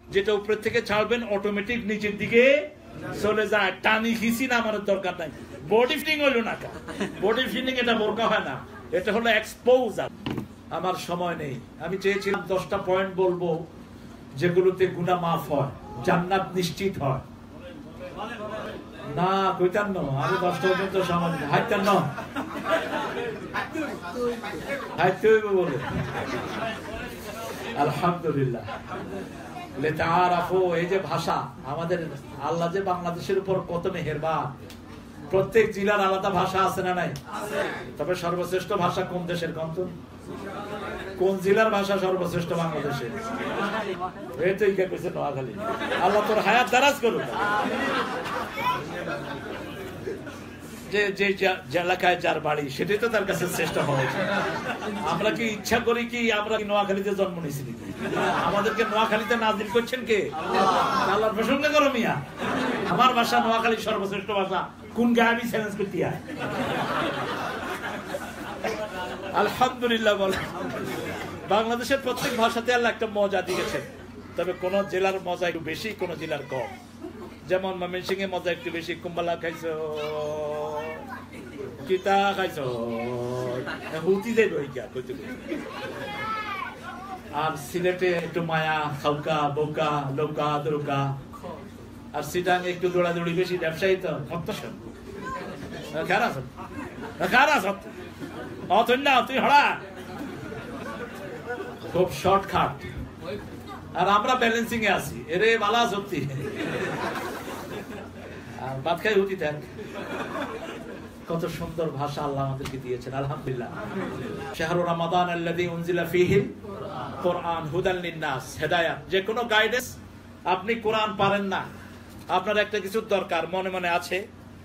যেটা উপর থেকে ছাড়বেন অটোমেটিক নিচের দিকে চলে যায়, টানি খিসি না আমার দরকার নাই। বডি ফিটিং হইল না, বডি ফিটিং এটা বোরকা হয় না, এটা হলো এক্সপোজার। আমার সময় নেই, আমি চেয়েছিলাম 10টা পয়েন্ট বলবো যেগুলোতে গুনাহ মাফ হয়, জান্নাত নিশ্চিত হয়। না কইতাম না, আমি 10টা পর্যন্ত সময় নেই, হাইতাম না, হাইতে হইব বলে। আলহামদুলিল্লাহ, এই যে ভাষা আমাদের, আল্লাহ যে বাংলাদেশের উপর কত মেহেরবান। প্রত্যেক জেলার আলাদা ভাষা আছে না নাই? তবে সর্বশ্রেষ্ঠ ভাষা কোন দেশের? কোন জেলার ভাষা সর্বশ্রেষ্ঠ বাংলাদেশের? এই তো ইকা কইছে নোয়াখালী। আল্লাহ তোর হায়াত দারাজ করুক। যে এলাকায় যার বাড়ি সেটাই তো তার কাছে শ্রেষ্ঠ হওয়া উচিত। আমরা কি ইচ্ছা করি কি আমরা নোয়াখালীতে জন্ম নিয়েছি? আমাদেরকে নোয়াখালীতে নাজিল করছেন কে? আল্লাহর প্রসঙ্গে করো মিয়া। আমার ভাষা নোয়াখালী সর্বশ্রেষ্ঠ ভাষা, কোন গায়ে চ্যালেঞ্জ করতে হয়? আলহামদুলিল্লাহ বলে। বাংলাদেশের প্রত্যেক ভাষাতে আল্লাহ একটা মজা দিয়েছেন, তবে কোন জেলার মজা একটু বেশি, কোন জেলার কম। যেমন ময়মনসিংহ এর মজা একটু বেশি, কুম্বালা খাইছো, কিতা খাইছো, হুতি যাইব কইতে। আর সিলেটে একটু মায়া, খাউকা, বৌকা, লৌকা, দরুকা। আর সিটাং একটু দৌড়াদৌড়ি বেশি, ব্যবসায়ী তো তুই হড়া খুব শর্টকাট। আর আমরা ব্যালেন্সিং এ আছি, এরে বালা সত্যি ভাত খাই হুতি থাক। কত সুন্দর ভাষা আল্লাহ আমাদেরকে দিয়েছেন, আলহামদুলিল্লাহ। শাহরু রমাদান আল্লাযী উনজিলা ফীহিল কুরআন হুদাল লিন-নাস, হেদায়েত। যে কোনো গাইডেন্স, আপনি কোরআন পারেন না, আপনার একটা কিছু দরকার মনে মনে আছে,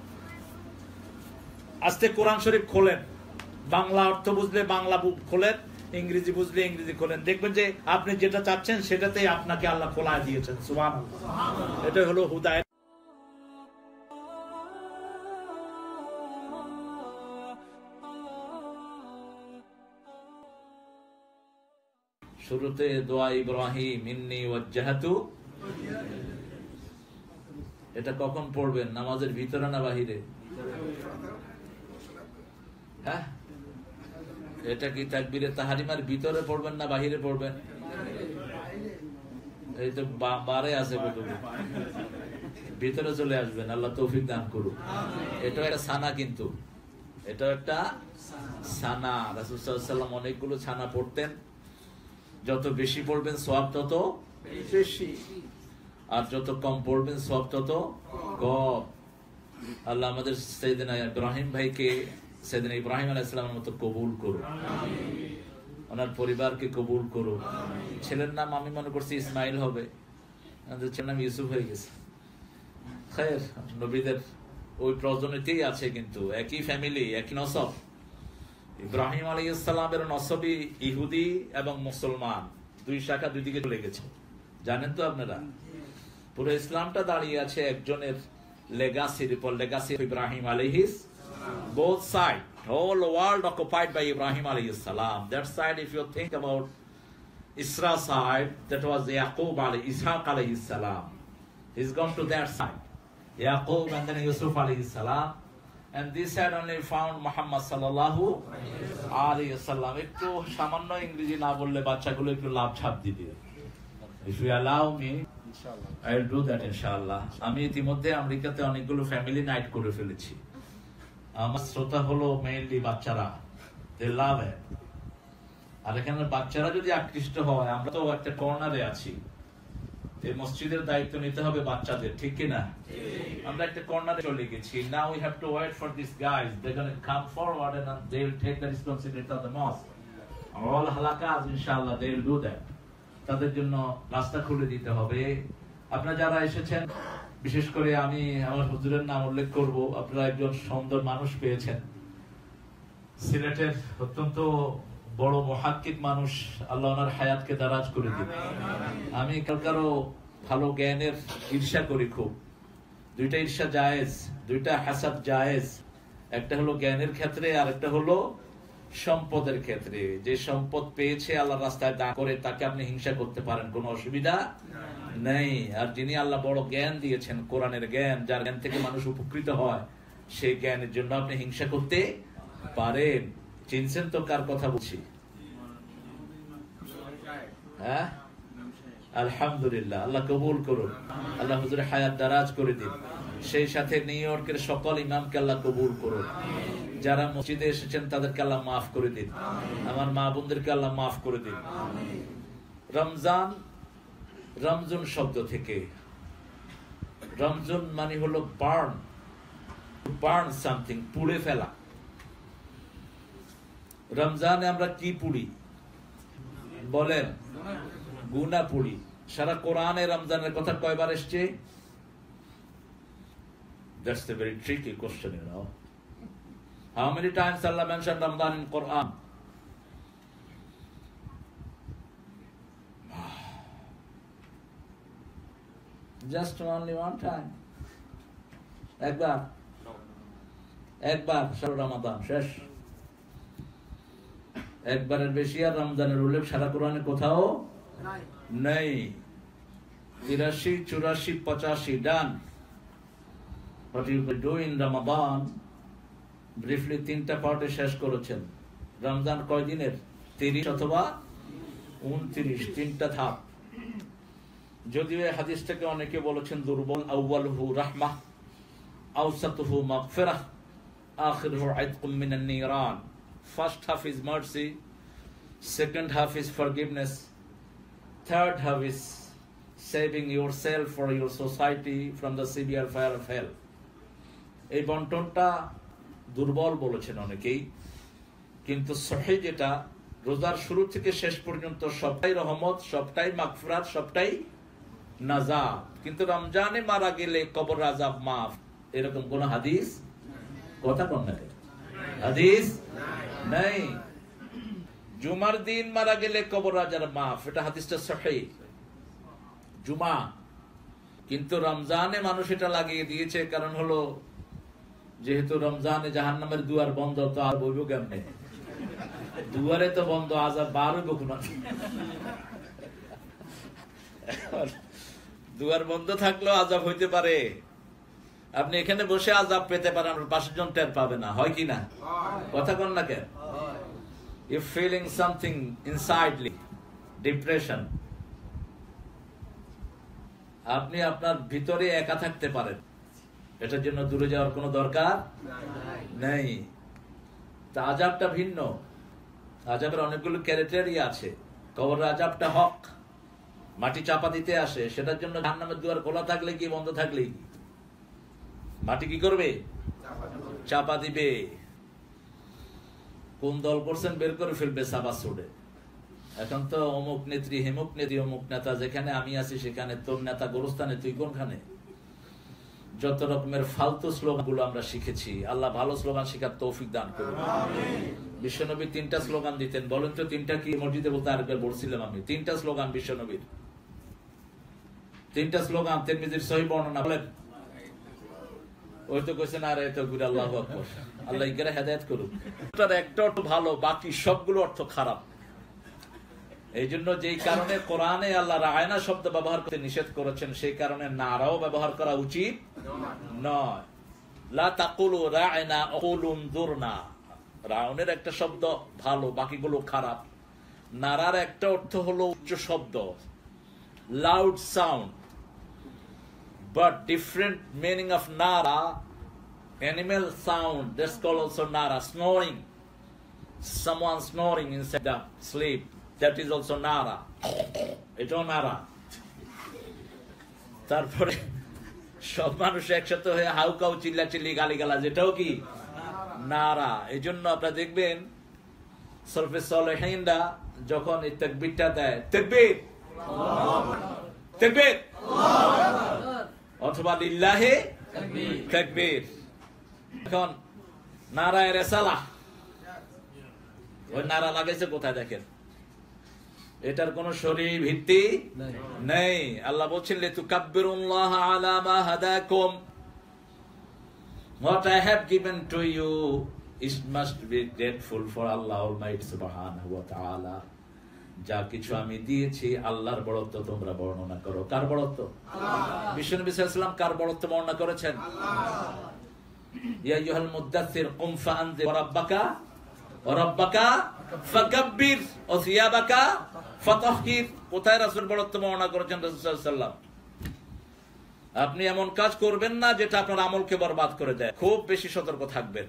আজকে কোরআন শরীফ খোলেন, বাংলা অর্থ বুঝলে বাংলা খোলেন, ইংরেজি বুঝলে ইংরেজি খোলেন, দেখবেন যে আপনি যেটা চাচ্ছেন সেটাতেই আপনাকে আল্লাহ খোলায় দিয়েছেন। সুবহানাল্লাহ, এটা হলো হুদায়েত। শুরুতে দোয়া ইব্রাহিম ইন্নী ওয়াজ্জাহতু, এটা কখন পড়বেন? নামাজের ভিতরে না বাহিরে? হ্যাঁ, এটা কি তাকবীরে তাহরিমার ভিতরে পড়বেন না বাহিরে পড়বেন? এই তো বারে আছে, ভিতরে চলে আসবেন, আল্লাহ তৌফিক দান করুক। এটা একটা সানা, কিন্তু এটা একটা সানা। রাসূল সাল্লাল্লাহু আলাইহি ওয়াসাল্লাম অনেকগুলো ছানা পড়তেন, যত বেশি পড়বেন সওয়াব তত বেশি, আর যত কম পড়বেন সওয়াব তত কম। আল্লাহ আমাদের সাইয়েদনা ইব্রাহিম ভাইকে, সাইয়েদনা ইব্রাহিম আলাইহিস সালামের মতো কবুল করুন, ওনার পরিবারকে কবুল করুন। ছেলের নাম আমি মনে করছি ইসমাইল হবে, ছেলের নাম ইউসুফ হয়ে গেছে। খায়ের, নবীদের ওই প্রজননেতেই আছে, কিন্তু একই ফ্যামিলি, একই নসব। ইব্রাহিম আলাইহিস সালামের নসবই ইহুদি এবং মুসলমান, দুই শাখা, দুই দিকে চলে গেছে, জানেন তো আপনারা। পুরো ইসলামটা দাঁড়িয়ে আছে একজনের লেগাসির উপর, লেগাসি ইব্রাহিম আলাইহিস। both side, whole world occupied by Ibrahim alayhis salam. That side, if you think about Isra side, that was Yaqub alayhi, Ishaq alayhis salam. He's gone to that side, Yaqub and then Yusuf alayhis salam. And this side only found Muhammad sallallahu alayhi wasallam. একটু সামান্য ইংরেজি না বললে বাচ্চাগুলো একটু লাভ ছাপ দিবে। If you allow me, I'll do that inshallah. আমি ইতিমধ্যে আমেরিকাতে অনেকগুলো ফ্যামিলি নাইট করে ফেলেছি। আমার শ্রোতা হলো মেইনলি বাচ্চারা, they love it। আর এখানে বাচ্চারা যদি আকৃষ্ট হয়, আমরা তো একটা কর্নারে আছি, এই মসজিদের দায়িত্ব নিতে হবে বাচ্চাদের, ঠিক কি না? আমরা একটা কর্নারে চলে গেছি। Now we have to wait for these guys, they're going to come forward and they will take the responsibility of the mosque. All halakas inshallah they will do that. তাদের জন্য রাস্তা খুলে দিতে হবে। আপনারা যারা এসেছেন, বিশেষ করে আমি আমার হুজুরের নাম উল্লেখ করব, আপনারা একজন সুন্দর মানুষ পেয়েছেন, সিলেটের অত্যন্ত বড় মুহাক্কিক মানুষ, আল্লাহ ওনার হায়াতকে দারাজ করে দিন। আমি কারো ভালো জ্ঞানের ঈর্ষা করি খুব। দুইটা ঈর্ষা জায়েজ, দুইটা হাসাদ জায়েজ। একটা হলো জ্ঞানের ক্ষেত্রে, আর একটা হলো সম্পদের ক্ষেত্রে যে সম্পদ পেয়েছে আল্লাহর রাস্তায় দান করে তাকে আপনি হিংসা করতে পারেন, কোনো অসুবিধা নেই। আর যিনি আল্লাহ বড় জ্ঞান দিয়েছেন, কোরআনের জ্ঞান, যার জ্ঞান থেকে মানুষ উপকৃত হয়, সেই জ্ঞানের জন্য আপনি হিংসা করতে পারেন। চিনছেন তো কার কথা বলছি? হ্যাঁ, আলহামদুলিল্লাহ, আল্লাহ কবুল করুন, আল্লাহ হুজুরের হায়াত দারাজ করে দিন। সেই সাথে নিউ ইয়র্কের সকল ইমামকে আল্লাহ কবুল করুন। যারা মসজিদে এসেছেন তাদেরকে আল্লাহ মাফ করে দিন, আমার মা বোনদেরকে আল্লাহ মাফ করে দিন। রমজান, রমজুন শব্দ থেকে, রমজুন মানে হলো বার্ন, বার্ন সামথিং, পুড়ে ফেলা। রমজানে আমরা কি পুড়ি বলেন? গুনাহ পুড়ি। সারা কোরআনে রমজানের কথা কয়বার এসছে? That's a very tricky question, you know. How many times Allah mentioned Ramadan in Quran? Just only one time. একবার, একবার সারা রমাদান শেষ। একবারের বেশি আর রমজানের উল্লেখ সারা কোরআনে কোথাও নেই। 83, 84, 85 ডান। What you could do in Ramadan, briefly তিনটা পার্টে শেষ করেছেন। রমজান কয় দিনের? 30 অথবা 29, তিনটা ধাপ। যদিও এই হাদিসটাকে অনেকে বলেছেন দুর্বল। আউয়ালুহু রাহমাহ, আওসাতুহু মাগফিরাহ, আখিরুহু ইতকুম মিনান নিরান। First half is mercy, second half is forgiveness, third half is saving yourself or your society from the severe fire of hell. এই বন্টনটা দুর্বল বলেছেন অনেকেই, কিন্তু সহিহ যেটা, রোজার শুরু থেকে শেষ পর্যন্ত সবটাই রহমত, সবটাই মাগফিরাত, সবটাই নাজাত। কিন্তু রমজানে মারা গেলে কবর আযাব মাফ, এরকম কোন হাদিস কথা কোন না হাদিস নাই। জুমার দিন মারা গেলে কবর আযাব মাফ, এটা হাদিসটা সহিহ, জুমা। কিন্তু রমজানে মানুষ এটা লাগিয়ে দিয়েছে, কারণ হলো যেহেতু রমজানে জাহান্নামের দুয়ার বন্ধ, তো আর বইব কেমনে? দুয়ারে তো বন্ধ, আযাব বার হইব কোন? দুয়ার বন্ধ থাকলেও আযাব হইতে পারে। আপনি এখানে বসে আযাব পেতে পারেন, পাশের জন টের পাবে না, হয় কি না? কথা কোন না কেন? You feeling something insidely, depression. আপনি আপনার ভিতরে একা থাকতে পারেন, এটার জন্য দূরে যাওয়ার কোনো দরকার নেই। তা আযাবটা ভিন্ন। আযাবের অনেকগুলো ক্যারেক্টারই আছে। কবর আযাবটা হক, মাটি চাপা দিতে আসে, সেটার জন্য জাহান্নামের দুয়ার খোলা থাকলে কি বন্ধ থাকলে কি মাটি কি করবে? চাপা দিবে। কোন দল করছেন বের করে ফেলবে সাবা ছুড়ে। এখন তো অমুক নেত্রী, হেমুক নেত্রী, অমুক নেতা, যেখানে আমি আছি সেখানে তোর নেতা গোরস্থানে, তুই কোনখানে? যত রকমের ফালতু স্লোগান গুলো আমরা শিখেছি। আল্লাহ ভালো স্লোগান শিখার তৌফিক দান করুন। বিশ্বনবী 3টা স্লোগান দিতেন, বলেন তো 3টা কি? মসজিদে বলতে আরেকবার বলছিলাম আমি, 3টা স্লোগান বিশ্বনবীর, 3টা স্লোগান, তিরমিজির সহিহ বর্ণনা। বলেন। ওই তো কইছেন আরে তো গুড, আল্লাহু আকবার, আল্লাহ ইগরে হেদায়েত করুন। এটার একটা অর্থ ভালো, বাকি সবগুলো অর্থ খারাপ। এই জন্য যেই কারণে কোরআনে আল্লাহ রায়না শব্দ ব্যবহার করতে নিষেধ করেছেন, সেই কারণে নারাও ব্যবহার করা উচিত নয়। লা তাকুলু রায়না কুলু উনজুরনা। রায়নের একটা শব্দ ভালো, বাকিগুলো খারাপ। নারার একটা অর্থ হলো উচ্চ শব্দ, loud sound, but different meaning of nara. Animal sound, that's called also nara. Snoring, someone snoring inside the sleep, that is also nara. এটাও নারা। তারপরে সব মানুষ একসাথে হয়ে হাউকাউ চিল্লাচিল্লি গালিগালাজ, যেটাও কি নারা। এই জন্য আপনারা দেখবেন সলফে সালেহিনরা যখন এই তাকবীরটা দেয়, তাকবীর তাকবীর অথবা লিল্লাহি তাকবীর, এখন নারায়ে রিসালাহ, ওই নারা লাগাইছে কোথায় দেখেন? এটার কোন শরীর ভিত্তি নেই। আল্লাহ বলছেন লিতুকাব্বিরুল্লাহ আলা মা হাদাকুম, what I have given to you must be grateful for Allah Almighty Subhanahu wa Ta'ala. যা কিছু আমি দিয়েছি আল্লাহর বড়ত্ব তোমরা বর্ণনা করো। কার বড়ত্ব? আল্লাহ। বিশ্বনবী সাল্লাল্লাহু আলাইহি ওয়াসাল্লাম কার বড়ত্ব বর্ণনা করেছেন? আল্লাহ। ইয়া আইয়ুহাল মুদ্দাসসির কুম ফাআনজির ওয়া রাব্বাকা ফাকাব্বির ওয়া সিয়াবাকা ফাতাহহির। কোথায় রাসূল বড়ত্ব বর্ণনা করেছেন? রাসূল সাল্লাল্লাহু আলাইহি ওয়াসাল্লাম আপনি এমন কাজ করবেন না যেটা আপনার আমলকে বরবাদ করে দেয়। খুব বেশি সতর্ক থাকবেন।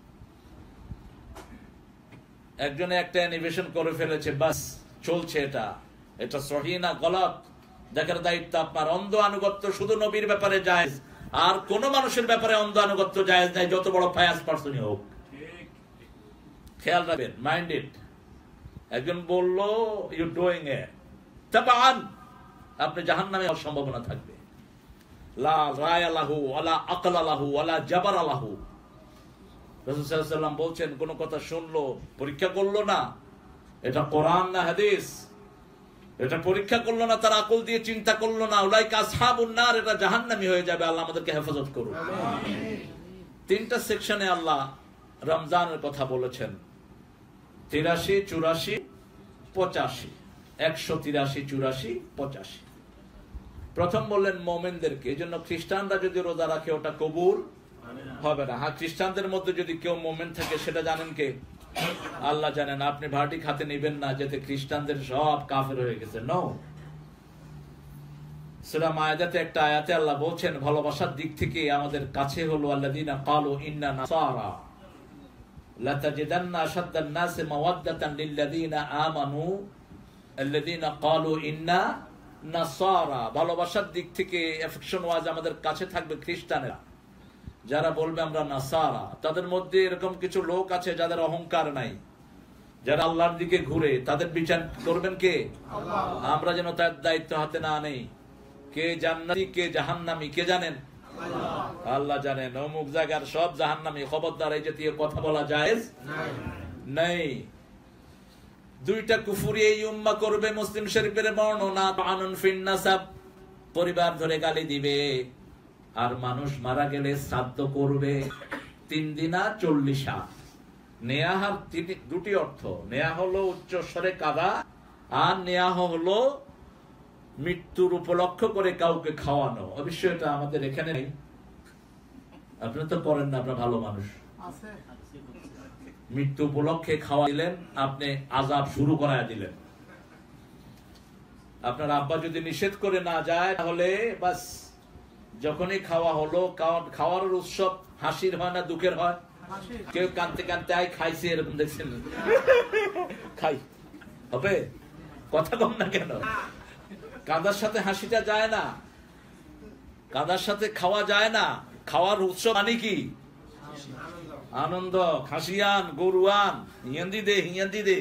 একজনে একটা অ্যানিমেশন করে ফেলেছে, বাস চলছে, এটা সহিহ না গলত দেখার দায়িত্ব আপনার। অন্ধ আনুগত্য শুধু নবীর ব্যাপারে জায়েজ, আর কোন মানুষের ব্যাপারে অন্ধ আনুগত্য জায়েজ নাই, যত বড় ফায়াজ পার্সনই হোক। খেয়াল রাখবেন, মাইন্ড ইট। একজন বলল ইউ ডুইং ইট, তাবান আপনি জাহান্নামে হওয়ার সম্ভাবনা থাকবে। লা রায় লাহু ওয়ালা আকল লাহু ওয়ালা জাবার লাহু। রাসূল সাল্লাল্লাহু আলাইহি ওয়াসাল্লাম বলছেন, কোন কথা শুনলো, পরীক্ষা করলো না, এটা কোরআন না হাদিস, এটা পরীক্ষা করলো না, তার আকল দিয়ে চিন্তা করলো না, উলাইকা আসহাবুন নার, এটা জাহান্নামী হয়ে যাবে। আল্লাহ আমাদেরকে হেফাজত করুন। তিনটা সেকশনে আল্লাহ রমজানের কথা বলেছেন, 83, 84, 85, 183, 84, 85। প্রথম বললেন মোমেনদেরকে। এই জন্য খ্রিস্টানরা যদি রোজা রাখে ওটা কবুল হবে না। হ্যাঁ, খ্রিস্টানদের মধ্যে যদি কেউ মোমেন থাকে সেটা জানেন কে? আল্লাহ জানেন। আপনি ভাটি খাতে নিবেন না যাতে খ্রিস্টানদের সব কাফের হয়ে গেছে। নো, সূরা মায়েদাতে একটা আয়াতে আল্লাহ বলছেন ভালোবাসার দিক থেকে আমাদের কাছে হলো আল্লাযীনা ক্বালু ইন্না নাসারা লাতাজিদান্না আশাদ্দান নাসি মাওয়াদ্দাতান লিল্লাযীনা আমানু আল্লাযীনা ক্বালু ইন্না নাসারা। ভালোবাসার দিক থেকে অ্যাফেকশন ওয়াজ আমাদের কাছে থাকবে খ্রিস্টানেরা, যারা বলবে আমরা নাসারা। তাদের মধ্যে এরকম কিছু লোক আছে যাদের অহংকার নাই, যারা আল্লাহর দিকে ঘুরে। তাদের বিচার করবেন কে? আল্লাহ। আমরা যেন তার দায়িত্ব হাতে না নেই। কে জান্নাতি কে জাহান্নামী কে জানেন? আল্লাহ। আল্লাহ জানেন। অমুক জায়গার সব জাহান্নামী, খবরদার এই জাতীয় কথা বলা জায়েজ নাই। দুইটা কুফরি এই উম্মাহ করবে। মুসলিম শরীফের বর্ণনা, আনুন ফিন নাসাব, পরিবার ধরে গালি দিবে, আর মানুষ মারা গেলে শ্রাদ্ধ করবে 3 দিনা 40। নেয়াহার দুটি অর্থ। নেয়া হলো উচ্চস্বরে কাঁদা, আর নেয়া হলো মৃত্যুর উপলক্ষ করে কাউকে খাওয়ানো। অবশ্য এটা আমাদের এখানে নেই, আপনি তো করেন না, আপনার ভালো মানুষ। মৃত্যু উপলক্ষে খাওয়া দিলেন, আপনি আযাব শুরু করায় দিলেন। আপনার আব্বা যদি নিষেধ করে না যায় তাহলে বাস, যখনই খাওয়া হলো, খাওয়ার উৎসব হাসির হয় না দুঃখের হয়? কেউ কানতে কানতে আয় খাইছে, এরকম দেখছেন? খাই হবে, কথা কম না কেন? কাঁদার সাথে হাসিটা যায় না, কাঁদার সাথে খাওয়া যায় না। খাওয়ার উৎসব মানে কি? আনন্দ। খাসিয়ান, গরুয়ান, হিয়ান্দি দে।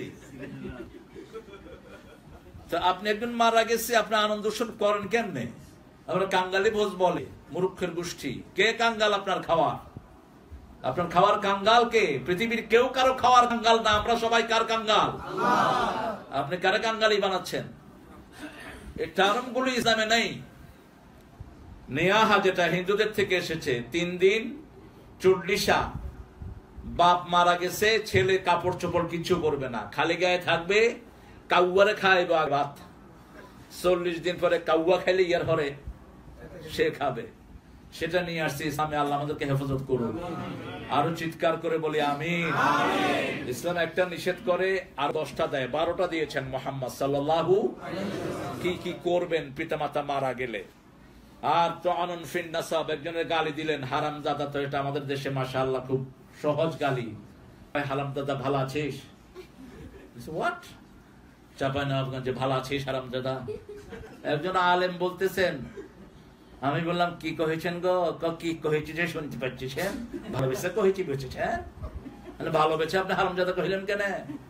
তো আপনি একজন মারা গেছে, আপনি আনন্দ উৎসব করেন কেমনে? আমরা কাঙ্গালি ভোজ বলে, মূর্খের গোষ্ঠী। কে কাঙ্গাল আপনার খাওয়া? আপনার খাওয়ার কাঙ্গাল কে? পৃথিবীর কেউ কারো খাওয়ার কাঙ্গাল না, আমরা সবাই কার কাঙ্গাল? আল্লাহ। আপনি কারে কাঙ্গালি বানাচ্ছেন? এই টার্মগুলো ইসলামে নেই। নেয়াহা যেটা হিন্দুদের থেকে এসেছে, 3 দিন 40। বাপ মারা গেছে, ছেলে কাপড় চোপড় কিছু করবে না, খালি গায়ে থাকবে, কাউয়ারে খাইবে ভাত। 40 দিন পরে কাউয়া খাইলে ইয়ার হরে সে খাবে। সেটা নিয়ে আসছে ইসলামে। আল্লাহ আমাদেরকে হেফাজত করুন। আরো চিৎকার করে বলি আমিন। ইসলাম একটা নিষেধ করে আর 10টা দেয়, 12টা দিয়েছেন মুহাম্মদ সাল্লাল্লাহু কি কি করবেন পিতামাতা মারা গেলে। আর তাআনুন ফিন নাসাব, একজনের গালি দিলেন হারামজাদা। তো এটা আমাদের দেশে মাশাআল্লাহ খুব সহজ গালি। হারামজাদা ভালো আছিস? হোয়াট? চাঁপাইনবাবগঞ্জে ভালো আছিস হারামজাদা? একজন আলেম বলতেছেন, আমি বললাম কি কহেছেন গো? কি কহেছি যে শুনতে পাচ্ছিস? ভালোবেসে কহেছি, বুঝেছেন? ভালোবেসে আপনি হারামজাদা কহিলেন কেন?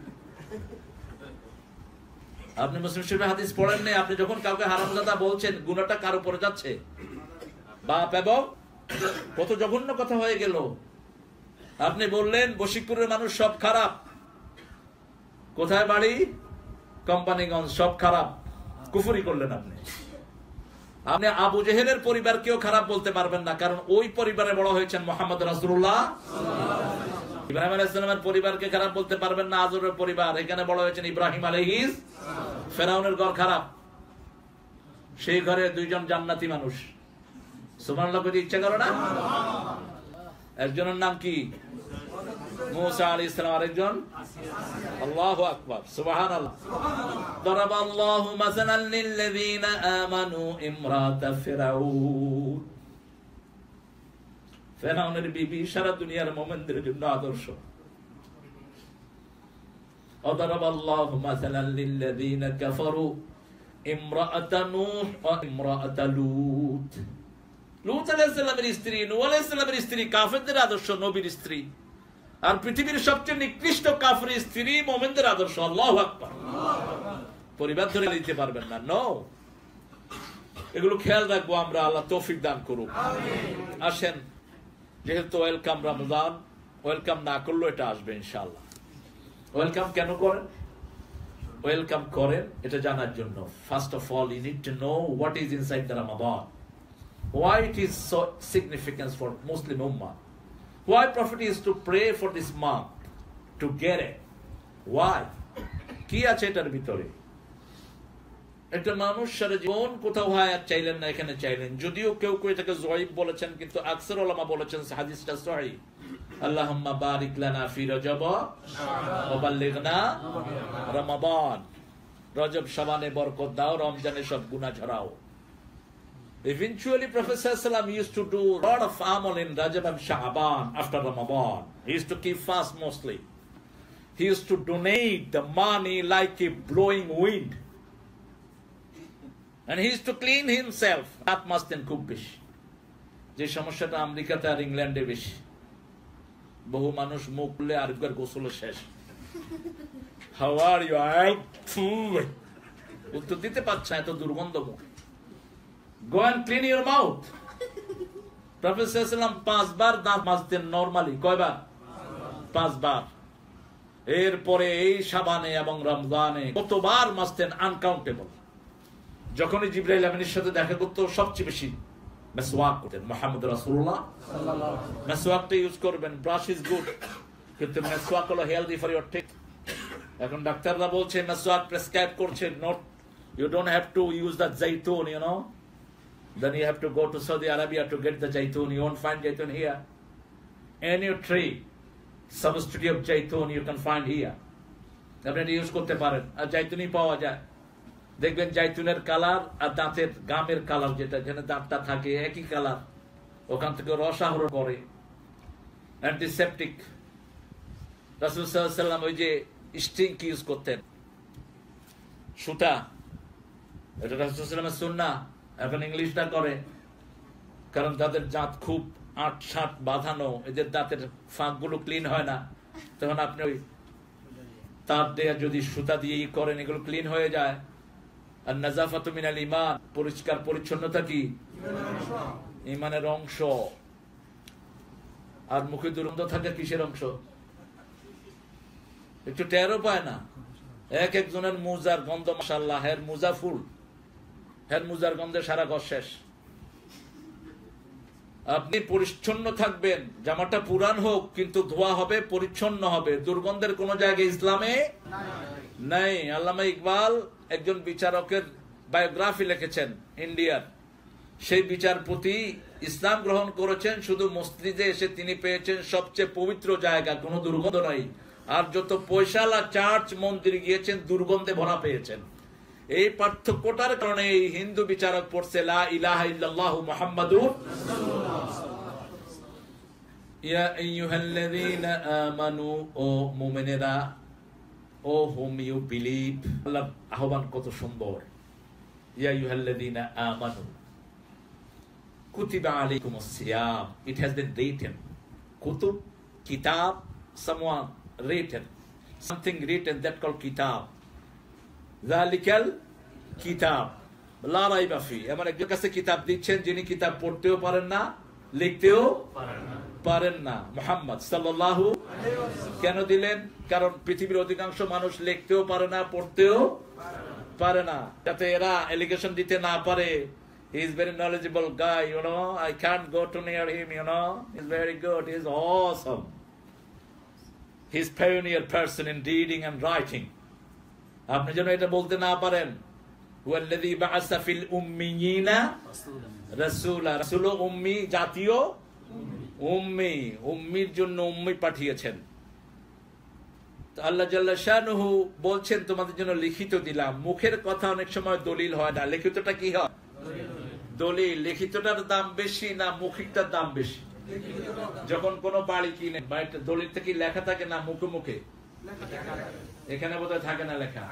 আপনি মুসলিম শরীফে হাদিস পড়েন নাই। আপনি যখন কাউকে হারামজাদা বলছেন, গুনাহটা কার উপরে যাচ্ছে? বাপ এবং কত জঘন্য কথা হয়ে গেল। আপনি বললেন বশিকপুরের মানুষ সব খারাপ। কোথায় বাড়ি? কোম্পানিগঞ্জ। সব খারাপ, কুফরি করলেন আপনি। আপনি আবু জেহেলের পরিবারকেও খারাপ বলতে পারবেন না, কারণ ওই পরিবারে বড় হয়েছেন মুহাম্মদ রাসূলুল্লাহ। ইব্রাহিম আলাইহিস সালামের পরিবারকে খারাপ বলতে পারবেন না, আজরের পরিবার। এখানে বলা হয়েছে ইব্রাহিম আলাইহিস, ফেরাউনের ঘর খারাপ, সেই ঘরে দুইজন জান্নাতি মানুষ। সুবহানাল্লাহ কইতে ইচ্ছা করে না? একজনের নাম কি? মুসা আলাইহিস সালাম, আরেকজন আল্লাহু আকবার, সুবহানাল্লাহ। দারাবাল্লাহু মাসালান লিল্লাযীনা আমানু ইমরাতা ফিরাউন। ফেরাউনের বিবি সারা দুনিয়ার মুমিনদের জন্য আদর্শ। দারাবাল্লাহু মাসালান লিল্লাযীনা কাফারু ইমরাতা নূহ ওয়া ইমরাতা লূত। লূত আলাইহিস সালামের স্ত্রী, নূহ আলাইহিস সালামের স্ত্রী কাফেরদের আদর্শ, নবীর স্ত্রী। আর পৃথিবীর সবচেয়ে নিকৃষ্ট কাফের স্ত্রী মুমিনদের আদর্শ। আল্লাহু আকবার। পরিবার ধরে নিতে পারবেন না, নো। এগুলো খেয়াল রাখবো আমরা, আল্লাহ তৌফিক দান করুক। আসেন, যেহেতু ওয়েলকাম রমজান, ওয়েলকাম না করলেও এটা আসবে ইনশাআল্লাহ। ওয়েলকাম কেন করেন? ওয়েলকাম করেন এটা জানার জন্য। First of all, you need to know what is inside the Ramadan, why it is so significant for Muslim Ummah, why Prophet is to pray for this month to get it, why, কি আছে এটার ভিতরে? একটা মানুষ সারা জীবন কোথাও হায়াত চাইলেন না, এখানে চাইলেন। যদিও কেউ কেউ এটাকে জয়ীফ বলেছেন, কিন্তু আকসার উলামা বলেছেন হাদিসটা সহিহ। আল্লাহুম্মা বারিক লানা ফি রজব ওয়া বাল্লিগনা রমাদান। রজব শাবানে বরকত দাও, রমজানে সব গুনাহ ঝরাও। Eventually, Prophet ﷺ used to do a lot of amal in Rajab and Sha'ban after Ramadan. He used to keep fast mostly. He used to donate the money like a blowing wind. And he used to clean himself. That must in খুব বেশি। যে সমস্যাটা আমেরিকাতে আর ইংল্যান্ডে বেশি। বহু মানুষ মুখ খুলে আরেকবার গোসল শেষ। How are you? উত্তর দিতে পারছে এত দুর্গন্ধ মুখ। Go and clean your mouth. Prophet sallallahu 5 বার দাঁত মাজতেন নরমালি। কয়বার? 5 বার। এরপরে এই শাবানে এবং রমজানে কতবার মাজতেন? আনকাউন্টেবল। যখনই জিবরাইল আমিনের সাথে দেখা করত, সবচেয়ে বেশি মেসওয়াক করতেন। মুহাম্মদ রাসূলুল্লাহ সাল্লাল্লাহু আলাইহি ওয়াসাল্লাম মেসওয়াকটা ইউজ করবেন। ব্রাশ ইজ গুড, কিন্তু মেসওয়াক হলো হেলদি ফর ইওর টিথ। এখন ডাক্তাররা বলছে মেসওয়াক প্রেসক্রাইব করছে, not, you don't have to use that zaitun, you know. Then you have to go to Saudi Arabia to get the zaitun. You won't find zaitun here. Any tree, substitute of zaitun you can find here. আপনি এটা use করতে পারেন। আর জাইতুনই পাওয়া যায়। দেখবেন জাইতুনের colour আর দাঁতের গামের colour, যেটা যেখানে দাঁতটা থাকে একই কালার, ওখান থেকে রস আহরণ করে। অ্যান্টিসেপটিক। রাসূল সাল্লাল্লাহু আলাইহি ওয়াসাল্লাম ওই যে স্টিং ইউজ করতেন, সুতা, এটা রাসূল সাল্লাল্লাহু আলাইহি ওয়াসাল্লামের সুন্নাহ। এখন ইংলিশটা করে, কারণ তাদের দাঁত খুব ৮-৭ বাঁধানো, এদের দাঁতের ফাঁকগুলো ক্লিন হয় না। তখন আপনি ওই তার দিয়ে যদি সুতা দিয়ে করেন, এগুলো ক্লিন হয়ে যায়। আর নাজাফাতু মিনাল ঈমান, পরিষ্কার পরিচ্ছন্নতা কি ঈমানের অংশ। আর মুখে দুর্গন্ধ থাকে কিসের অংশ? একটু টেরও পায় না। এক একজনের মুজার গন্ধ, মাশাআল্লাহ, হের মুজা ফুল, হের মুজার গন্ধে সারা ঘর শেষ। আপনি পরিচ্ছন্ন থাকবেন, জামাটা পুরান হোক কিন্তু ধোয়া হবে, পরিচ্ছন্ন হবে। দুর্গন্ধের কোন জায়গায় ইসলামে নাই। আল্লামা ইকবাল একজন বিচারকের বায়োগ্রাফি লিখেছেন ইন্ডিয়ার। সেই বিচারপতি ইসলাম গ্রহণ করেছেন, শুধু মসজিদে এসে তিনি পেয়েছেন সবচেয়ে পবিত্র জায়গা, কোনো দুর্গন্ধ নাই। আর যত পয়সালা চার্চ মন্দির গিয়েছেন, দুর্গন্ধে ভরা পেয়েছেন। এই পার্থক্যটার কারণে এই হিন্দু বিচারক পড়ছে লা ইলাহা ইল্লাল্লাহু মুহাম্মাদুর রাসূলুল্লাহ। ইয়া আইয়ুহাল্লাযীনা আমানু, ও মুমিনেরা, ও whom you believe। আল্লাহর আহ্বান কত সুন্দর। ইয়া আইয়ুহাল্লাযীনা আমানু কুতিবা আলাইকুমুস সিয়াম। It has been written. Kutub, kitab, someone written, something written that called kitab. যালিকাল কিতাব লা রাইবা ফি। এমন একজন কাছে কিতাব দিচ্ছেন যিনি কিতাব পড়তেও পারেন না, লিখতেও পারেন না, মুহাম্মদ সাল্লাল্লাহু আলাইহি ওয়াসাল্লাম। কেন দিলেন? কারণ পৃথিবীর অধিকাংশ মানুষ লিখতেও পারে না, পড়তেও পারে না, যাতে এরা এলিগেশন দিতে না পারে he is very knowledgeable guy, you know, I can't go to near him, you know, he's very good, he's awesome. He is pioneer person in reading and writing. আপনি যেন এটা বলতে না পারেন, ওয়াল্লাযী বাআসা ফিল উম্মিয়িনা রাসূলা, রাসূল উম্মি, জাতীয় উম্মি, উম্মির জন্য উম্মি পাঠিয়েছেন। আল্লাহ জাল্লা শানুহু বলছেন তোমাদের জন্য লিখিত দিলাম। মুখের কথা অনেক সময় দলিল হয় না, লিখিতটা কি হয়? দলিল। লিখিতটার দাম বেশি না মৌখিকটার দাম বেশি? যখন কোন বাড়ি কিনে, বাড়িটা দলিল থেকে লেখা থাকে না মুখে মুখে? এখানে বোধহয় থাকে না লেখা,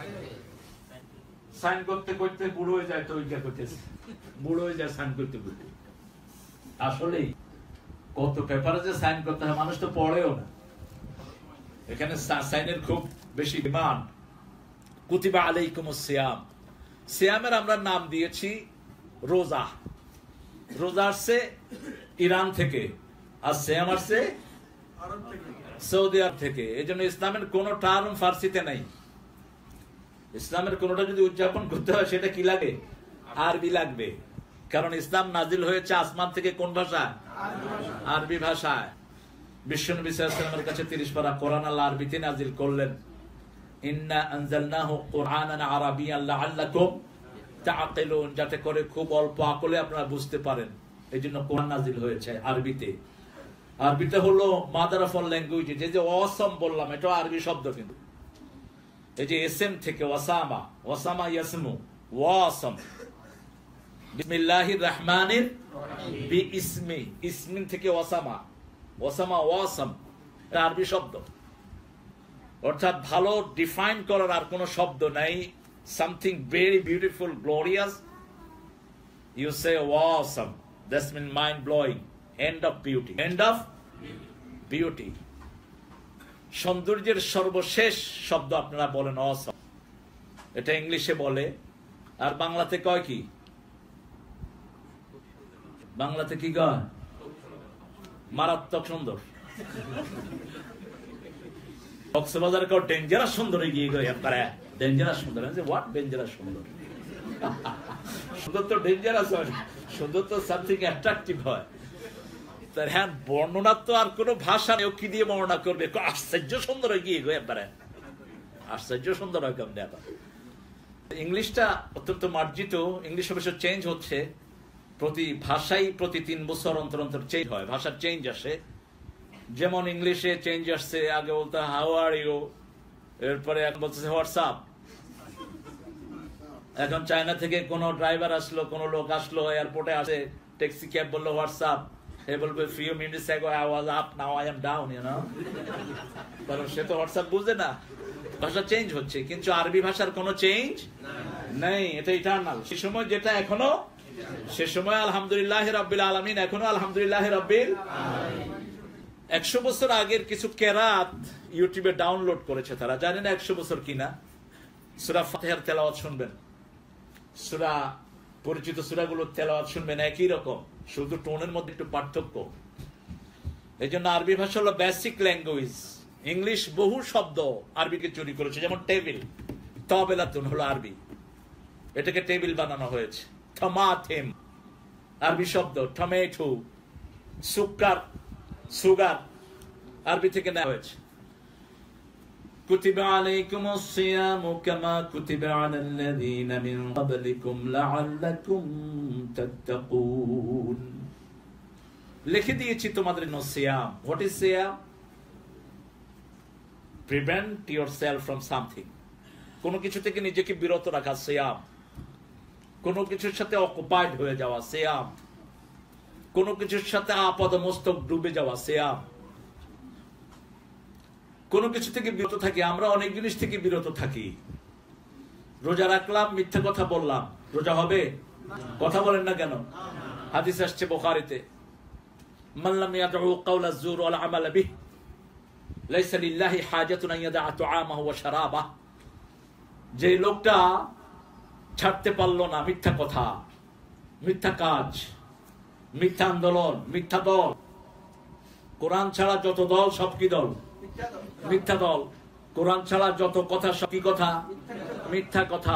সাইন করতে করতে বুড়ো হয়ে যায়, তো ওইটা করতেছে বুড়ো হয়ে যায় সাইন করতে করতে। আসলে কত পেপারে যে সাইন করতে হয়, মানুষ তো পড়েও না। এখানে সাইনের খুব বেশি ডিমান্ড। কুতিবা আলাইকুমুস সিয়াম, সিয়ামের আমরা নাম দিয়েছি রোজা। রোজা আসছে ইরান থেকে, আর সিয়াম আসছে সৌদি আরব থেকে। এই জন্য ইসলামের কোন টার্ম ফার্সিতে নাই। ইসলামের কোনটা যদি উদযাপন করতে হয় সেটা কি লাগে? আরবি লাগবে। কারণ ইসলাম নাজিল হয়েছে আসমান থেকে কোন ভাষায়? আরবি ভাষায়। বিশ্বনবী সাল্লাল্লাহু আলাইহি ওয়াসাল্লামের কাছে 30 পারা কোরআন আল্লাহ আরবিতে নাজিল করলেন। ইন্না আনজালনাহু কুরআনান আরাবিয়ান লাআল্লাকুম তাআকিলুন, যাতে করে খুব অল্প আকলে আপনারা বুঝতে পারেন। এইজন্য কোরআন নাজিল হয়েছে আরবিতে। আরবিটা হলো মাদার অফ অল ল্যাঙ্গুয়েজ। যে অসম বললাম, এটা আরবি শব্দ। কিন্তু এই যে এসএম থেকে ওয়াসামা, ওয়াসামা ইয়াসমু, ওয়াসম, বিসমিল্লাহির রহমানির বিইসমি, ইসমিন থেকে ওয়াসামা, ওয়াসামা ওয়াসম, এটা আরবি শব্দ। অর্থাৎ ভালো ডিফাইন করার আর কোনো শব্দ নাই। Something very beautiful, glorious, you say awesome, that's mean mind blowing, end of beauty, end of beauty. সৌন্দর্যের সর্বশেষ শব্দ আপনারা বলেন অসম, এটা ইংলিশে বলে। আর বাংলাতে কয় কি? বাংলাতে কি কয়? মারাত্মক সুন্দর। কক্সবাজার কেউ ডেঞ্জারাস সুন্দর গিয়ে গিয়ে ডেঞ্জারাস সুন্দর। হোয়াট ডেঞ্জারাস সুন্দর? সুন্দর তো ডেঞ্জারাস হয় না, সুন্দর তো সামথিং অ্যাট্রাকটিভ হয়। তার হ্যাঁ, বর্ণনা তো আর কোন ভাষা নেই, কি দিয়ে বর্ণনা করবে? আশ্চর্য সুন্দর গিয়ে গিয়ে একবারে আশ্চর্য সুন্দর হয় কেমন। ইংলিশটা অত্যন্ত মার্জিত। ইংলিশ অবশ্য চেঞ্জ হচ্ছে, প্রতি ভাষাই প্রতি 3 বছর অন্তর অন্তর চেঞ্জ হয়, ভাষার চেঞ্জ আসে। যেমন ইংলিশে চেঞ্জ আসছে, আগে বলতো হাউ আর ইউ, এরপরে এখন বলতেছে হোয়াটসঅ্যাপ। এখন চায়না থেকে কোন ড্রাইভার আসলো, কোন লোক আসলো, এয়ারপোর্টে আসে, ট্যাক্সি ক্যাব বললো হোয়াটসঅ্যাপ, হে বলবে few minutes ago I was up, now I am down, you know। কারণ সে তো হোয়াটসঅ্যাপ বুঝে না। ভাষা চেঞ্জ হচ্ছে, কিন্তু আরবি ভাষার কোনো চেঞ্জ নেই, এটা ইটারনাল। সে সময় যেটা এখনো, সে সময় আলহামদুলিল্লাহ রাব্বিল আলামিন, এখনো আলহামদুলিল্লাহ রাব্বিল। 100 বছর আগের কিছু কেরাত ইউটিউবে ডাউনলোড করেছে তারা, জানেন 100 বছর কিনা। সূরা ফাতিহার তেলাওয়াত শুনবেন, সূরা পরিচিত সূরাগুলোর তেলাওয়াত শুনবেন, একই রকম, শুধু টোনের মধ্যে একটু পার্থক্য। এই জন্য আরবি ভাষা হলো বেসিক ল্যাঙ্গুয়েজ। ইংলিশ বহু শব্দ আরবিকে চুরি করেছে, যেমন টেবিল, তাবেলাতুন হলো আরবি, এটাকে টেবিল বানানো হয়েছে। থমাথেম আরবি শব্দ, টমেটো, সুকার, সুগার আরবি থেকে নেওয়া হয়েছে। কুতিবা আলাইকুমুস সিয়ামু কামা কুতিবা আলাল্লাযীনা মিন ক্বাবলিকুম লাআল্লাকুম তাত্তাকুন, লিখে দিয়েছি তোমাদের জন্য সিয়াম। হোয়াট ইজ সিয়াম? প্রিভেন্ট ইয়োরসেলফ ফ্রম সামথিং, কোনো কিছু থেকে নিজেকে বিরত রাখা সিয়াম। কোনো কিছুর সাথে অকুপাইড হয়ে যাওয়া সিয়াম। কোনো কিছুর সাথে আপাদমস্তক ডুবে যাওয়া সিয়াম। কোনো কিছু থেকে বিরত থাকি, আমরা অনেক জিনিস থেকে বিরত থাকি। রোজা রাখলাম, মিথ্যা কথা বললাম, রোজা হবে? কথা বলেন না কেন? হাদিস আসছে বুখারীতে, মান লাম ইয়াদউ কাওলা যুর ওয়াল আমাল বিহি লাইসা লিল্লাহি হাজাতুন আন ইয়াদা তুআমাহু ওয়া শারাবাহ। যে লোকটা ছাড়তে পারলো না মিথ্যা কথা, মিথ্যা কাজ, মিথ্যা আন্দোলন, মিথ্যা দল, কোরআন ছাড়া যত দল সব কি দল? মিথ্যা দল। কোরআন ছাড়া যত কথা সব কি কথা? মিথ্যা কথা।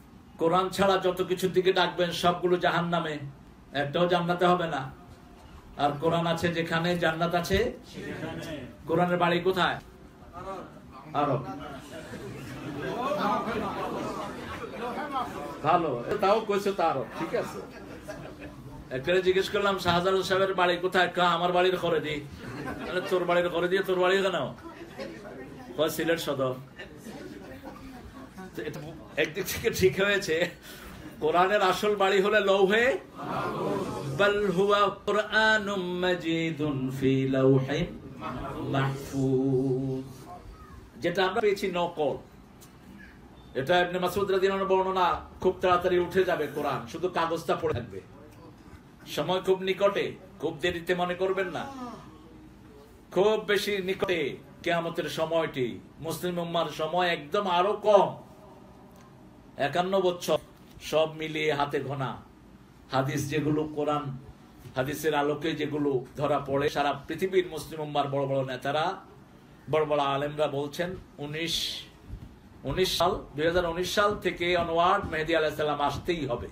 কোরআন ছাড়া যত কিছুর দিকে ডাকবেন সবগুলো জাহান্নামে, একটাও জান্নাতে হবে না। আর কোরআন আছে যেখানে জান্নাত আছে কোরআনের বাড়ি কোথায়? আরব। ভালো, তাও কইছে তো আরব, ঠিক আছে। একটা জিজ্ঞেস করলাম শাহজালাল সাহেবের বাড়ি কোথায়? আমার বাড়ির করে দি। তোর বাড়ির করে দিয়ে তোর বাড়ি কেন? সিলেট সদর। একদিক থেকে ঠিক হয়েছে, কোরআনের আসল বাড়ি হলে লৌহে বাল হুয়া কুরআনুম মাজিদুন ফি লাউহিন মাহফুজ, যেটা আমরা পেয়েছি নকল। এটা ইবনে মাসউদ রাদিয়াল্লাহু আনহু বর্ণনা, খুব তাড়াতাড়ি উঠে যাবে কোরআন, শুধু কাগজটা পড়ে থাকবে। সময় খুব নিকটে, খুব দেরিতে মনে করবেন না, খুব বেশি নিকটে কিয়ামতের সময়টি। মুসলিম উম্মার সময় একদম আরো কম, 51 বছর, সব মিলিয়ে হাতে গোনা। হাদিস যেগুলো, কোরআন হাদিসের আলোকে যেগুলো ধরা পড়ে, সারা পৃথিবীর মুসলিম উম্মার বড় বড় নেতারা, বড় বড় আলেমরা বলছেন 2019 সাল থেকে অনওয়ার্ড মেহেদী আলাইহিস সালাম আসতেই হবে।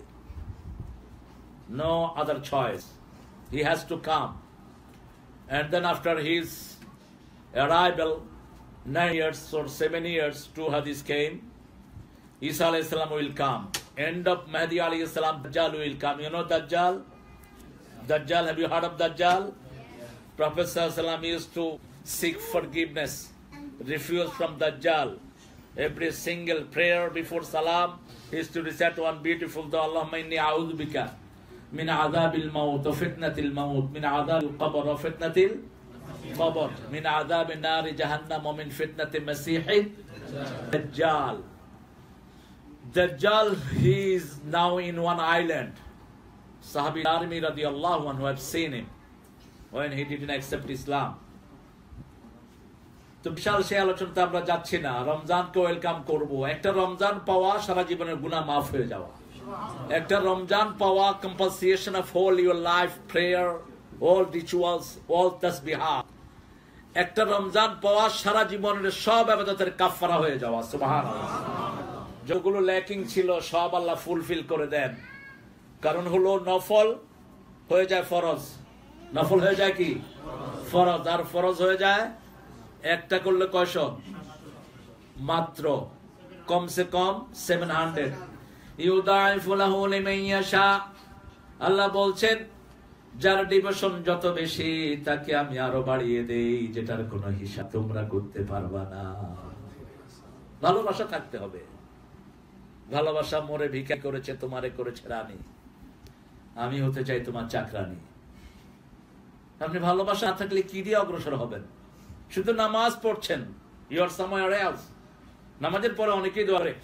No other choice. He has to come. And then after his arrival, 9 years or 7 years, 2 hadith came. Isa alayhi salam will come. End of Mahdi alayhi salam, Dajjal will come. You know Dajjal? Dajjal, have you heard of Dajjal? Prophet sallallahu alaihi wasallam used to seek forgiveness, refuse from Dajjal. Every single prayer before salam is to recite one beautiful dua, Allahumma inni a'udhu bika min adhabil maut wa fitnatil maut, min adhabil qabr wa fitnatil qabr, min adhabin nari jahannam wa min fitnatil masihid Dajjal. Dajjal, he is now in one island. Sahabi Darimi radiyallahu anhu have seen him when he didn't accept Islam. তো বিশাল সে আলোচনাতে আমরা যাচ্ছি না। রমজানকে welcome করব। একটা রমজান পাওয়া সারা জীবনের গুনাহ মাফ হয়ে যাওয়া, একটা রমজান পাওয়া compulsion of whole your life, prayer, all rituals, all তাসবিহাত। একটা রমজান পাওয়া সারা জীবনের সব ইবাদতের কাফারা হয়ে যাওয়া। সুবহানাল্লাহ। যেগুলো ল্যাকিং ছিল সব আল্লাহ ফুলফিল করে দেন। কারণ হলো নফল হয়ে যায় ফরজ, নফল হয়ে যায় কি ফরজ, আর ফরজ হয়ে যায় একটা করলে কয়শ? মাত্র কমসে কম 700। ইউদাইফু লাহু লিমান ইয়াশা। আল্লাহ বলছেন যার ডিভিশন যত বেশি তাকে আমি আরো বাড়িয়ে দেই, যেটার কোনো হিসাব তোমরা করতে পারবা না। ভালোবাসা থাকতে হবে। ভালোবাসা মোরে ভিক্ষা করেছে, তোমারে করেছে রানী, আমি হতে চাই তোমার চাকরানী। আপনি ভালোবাসা না থাকলে কি দিয়ে অগ্রসর হবেন? শুধু নামাজ পড়ছেন, ইউ আর সামওয়্যার এলস। নামাজের পরে অনেকেই দোয়া করে,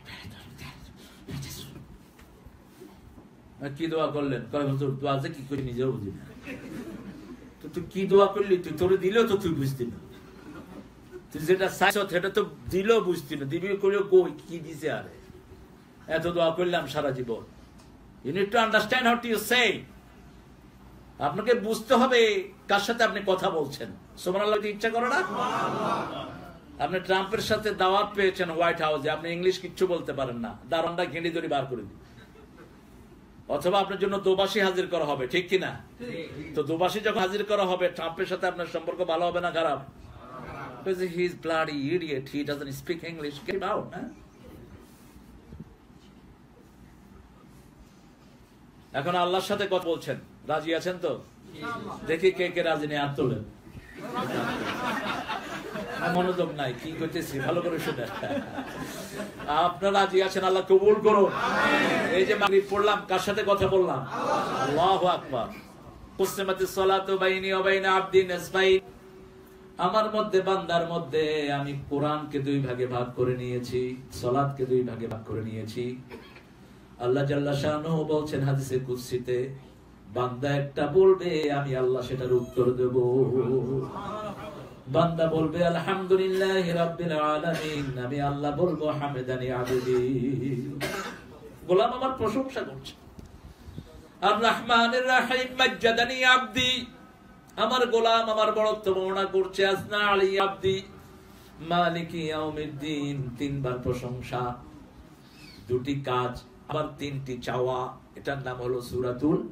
কি দোয়া করলেন? কয় হুজুর দোয়া যে কি করি নিজেও বুঝি না। তো তুই কি দোয়া করলি? তুই তোরে দিলেও তো তুই বুঝতি না, তুই যেটা চাইছ সেটা তো দিলেও বুঝতি না, দিবি করলেও কই কি দিছে? আরে এত দোয়া করলাম সারা জীবন। You need to understand how to say. আপনাকে বুঝতে হবে কার সাথে আপনি কথা বলছেন। সুবহানাল্লাহ, ইচ্ছা করে না? আপনি ট্রাম্পের সাথে দাওয়াত পেয়েছেন হোয়াইট হাউসে, আপনি ইংলিশ কিচ্ছু বলতে পারেন না, দারোয়ানটা ঘেঁড়ি ধরে বার করে দিন। অথবা আপনার জন্য দোবাসী হাজির করা হবে, ঠিক কিনা? তো দোবাসী যখন হাজির করা হবে, ট্রাম্পের সাথে আপনার সম্পর্ক ভালো হবে না খারাপ? Because he is bloody idiot, he doesn't speak English. Get him out, huh? এখন আল্লাহর সাথে কথা বলছেন, রাজি আছেন তো? দেখি কে কে রাজি নেই, হাত তোলেন। মনোযোগ নাই, কি করতেছি ভালো করে শুনে। আপনারা রাজি আছেন? আল্লাহ কবুল করুন। এই যে মাগরিব পড়লাম, কার সাথে কথা বললাম? আল্লাহু আকবার। কুসমাতিস সালাতু বাইনি ওয়া বাইনা আবদি নিসফাইন। আমার মধ্যে, বান্দার মধ্যে আমি কোরআনকে 2 ভাগে ভাগ করে নিয়েছি, সালাতকে 2 ভাগে ভাগ করে নিয়েছি। আল্লাহ জাল্লা শানুহু বলছেন হাদিসে কুদসিতে, বান্দা একটা বলবে আমি আল্লাহ সেটার উত্তর দেব। বান্দা বলবে আলহামদুলিল্লাহি রাব্বিল আলামিন, আমি আল্লাহ বলবো হামদানি আবদি, গোলাম আমার প্রশংসা করছে। আর রহমানির রহিম মাজ্জাদানি আবদি, আমার গোলাম আমার বড়ত্ব বর্ণনা করছে। আসনা আলী আবদি মালিকি ইয়াউমিদ্দিন, 3 বার প্রশংসা, 2টি কাজ, আবার 3টি চাওয়া। এটার নাম হলো সূরাতুল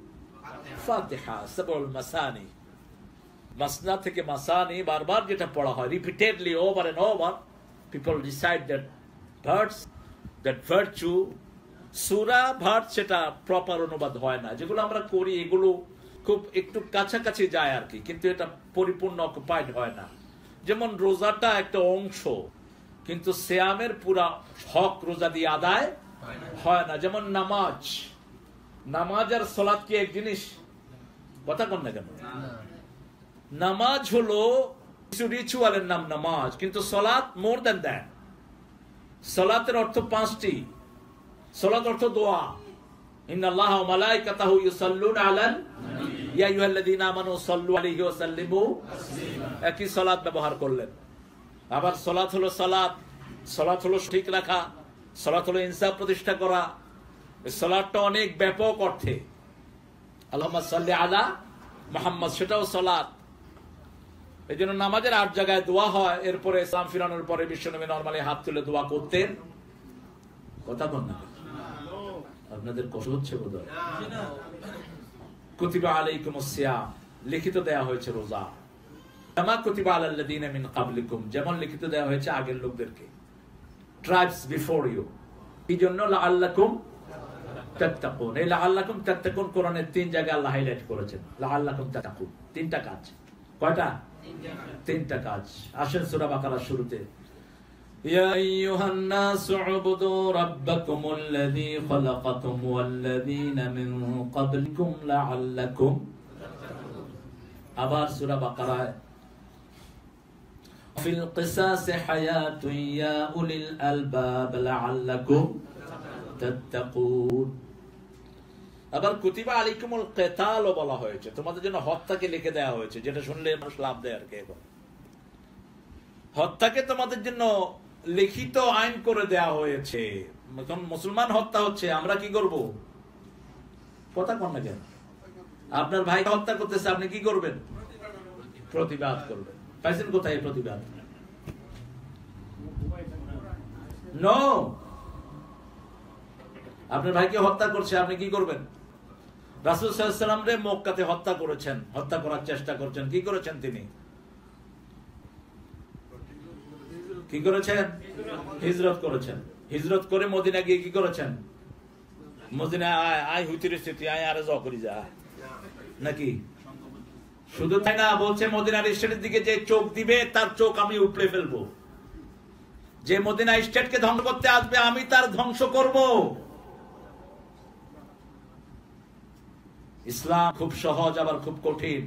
ফাতিহা, সাবউল মাসানি। মাসনা থেকে মাসানি বারবার যেটা পড়া হয়, repeatedly over and over, people decide that verse, that virtue. সূরা ভার্স সেটা প্রপার অনুবাদ হয় না, যেগুলো আমরা করি এগুলো খুব একটু কাছাকাছি যায় আর কি, কিন্তু এটা পরিপূর্ণ অকুপাইড হয় না। যেমন রোজাটা একটা অংশ, কিন্তু সিয়ামের পুরা হক রোজা দিয়ে আদায় হয় না। যেমন নামাজ, নামাজ আর সালাত কি এক জিনিস? কথা কন না কেন? নামাজ হলো কিছু রিচুয়ালের নাম নামাজ, কিন্তু সালাত মোর দ্যান দ্যাট। সালাতের অর্থ 5টি। সালাত অর্থ দোয়া, ইন্নাল্লাহা ওয়া মালাইকাতাহু ইউসাল্লুনা আলান ইয়া আইয়ুহাল্লাযীনা আমানু সাল্লু আলাইহি ওয়া সাল্লিমু। একই সালাত ব্যবহার করলেন। আবার সালাত হলো সালাত, সালাত হলো ঠিক রাখা, সালাত হলো ইনসাফ প্রতিষ্ঠা করা। এই সালাতটা অনেক ব্যাপক অর্থে, আল্লাহুম্মা সাল্লি আলা মুহাম্মদ, সেটাও সালাত। এই জন্য নামাজের 8 জায়গায় দোয়া হয়। এরপরে ইসলাম ফিরানোর পরে বিশ্বনবী নরমালি হাত তুলে দোয়া করতেন। কথা বল না, আপনাদের কষ্ট হচ্ছে বোধহয়। কুতিবা আলাইকুমুস সিয়াম, লিখিত দেয়া হয়েছে রোজা। কামা কুতিবা আলাল্লাযীনা মিন ক্বাবলিকুম, যেমন লিখিত দেয়া হয়েছে আগের লোকদেরকে, ট্রাইবস বিফোর ইউ। এই জন্য লাআল্লাকুম তাত্তাকুন। এই লাআল্লাকুম তাত্তাকুন কোরআনের 3 জায়গায় আল্লাহ হাইলাইট করেছেন। লাআল্লাকুম তাত্তাকুন, 3টা কাজ। কয়টা? 3টা কাজ। আসেন সূরা বাকারার শুরুতে, ইয়া আইয়ুহান নাসু উবুদু রাব্বাকুমুল্লাযী খালাকাকুম ওয়াল্লাযীনা মিন ক্বাবলিকুম লাআল্লাকুম। আবার সূরা বাকারায় ফিল কিসাসি হায়াতুন ইয়া উলিল আলবাব লাআল্লাকুম তাত্তাকুন। আবার কুতিবা আলাইকুমুল কিতালও বলা হয়েছে, তোমাদের জন্য হত্যাকে লিখে দেওয়া হয়েছে, যেটা শুনলে মানুষ লাভ দেয় আর কি। হত্যাকে তোমাদের জন্য লিখিত আইন করে দেওয়া হয়েছে। এখন মুসলমান হত্যা হচ্ছে, আমরা কি করব? কথা কন না কেন? আপনার ভাইকে হত্যা করতেছে, আপনি কি করবেন? প্রতিবাদ করবেন। পাইছেন কোথায় প্রতিবাদ? নো। আপনার ভাইকে হত্যা করছে, আপনি কি করবেন? রাসূল সাল্লাল্লাহু আলাইহি ওয়াসাল্লাম রে মক্কাতে হত্যা করেছেন, হত্যা করার চেষ্টা করছেন। কি করেছেন তিনি? কি করেছেন? হিজরত করেছেন। হিজরত করে মদিনা গিয়ে কি করেছেন? মদিনা আয় হুতির স্থিতি আয় আরে জ করি যা নাকি? শুধু তাই না, বলছে মদিনার স্টেটের দিকে যে চোখ দিবে তার চোখ আমি উপড়ে ফেলবো। যে মদিনা স্টেটকে ধ্বংস করতে আসবে আমি তার ধ্বংস করব। ইসলাম খুব সহজ আবার খুব কঠিন।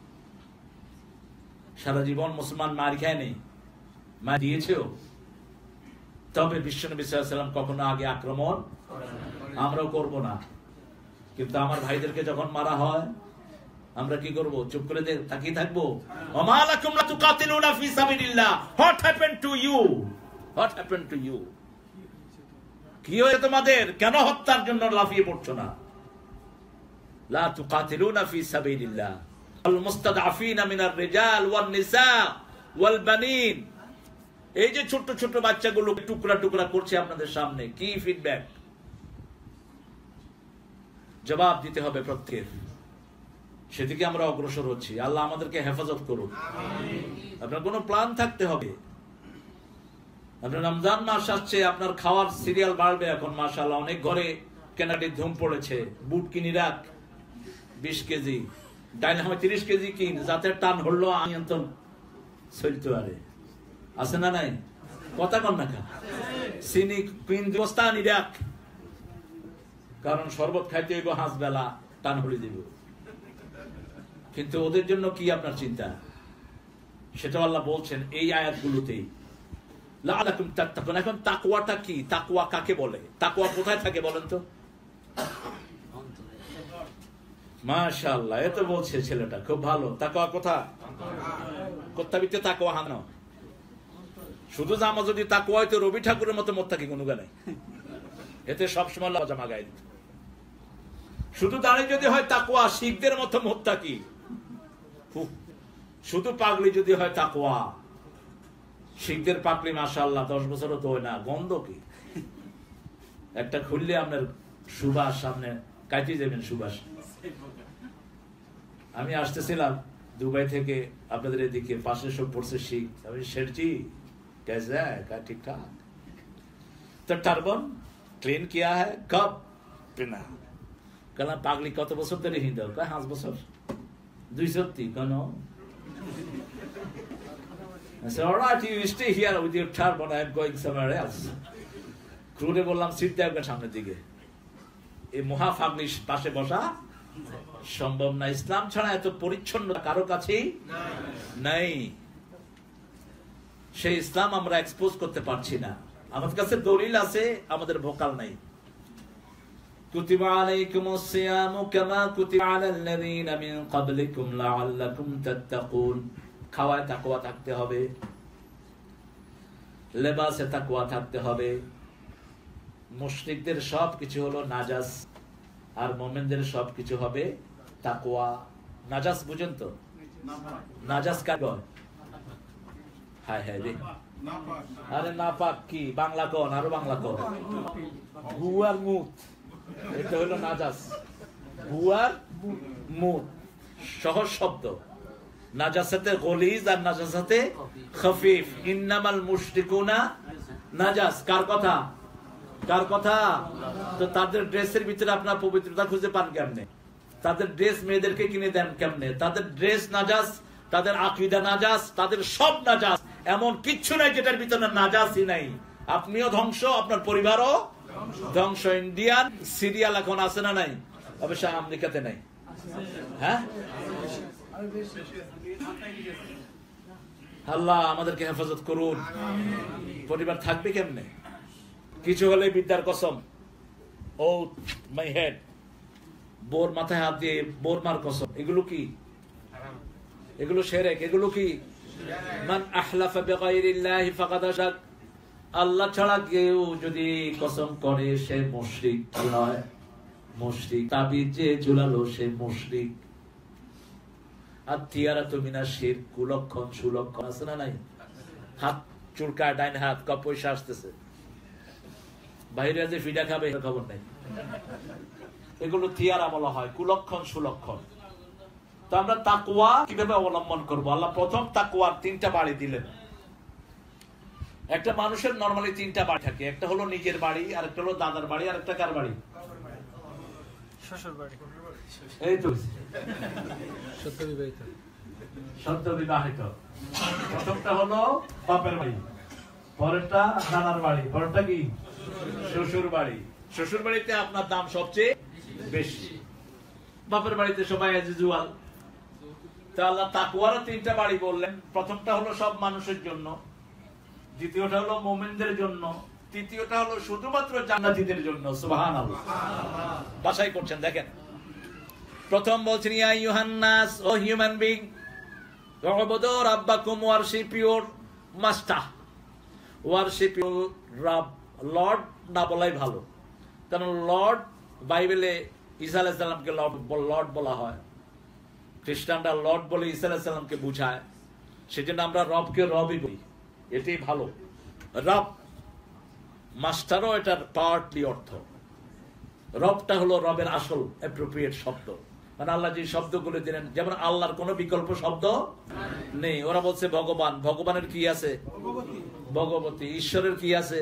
সারা জীবন মুসলমান মার খায়নি, মা দিয়েছেও। তবে বিশ্বনবী সাল্লাল্লাহু আলাইহি ওয়াসাল্লাম কখনো আগে আক্রমণ আমরাও করব না। কিন্তু আমার ভাইদেরকে যখন মারা হয় আমরা কি করব? চুপ করে তাকিয়ে থাকবো? ওমা লাকুম লা তুকাতিলুনা ফি সাবিলিল্লাহ, what happened to you? What happened to you? কি হয়েছে তোমাদের? কেন হত্যার জন্য লাফিয়ে পড়ছো না? লা তুকাতিলুনা ফি সাবিলিল্লাহ আল মুস্তাদআফিনা মিনার রিজাল ওয়ান নিসা ওয়াল বানিন। এই যে ছোট ছোট বাচ্চাগুলো টুকরা টুকরা করছে আপনাদের সামনে, কি ফিডব্যাক? জবাব দিতে হবে প্রত্যেক। সেদিকে আমরা অগ্রসর হচ্ছি। আল্লাহ আমাদেরকে হেফাজত করুন। আপনার কোনো প্ল্যান থাকতে হবে। আপনার রমজান মাস আসছে, আপনার খাওয়ার সিরিয়াল বাড়বে এখন মাশাআল্লাহ। অনেক ঘরে কেনাকাটির ধুম পড়েছে। বুট কিনি রাখ 20 কেজি, ডাইল হয় 30 কেজি কিন, যাতে টান হলো আয়ন্তন চলতে পারে। আছে না নাই? কথা কন না খা। চিনি কিন বস্তা আনি রাখ, কারণ শরবত খাইতে হইব হাঁস বেলা, টান হলে দিব। কিন্তু ওদের জন্য কি আপনার চিন্তা? সেটা আল্লাহ বলছেন এই আয়াতগুলোতেই, লাআলাকুম তাত্তাকুন। এখন তাকওয়াটা কি? তাকওয়া কাকে বলে? তাকওয়া কোথায় থাকে বলেন তো? মাশাআল্লাহ, এত বলছে ছেলেটা, খুব ভালো। তাকওয়া কোথায়? কোত্তাবিতে তাকওয়া হানো। শুধু জামা যদি তাকওয়া হয়তো রবি ঠাকুরের মতো মোত্তাকি কোনো গানে, এতে সবসময় জামা গায়ে দিত। শুধু দাঁড়িয়ে যদি হয় তাকওয়া, শিখদের মতো মোত্তাকি। শুধু পাগলি যদি হয় তাকওয়া, শিখদের পাগলি মাশাআল্লাহ 10 বছরও তো হয় না, গন্ধ কি? একটা খুললে আপনার সুবাস সামনে কাইতে যাবেন। সুবাস আমি আসতেছিলাম দুবাই থেকে আপনাদের এদিকে, পাশে সব পড়ছে শিখ। আমি শেরজি कैसे है? कहा ठीक ठाक। तो टर्बन क्लीन किया है? कब पिना? कहला पागली कत बছর ধরে হিন্দু? কয় 5 বছর। 230 কেন? I said, all right, you stay here with your turban, I am going somewhere else. ক্রুরে বললাম সিট দেবেন সামনের দিকে। এই মহা ফাগলি পাশে বসা সম্ভব না। ইসলাম ছাড়া এত পরিচ্ছন্ন কারো কাছেই নাই। সেই ইসলাম আমরা এক্সপোজ করতে পারছি না। আমাদের কাছে দলিল আছে, আমাদের ভোকাল নাই। কুতিবা আলাইকুমুস সিয়ামু কামা কুতিবা আলাল্লাযীনা মিন ক্বাবলিকুম লাআল্লাকুম তাত্তাকুন। খাওয়ায় তাকওয়া থাকতে হবে, লেবাসে তাকওয়া থাকতে হবে। মুশরিকদের সবকিছু হলো নাজাস, আর মুমিনদের সবকিছু হবে তাকওয়া। নাজাস বুঝেন তো? নাজাস কাকে বলে? হায় হায় রে, আরে নাপাক কি বাংলা কোন, আরো বাংলা কোন। গুয়ার মুত, এটা হলো নাজাস। গুয়ার মুত সহজ শব্দ। নাজাসাতে গলিজ আর নাজাসাতে খফিফ। ইন্নামাল মুশরিকুনা নাজাস। কার কথা? কার কথা? তো তাদের ড্রেসের ভিতরে আপনার পবিত্রতা খুঁজে পান কেমনে? তাদের ড্রেস মেয়েদেরকে কিনে দেন কেমনে? তাদের ড্রেস নাজাস, তাদের আকীদা নাজাস, তাদের সব নাজাস। এমন কিচ্ছু নাই যেটার ভিতরে নাজাসই নাই। আপনিও ধ্বংস, আপনার পরিবারও ধ্বংস। ইন্ডিয়ান সিরিয়াল এখন আছে না নাই? অবশ্য আমেরিকাতে নাই। হ্যাঁ, আল্লাহ আমাদেরকে হেফাজত করুন। পরিবার থাকবে কেমনে? কিছু হলে বিদ্যার কসম। ও মাই হেড, বোর মাথায় হাত দিয়ে বোর মার কসম। এগুলো কি? এগুলো শিরক। এগুলো কি? মান আহলাফা বিগাইরিল্লাহি ফাকাদ আশরাক। আল্লাহ ছাড়া কেউ যদি কসম করে সে মুশরিক। কি হয়? মুশরিক। তাবিজ যে ঝুলালো সে মুশরিক। আর তিয়ারাতু মিনাশ শিরক, কুলক্ষণ সুলক্ষণ আছে না নাই? হাত চুলকায়, ডাইন হাত, কপ পয়সা আসতেছে, বাইরে যে ফিডা খাবে খবর নাই। এগুলো তিয়ারা বলা হয়, কুলক্ষণ সুলক্ষণ। তো আমরা তাকওয়া কিভাবে অবলম্বন করব? আল্লাহ প্রথম তাকওয়ার 3টা বাড়ি দিলেন। একটা মানুষের নরমালি 3টা বাড়ি থাকে। একটা হলো নিজের বাড়ি, আর একটা হলো দাদার বাড়ি, আর একটা কার বাড়ি? শ্বশুর বাড়ি। এই তো সদ্য বিবাহিত। সদ্য বিবাহিত। প্রথমটা হলো বাপের বাড়ি, পরেরটা দাদার বাড়ি, পরেরটা কি? শ্বশুর বাড়ি। শ্বশুর বাড়িতে আপনার দাম সবচেয়ে বেশি, বাপের বাড়িতে সবাই এজ ইউজুয়াল। তা আল্লাহ তাকওয়ার 3টা বাড়ি বললেন। প্রথমটা হলো সব মানুষের জন্য, দ্বিতীয়টা হলো মুমিনদের জন্য, তৃতীয়টা হলো শুধুমাত্র জান্নাতীদের জন্য। সুবহানাল্লাহ। বাছাই করছেন দেখেন। প্রথম বলছেন ইয়া আইয়ুহান নাস, ও হিউম্যান বিং, উবুদু রাব্বাকুম, worship your master. Worship your রাব। লর্ড না বলাই ভালো, কারণ লর্ড বাইবেলে ঈসা আলাইহিস সালামকে লর্ড বলা হয়। খ্রিস্টানরা লর্ড বলে ঈসা আলাইহিস সালামকে বুঝায়, সেজন্য আমরা রবকে রবই বলি, এটাই ভালো। রব মাস্টারও এটার পার্টলি অর্থ। রবটা হলো রবের আসল অ্যাপ্রোপ্রিয়েট শব্দ, মানে আল্লাহ যে শব্দগুলো দিলেন। যেমন আল্লাহর কোনো বিকল্প শব্দ নেই। ওরা বলছে ভগবান, ভগবানের কি আছে? ভগবতী। ঈশ্বরের কি আছে?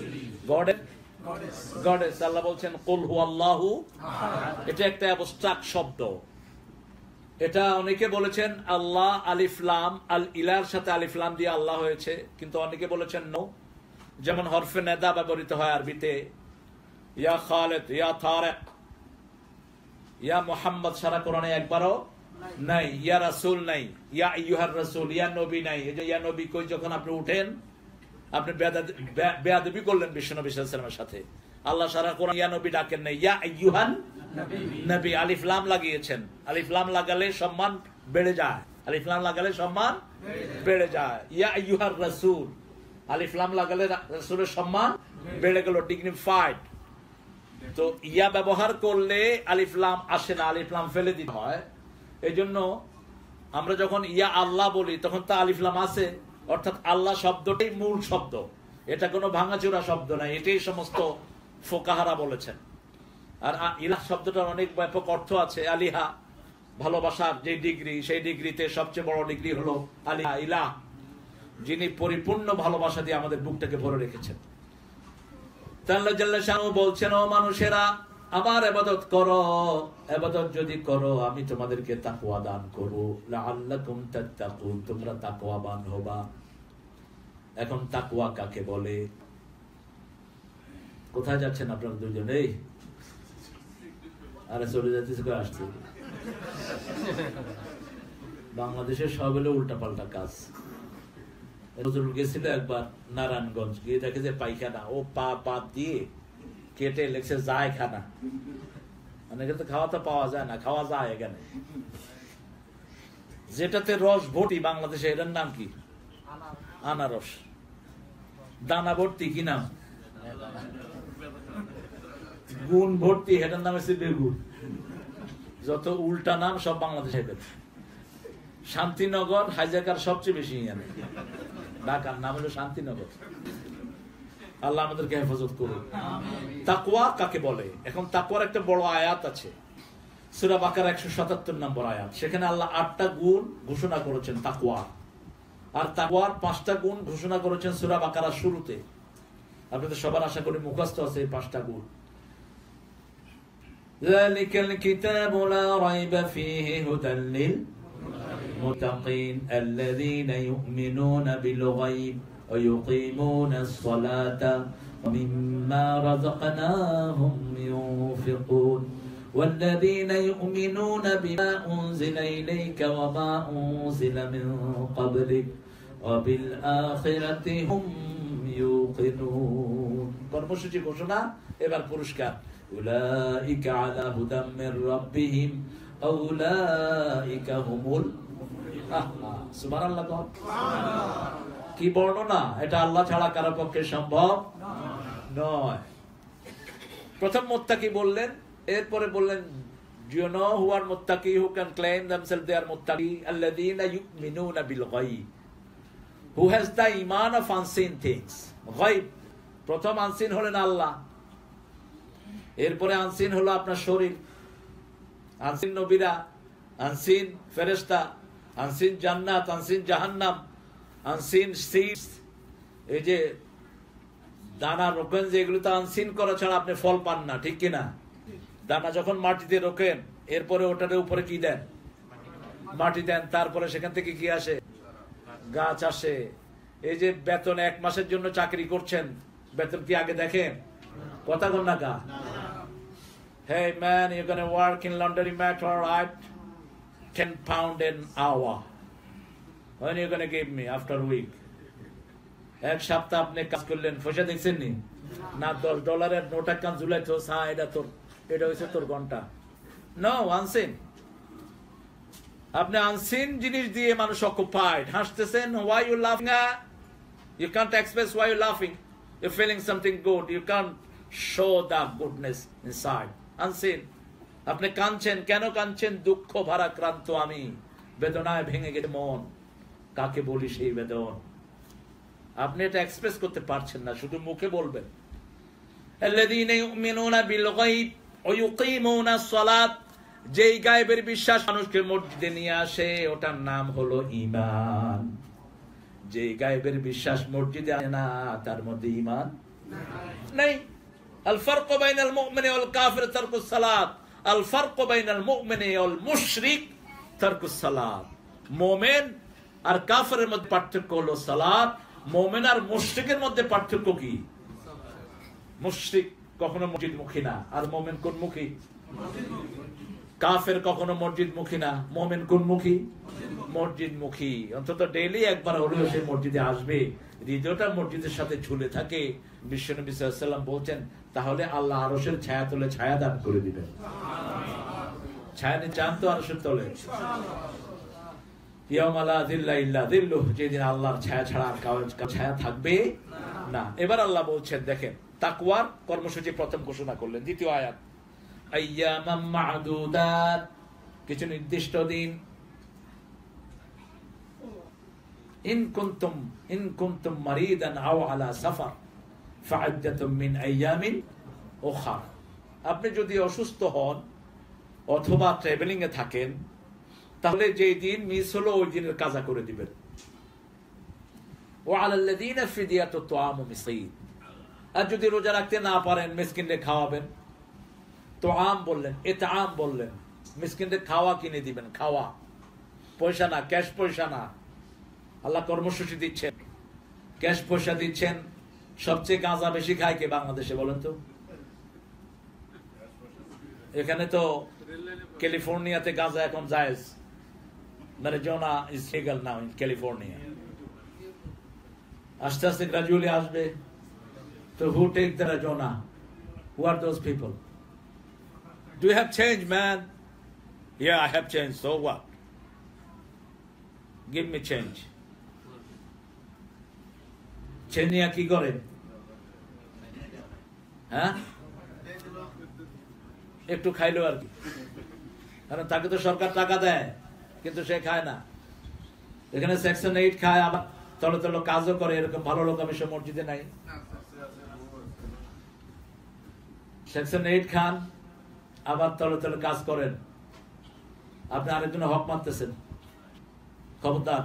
গডেস। আল্লাহ বলছেন কুল হুয়াল্লাহু। এটা একটা অ্যাবস্ট্রাক্ট শব্দ। এটা অনেকে বলেছেন আল্লাহ আলিফ লাম, আল ইলার সাথে আলিফ লাম দিয়ে আল্লাহ হয়েছে, কিন্তু অনেকে বলেছেন নো। যেমন হরফে নেদা ব্যবহৃত হয় আরবিতে, ইয়া খালেদ, ইয়া তারেক, ইয়া মুহাম্মদ সারা কোরআনে একবারও নাই। ইয়া রাসূল নাই, ইয়া আইয়ুহার রাসূল, ইয়া নবী নাই। এই যে ইয়া নবী কই, যখন আপনি উঠেন আপনি বেয়াদবি করলেন বিশ্বনবী সাল্লাল্লাহু আলাইহি ওয়াসাল্লামের সাথে। আল্লাহ সারা কোরআন ইয়া নবী ডাকেন নাই, ইয়া আইয়ুহান নবী। আলিফ লাম লাগিয়েছেন। আলিফ লাম লাগালে সম্মান বেড়ে যায়। আলিফ লাম লাগালে সম্মান বেড়ে যায়। ইয়া আইয়ুহার রাসূল, আলিফ লাম লাগালে রাসূলের সম্মান বেড়ে গেল, ডিগনিফাইড। তো ইয়া ব্যবহার করলে আলিফ লাম আসে না, আলিফ লাম ফেলে দিতে হয়। এই জন্য আমরা যখন ইয়া আল্লাহ বলি তখন তো আলিফ লাম আছে, অর্থাৎ আল্লাহ শব্দটাই মূল শব্দ, এটা কোনো ভাঙাচোরা শব্দ নাই। এটাই সমস্ত ফোকাহারা বলেছেন। আর ইলাহ শব্দটার অনেক ব্যাপক অর্থ আছে। আলিহা ভালোবাসার যে ডিগ্রি, সেই ডিগ্রিতে সবচেয়ে বড় ডিগ্রি হলো আল্লাহ ইলাহ, যিনি পরিপূর্ণ ভালোবাসা দিয়ে আমাদের বুকটাকে ভরে রেখেছেন। আল্লাহ জাল্লা শানহু বলছেন, ও মানুষেরা আমার ইবাদত করো, ইবাদত যদি করো আমি তোমাদেরকে তাকওয়া দান করব, লাআল্লাকুম তাত্তাকুন, তোমরা তাকওয়াবান হবা। এখন তাকওয়া কাকে বলে? কোথায় যাচ্ছেন আপনারা দুজন? এই আরে চলে যাচ্ছে করে আসছে। বাংলাদেশের সব হলো উল্টা পাল্টা কাজ। গেছিল একবার নারায়ণগঞ্জ, গিয়ে দেখে যে পায়খানা, ও পা দিয়ে কেটে লেগছে যায় খানা, মানে এখানে খাওয়া তো পাওয়া যায় না, খাওয়া যায় এখানে। যেটাতে রস ভর্তি বাংলাদেশে, এটার নাম কি? আনারস। দানা ভর্তি কি নাম? গুণ ভর্তি, এটার নাম হচ্ছে বেগুন। যত উল্টা নাম সব বাংলাদেশে। শান্তিনগর হাইজাকার সবচেয়ে বেশি জানে, ঢাকার নাম হলো শান্তিনগর। আল্লাহ আমাদেরকে হেফাজত করুন। তাকওয়া কাকে বলে? এখন তাকওয়ার একটা বড় আয়াত আছে, সূরা বাকারা 177 নম্বর আয়াত। সেখানে আল্লাহ 8টা গুণ ঘোষণা করেছেন তাকওয়া, আর তাকওয়ার 5টা গুণ ঘোষণা করেছেন সূরা বাকারার শুরুতে। আপনাদের সবার আশা করি মুখস্থ আছে এই 5টা গুণ। যালিকাল কিতাবু লা রাইবা ফীহি হুদাল লিলমুত্তাকিন আল্লাযীনা ইউমিনুনা বিল গায়ব ওয়া ইউকিমুনাস সালাতা ওয়া মিম্মা রাযাকনাহুম ইউনফিকুন والذين يؤمنون بما أنزل إليك وما أنزل من قبلك وبالآخرة هم يوقنون। কর্মসূচি ঘোষণা, এবার পুরস্কার। أولئك على هدى من ربهم أولئك هم সুবহানাল্লাহ। কি বর্ণনা! এটা আল্লাহ ছাড়া কারো পক্ষে সম্ভব নয়। প্রথম মুত্তাকি বললেন, এরপরে বললেন, do you know who are muttaqi, who can claim themselves they are muttaqi? alladhina yu'minuna bil ghaib, who has the iman of unseen things. ghaib প্রথম unseen হলেন আল্লাহ, এরপরে unseen হলো আপনার শরীর, unseen নবীরা, unseen ফেরেশতা, unseen জান্নাত, unseen জাহান্নাম, unseen seeds। এই যে দানা রোপেন, যেগুলো তো unseen করা ছাড়া আপনি ফল পান না, ঠিক কিনা? দানা যখন মাটিতে রোকেন, এরপরে ওটার উপরে কি দেন? মাটি দেন, তারপরে সেখান থেকে কি আসে? গাছ আসে। এই যে বেতন 1 মাসের জন্য চাকরি করছেন, বেতন কি আগে দেখেন? কথা বল না গা। Hey man, you're gonna work in laundry mat, all right? 10 pound an hour. When are you gonna give me? After a week. 1 সপ্তাহ আপনি কাজ করলেন, পয়সা দেখছেন নি? না $10 নোট কান ঝুলাই তো এটা তোর, এটা হচ্ছে তোর ঘন্টা। No, unseen. আপনি আনসিন জিনিস দিয়ে মানুষ অকুপাইড। হাসতেছেন, why you laughing? You can't express why you laughing. You're feeling something good. You can't show the goodness inside. Unseen. আপনি কাঁদছেন, কেন কাঁদছেন? দুঃখ ভারাক্রান্ত আমি, বেদনায় ভেঙে গেছে মন। কাকে বলি সেই বেদন? আপনি এটা এক্সপ্রেস করতে পারছেন না, শুধু মুখে বলবেন। আল্লাযীনা ইউমিনুনা বিল গায়ব ওয়া ইউকিমুনাস সালাত, যেই গায়েবের বিশ্বাস মানুষকে মসজিদে নিয়ে আসে, ওটার নাম হলো ঈমান। যেই গায়েবের বিশ্বাস মসজিদে আনে না, তার মধ্যে ঈমান নাই। আল ফারকু বাইনাল মুমিনি ওয়াল কাফির তারকুস সালাত, আল ফারকু বাইনাল মুমিনি ওয়াল মুশরিক তারকুস সালাত। মুমিন আর কাফিরের মধ্যে পার্থক্য হলো সালাত। মুমিন আর মুশরিকের মধ্যে পার্থক্য কি? মুশরিক কখনো মসজিদ মুখী না, আর মুমিন কোন মুখী? কাফের কখনো মসজিদ মুখী না, মুমিন কোন মুখী? মসজিদ মুখী। অন্তত ডেইলি একবার হলেও সে মসজিদে আসবে, হৃদয়টা মসজিদের সাথে ঝুলে থাকে। বিশ্বনবী সাল্লাল্লাহু আলাইহি ওয়াসাল্লাম বলছেন, তাহলে আল্লাহ আরশের ছায়া তলে ছায়া দান করে দিবেন। ছায়া নিয়ে চান তো আরশের তলে? ইয়াউমা লা যিল্লা ইল্লা যিল্লুহ, যেদিন আল্লাহর ছায়া ছাড়া আর কারো ছায়া থাকবে না। এবার আল্লাহ বলছেন, দেখেন তাকওয়ার কর্মসূচি প্রথম ঘোষণা করলেন। দ্বিতীয় আয়াত, আইয়ামাম মা'দুদাত, কিছু নির্দিষ্ট দিন। ইন কুনতুম মারিদান আও আলা সাফার ফা'ইদ্দাতুম মিন আইয়ামিন উখরা। আপনি যদি অসুস্থ হন অথবা ট্রাভেলিং এ থাকেন, তাহলে যেই দিন মিস হলো ওই দিনের কাজা করে দিবেন। ওয়ালাল্লাযীনা ফিদিয়াতুত তুআমু মিসকিন, আর যদি রোজা রাখতে না পারেন মিসকিনকে খাওয়াবেন। তুআম বললেন, ইতআম বললেন, মিসকিনকে খাওয়া কিনে দিবেন, খাওয়া, পয়সা না, ক্যাশ পয়সা না। আল্লাহ কর্মসূচি দিচ্ছেন, ক্যাশ পয়সা দিচ্ছেন। সবচেয়ে গাঁজা বেশি খায় কে বাংলাদেশে বলেন তো? এখানে তো ক্যালিফোর্নিয়াতে গাঁজা এখন জায়েজ, marijuana is legal now in California. আস্তে আস্তে গ্রাজুয়ালি আসবে। তো who take the marijuana? Who are those people? Do you have change, man? Yeah, I have change. So what? Give me change. Change নিয়ে কি করে? হ্যাঁ, একটু খাইলো আর কি, কারণ তাকে তো সরকার টাকা দেয়, কিন্তু সে খায় না। এখানে সেকশন 8 খায়, আবার তলে তলে কাজও করে। এরকম ভালো লোক আমি সব মসজিদে নাই। সেকশন 8 খান, আবার তলে তলে কাজ করেন। আপনি আরেকজনের হক মারতেছেন, খবরদার।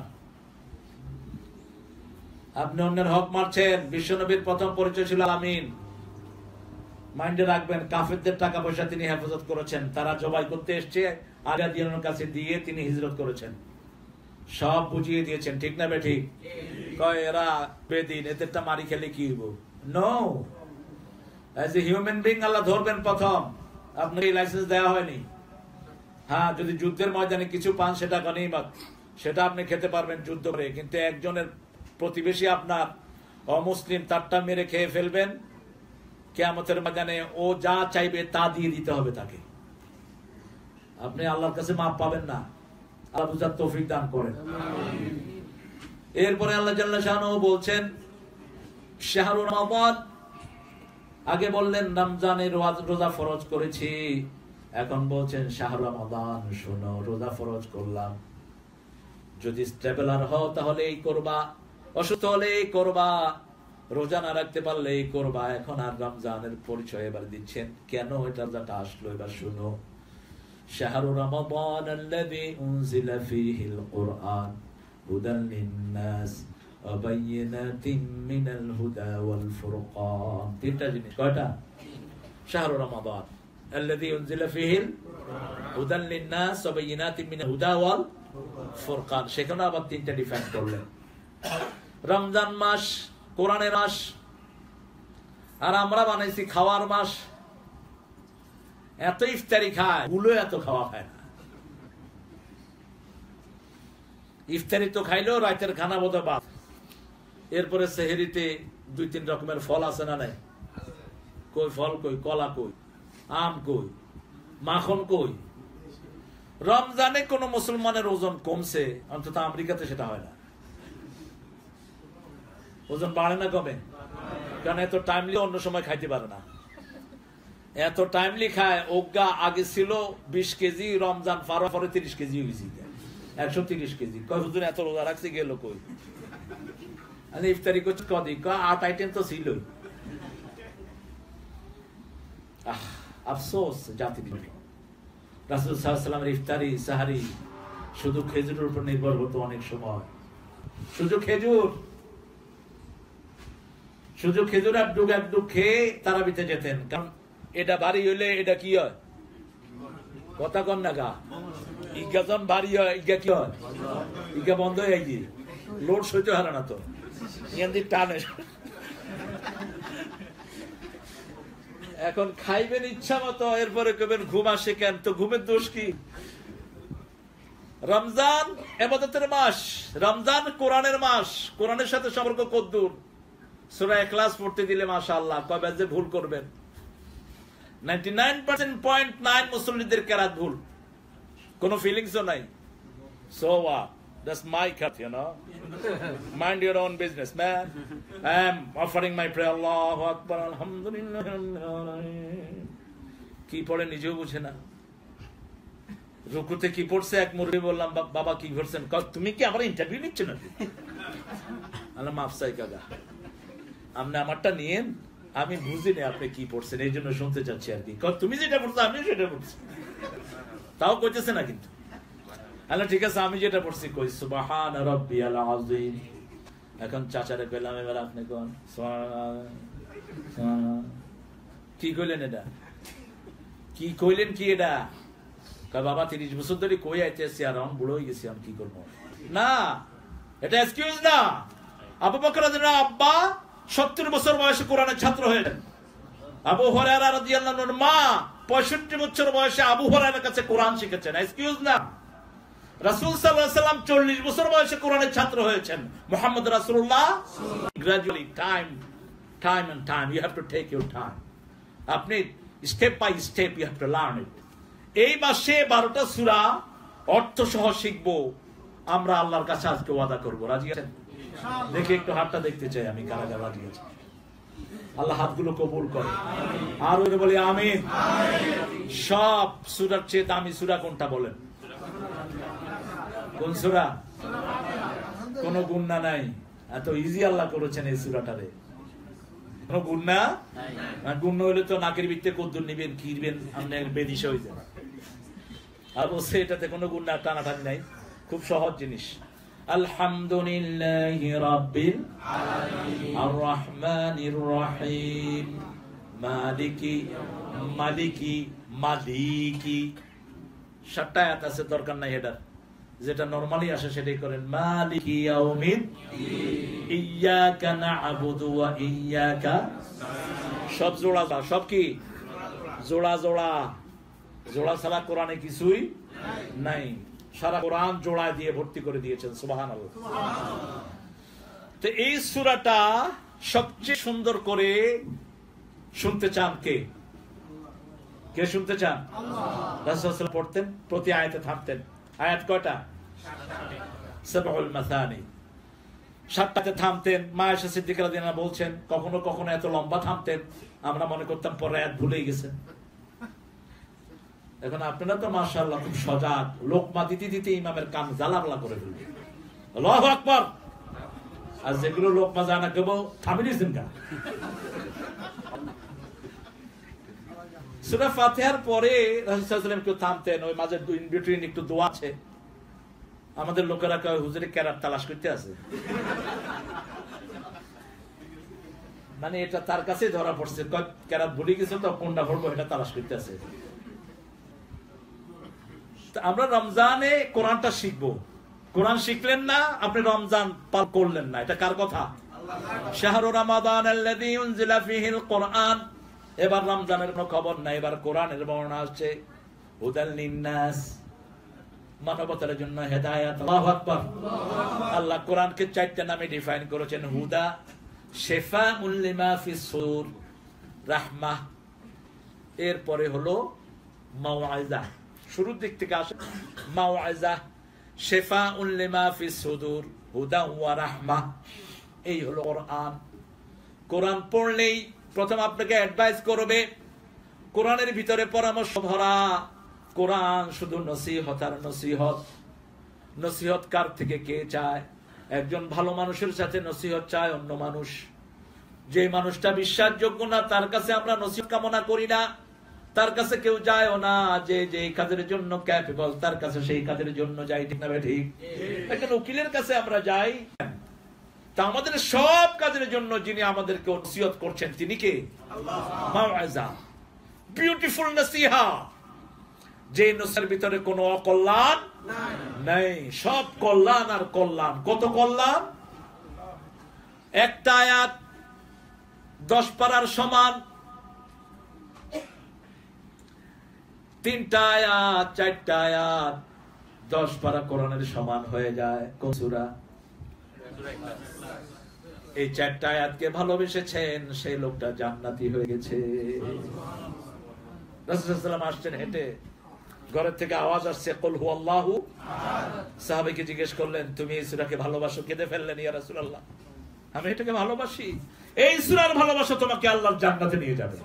আপনি অন্যের হক মারছেন। বিশ্বনবীর প্রথম পরিচয় ছিল আমিন। মাইন্ডে রাখবেন, কাফেরদের টাকা পয়সা তিনি হেফাজত করেছেন। তারা জবাই করতে এসছে, আগাদিয়ানের কাছে দিয়ে তিনি হিজরত করেছেন। সব বুঝিয়ে দিয়েছেন, ঠিক না বেঠিক? কয় এরা বেদিন, এদেরটা মারি খেলে কি হইব? No, as a human being আল্লাহ ধরবেন প্রথম। আপনার এই লাইসেন্স দেওয়া হয়নি। হ্যাঁ, যদি যুদ্ধের ময়দানে কিছু পান সেটা গনিমত, সেটা আপনি খেতে পারবেন যুদ্ধ করে। কিন্তু একজনের প্রতিবেশী আপনার অমুসলিম, তারটা মেরে খেয়ে ফেলবেন, কিয়ামতের ময়দানে ও যা চাইবে তা দিয়ে দিতে হবে তাকে। আপনি আল্লাহর কাছে মাপ পাবেন না। আল্লাহ বুঝার তৌফিক দান করেন। এরপরে আল্লাহ জাল্লা শাআনুহু বলছেন শাহরুর রমাদান। আগে বললেন রমজানের রোজা ফরজ করেছি, এখন বলছেন শাহরুর রমাদান, শোনো রোজা ফরজ করলাম। যদি স্টেবলার হও তাহলে এই করবা, অসুস্থ হলে এই করবা, রোজা না রাখতে পারলে এই করবা। এখন আর রমজানের পরিচয় এবার দিচ্ছেন, কেন এটা রোজাটা আসলো এবার শুনো। শাহরু রমাদান আল্লাযী উনজিলা ফীহিল কুরআন হুদান লিন-নাস ওয়া বায়িনাতিন মিনাল হুদা ওয়াল ফুরকান। তিনটা জিনিস। কয়টা? শাহরু রমাদান আল্লাযী উনজিলা ফীহিল হুদান লিন-নাস ওয়া বায়িনাতিন মিনাল হুদা ওয়াল ফুরকান। সেখানে আবার তিনটা ডিফাইন করলেন। রমজান মাস কোরআনের মাস, আর আমরা বানাইছি খাওয়ার মাস। এত ইফতারি খায়, গুলো এত খাওয়া খায় না। ইফতারি তো খাইলেও রাতের খানা বোধ বাদ। এরপরে সেহেরিতে 2-3 রকমের ফল আছে না নাই? কই ফল কই, কলা কই, আম কই, মাখন কই। রমজানে কোন মুসলমানের ওজন কমছে? অন্তত আমেরিকাতে সেটা হয় না। ওজন বাড়ে না কমে? কারণ এত টাইমলি অন্য সময় খাইতে পারে না। এত টাইমলি খায়। ওগা আগে ছিল 20 কেজি, রমজান পার পরে 30 কেজি হয়েছে, 130 কেজি। কয় হুজুর এত রোজা রাখছে গেল কই? আমি ইফতারি করছি কদিন, 8 আইটেম তো ছিল। আফসোস জাতির। রাসূল সাল্লাল্লাহু আলাইহি ওয়াসাল্লামের ইফতারি সাহারি শুধু খেজুরের উপর নির্ভর হতো অনেক সময়। শুধু খেজুর, শুধু খেজুর একডুক খেয়ে তারাবিতে যেতেন। কারণ এটা ভারী হইলে এটা কি হয়? কথা কন না গা। ইগা যখন ভারী হয়, ইগা কি হয়? ইগা বন্ধ হয়ে গিয়ে লোড সইতে হারে না তো, টানে। এখন খাইবেন ইচ্ছা মতো, এরপরে কবেন ঘুম আসে কেন? তো ঘুমের দোষ কি? রমজান ইবাদতের মাস, রমজান কোরআনের মাস। কোরআনের সাথে সম্পর্ক কদ্দুর? সূরা ইখলাস পড়তে দিলে মাশাআল্লাহ কবে যে ভুল করবেন। 99.9 মুসল্লিদের কেরাত ভুল, কোনো ফিলিংসও নাই। So what? That's my cut, you know. Mind your own business, man. I am offering my prayer. Allahu Akbar, Alhamdulillah. কি পড়ে নিজেও বুঝে না। রুকুতে কি পড়ছে, এক মুরব্বি বললাম বাবা কি করছেন? তুমি কি আমার ইন্টারভিউ নিচ্ছ নাকি? আল্লাহ মাফ চাই কাকা, আপনি আমারটা নিয়েন, আমি বুঝিনি আপনি কি পড়ছেন, এই জন্য শুনতে চাচ্ছি আর কি। তুমি যেটা পড়ছো আমি সেটা পড়ছি, তাও করতেছে না। কিন্তু আল্লাহ ঠিক আছে, আমি যেটা পড়ছি কই সুবহান রাব্বিয়াল আযীম। এখন চাচারে কইলাম এবার আপনি কোন কি কইলেন, এটা কি কইলেন, কি এটা? কয় বাবা 30 বছর ধরে কই আইতেছি আর আমি বুড়ো হয়ে গেছি, আমি কি করবো? না, এটা এক্সকিউজ না। আবু বকর রাদিয়াল্লাহু আনহু আব্বা 70 বছর বয়সে কোরআনের ছাত্র হলেন। আবু হুরায়রা রাদিয়াল্লাহু আনহুর মা 65 বছর বয়সে আবু হুরায়রার কাছে কোরআন শিখেছেন। এক্সকিউজ না। রাসূল সাল্লাল্লাহু আলাইহি ওয়াসাল্লাম 40 বছর বয়সে কোরআনের ছাত্র হয়েছেন। মুহাম্মদ রাসূলুল্লাহ gradually time and time you have to take your time. আপনি step by step you have to learn it. এই মাসে 12টা সূরা অর্থ সহ শিখবো আমরা, আল্লাহর কাছে আজকে ওয়াদা করব। রাজি আছেন? দেখি একটু হাতটা দেখতে চাই আমি, কারা কারা রাজি আছে। আল্লাহ হাতগুলো কবুল করে। আর ওরে বলি আমিন। সব সূরার চেয়ে দামি সূরা কোনটা বলেন? কোন সূরা? কোন গুণনা নাই, এত ইজি আল্লাহ করেছেন এই সূরাটারে। কোন গুণনা নাই। গুণনা হইলে তো নাকের ভিতরে কদ্দুর নিবেন, কিরবেন, আপনি বেদিশা হয়ে যাবেন। আর বলছে এটাতে কোনো গুণনা টানাটানি নাই, খুব সহজ জিনিস। আলহামদুলিল্লাহি রাব্বিল আলামিন আর রহমানির রহিম মালিকি মালিকি 7টা আয়াত আছে, দরকার নাই এটা, যেটা নরমালি আসে সেটাই করেন। মালিকি ইয়াউমিদ ইয়্যাকা না'বুদু ওয়া ইয়্যাকা, সব জোড়া, সব কি জোড়া জোড়া, জোড়া ছাড়া কোরআনে কিছুই নাই। সারা কোরআন জোড়া দিয়ে ভর্তি করে দিয়েছেন। সুবহানাল্লাহ। তো এই সূরাটা সবচেয়ে সুন্দর করে শুনতে চান কে? কে শুনতে চান? আল্লাহ। রাসূল সাল্লাল্লাহু আলাইহি ওয়াসাল্লাম পড়তেন, প্রতি আয়াতে থামতেন। আয়াত কয়টা? 7 মাসানি। 7টাতে থামতেন। মা আয়েশা সিদ্দিকা রাদিয়াল্লাহু আনহা বলছেন কখনো কখনো এত লম্বা থামতেন আমরা মনে করতাম পরে আয়াত ভুলেই গেছেন। এখন আপনারা তো মাশাআল্লাহ খুব সজাগ, লোকমা দিতে দিতে ইমামের কান জ্বালাবলা করে ফেলবে। আল্লাহু আকবার। আর যেগুলো লোকমা জানা কেব থামিয়েছেন না। সূরা ফাতিহার পরে রাসূল সাল্লাল্লাহু আলাইহি ওয়াসাল্লাম একটু থামতেন, ওই মাঝে ইন বিটুইন একটু দোয়া আছে। আমাদের লোকেরা কয় হুজুরে কেরাত তালাশ করতে আছে, মানে এটা তার কাছে ধরা পড়ছে, কয় কেরাত ভুলে গেছে তো কোনটা পড়বো এটা তালাশ করতে আছে। আমরা রমজানে কোরআনটা শিখবো, কোরআন শিখলেন না আপনি রমজান পার করলেন না, এটা কার কথা? শাহরু রমাদান আল্লাযী উনজিলা ফীহিল কোরআন। এবার রমজানের কোনো খবর নাই, এবার কোরআনের বর্ণনা আসছে। হুদাল লিন্নাস, মানবতার জন্য হেদায়েত। আল্লাহু আকবার। আল্লাহ কোরআনকে 4টা নামে ডিফাইন করেছেন। হুদা, শিফাউল লিমা ফিস সুদুর, রাহমাহ, এরপরে হলো মাউইজা। শুরুর দিক থেকে আসে মাউইজা, শিফাউল লিমা ফিস সুদুর, হুদা ওয়া রাহমাহ। এই হলো কোরআন। কোরআন পড়লেই প্রথম আপনাকে অ্যাডভাইস করবে, কোরআনের ভিতরে পরামর্শ ভরা। কোরআন শুধু নসিহত আর নসিহত। নসিহত কার থেকে কে চায়? একজন ভালো মানুষের সাথে নসিহত চায় অন্য মানুষ। যে মানুষটা বিশ্বাসযোগ্য না তার কাছে আমরা নসিহত কামনা করি না, তার কাছে কেউ যায়ও না। যে যে কাজের জন্য ক্যাপেবল তার কাছে সেই কাজের জন্য যাই, ঠিক না ঠিক? একজন উকিলের কাছে আমরা যাই, তা আমাদের সব কাজের জন্য যিনি আমাদেরকে নসিহত করছেন তিনি কে? আল্লাহ। বিউটিফুল নসিহা, যে নসিহতের ভিতরে কোনো অকল্যাণ নাই, সব কল্যাণ আর কল্যাণ। কত কল্যাণ! একটা আয়াত 10 পারার সমান, 3টা আয়াত 4টা আয়াত 10 পারা কোরআনের সমান হয়ে যায়। কোন সূরা? এই 4টা আয়াতকে ভালোবেসেছেন সেই লোকটা জান্নাতি হয়ে গেছে। রাসূল সাল্লাল্লাহু আলাইহি ওয়াসাল্লাম আসছেন হেঁটে, ঘরের থেকে আওয়াজ আসছে কুল হুয়াল্লাহু আহাদ। সাহাবীকে জিজ্ঞেস করলেন তুমি এই সূরাকে ভালোবাসো? কেঁদে ফেললেন, ইয়া রাসূলুল্লাহ আমি এটাকে ভালোবাসি। এই সূরার ভালোবাসা তোমাকে আল্লাহর জান্নাতে নিয়ে যাবে।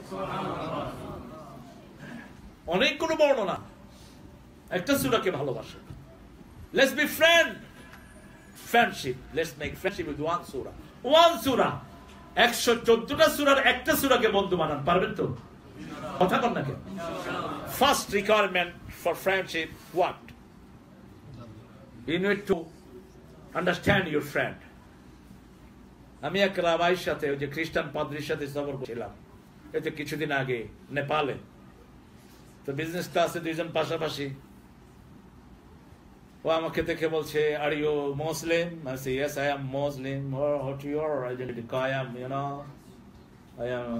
অনেকগুলো বর্ণনা, একটা সূরাকে ভালোবাসো। Let's be friend, friendship, let's make friendship with one সূরা। ওয়ান সূরা, 114টা সূরার একটা সূরাকে বন্ধু বানান, পারবেন তো? কথা কর না কেন? First requirement for friendship what? You need to understand your friend. আমি এক রাবাইয়ের সাথে, ওই যে খ্রিস্টান পাদ্রীর সাথে সফর করছিলাম এতে কিছুদিন আগে নেপালে। তো বিজনেস ক্লাসে দুইজন পাশাপাশি। ও আমাকে দেখে বলছে, are you Muslim? I say, yes, I am Muslim. What your identity? I am, I am.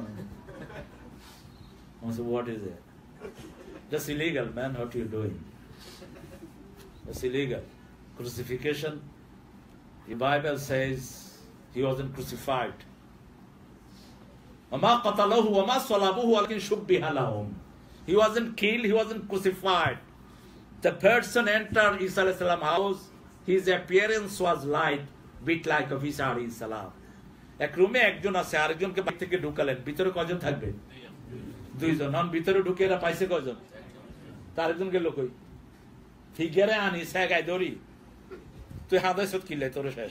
I said, what is it? That's illegal, man. What are you doing? That's illegal. Crucifixion. The Bible says he wasn't crucified. وَمَا قَتَلَهُ وَمَا صَلَبُهُ وَلَكِنْ شُبِّهَ لَهُمْ. He wasn't killed, he wasn't crucified. The person entered Isa alayhi salam house, his appearance was light, bit like of Isa alayhi salam. এক রুমে একজন আছে, আরেকজনকে বাইরে থেকে ঢুকালেন। ভিতরে কয়জন থাকবে? দুইজন। নন ভিতরে ঢুকে এরা পাইছে কয়জন? তার একজন গেল কই? ফিগারে আনি সাগাই দড়ি, তুই হাদায় সত কিলে তোর শেষ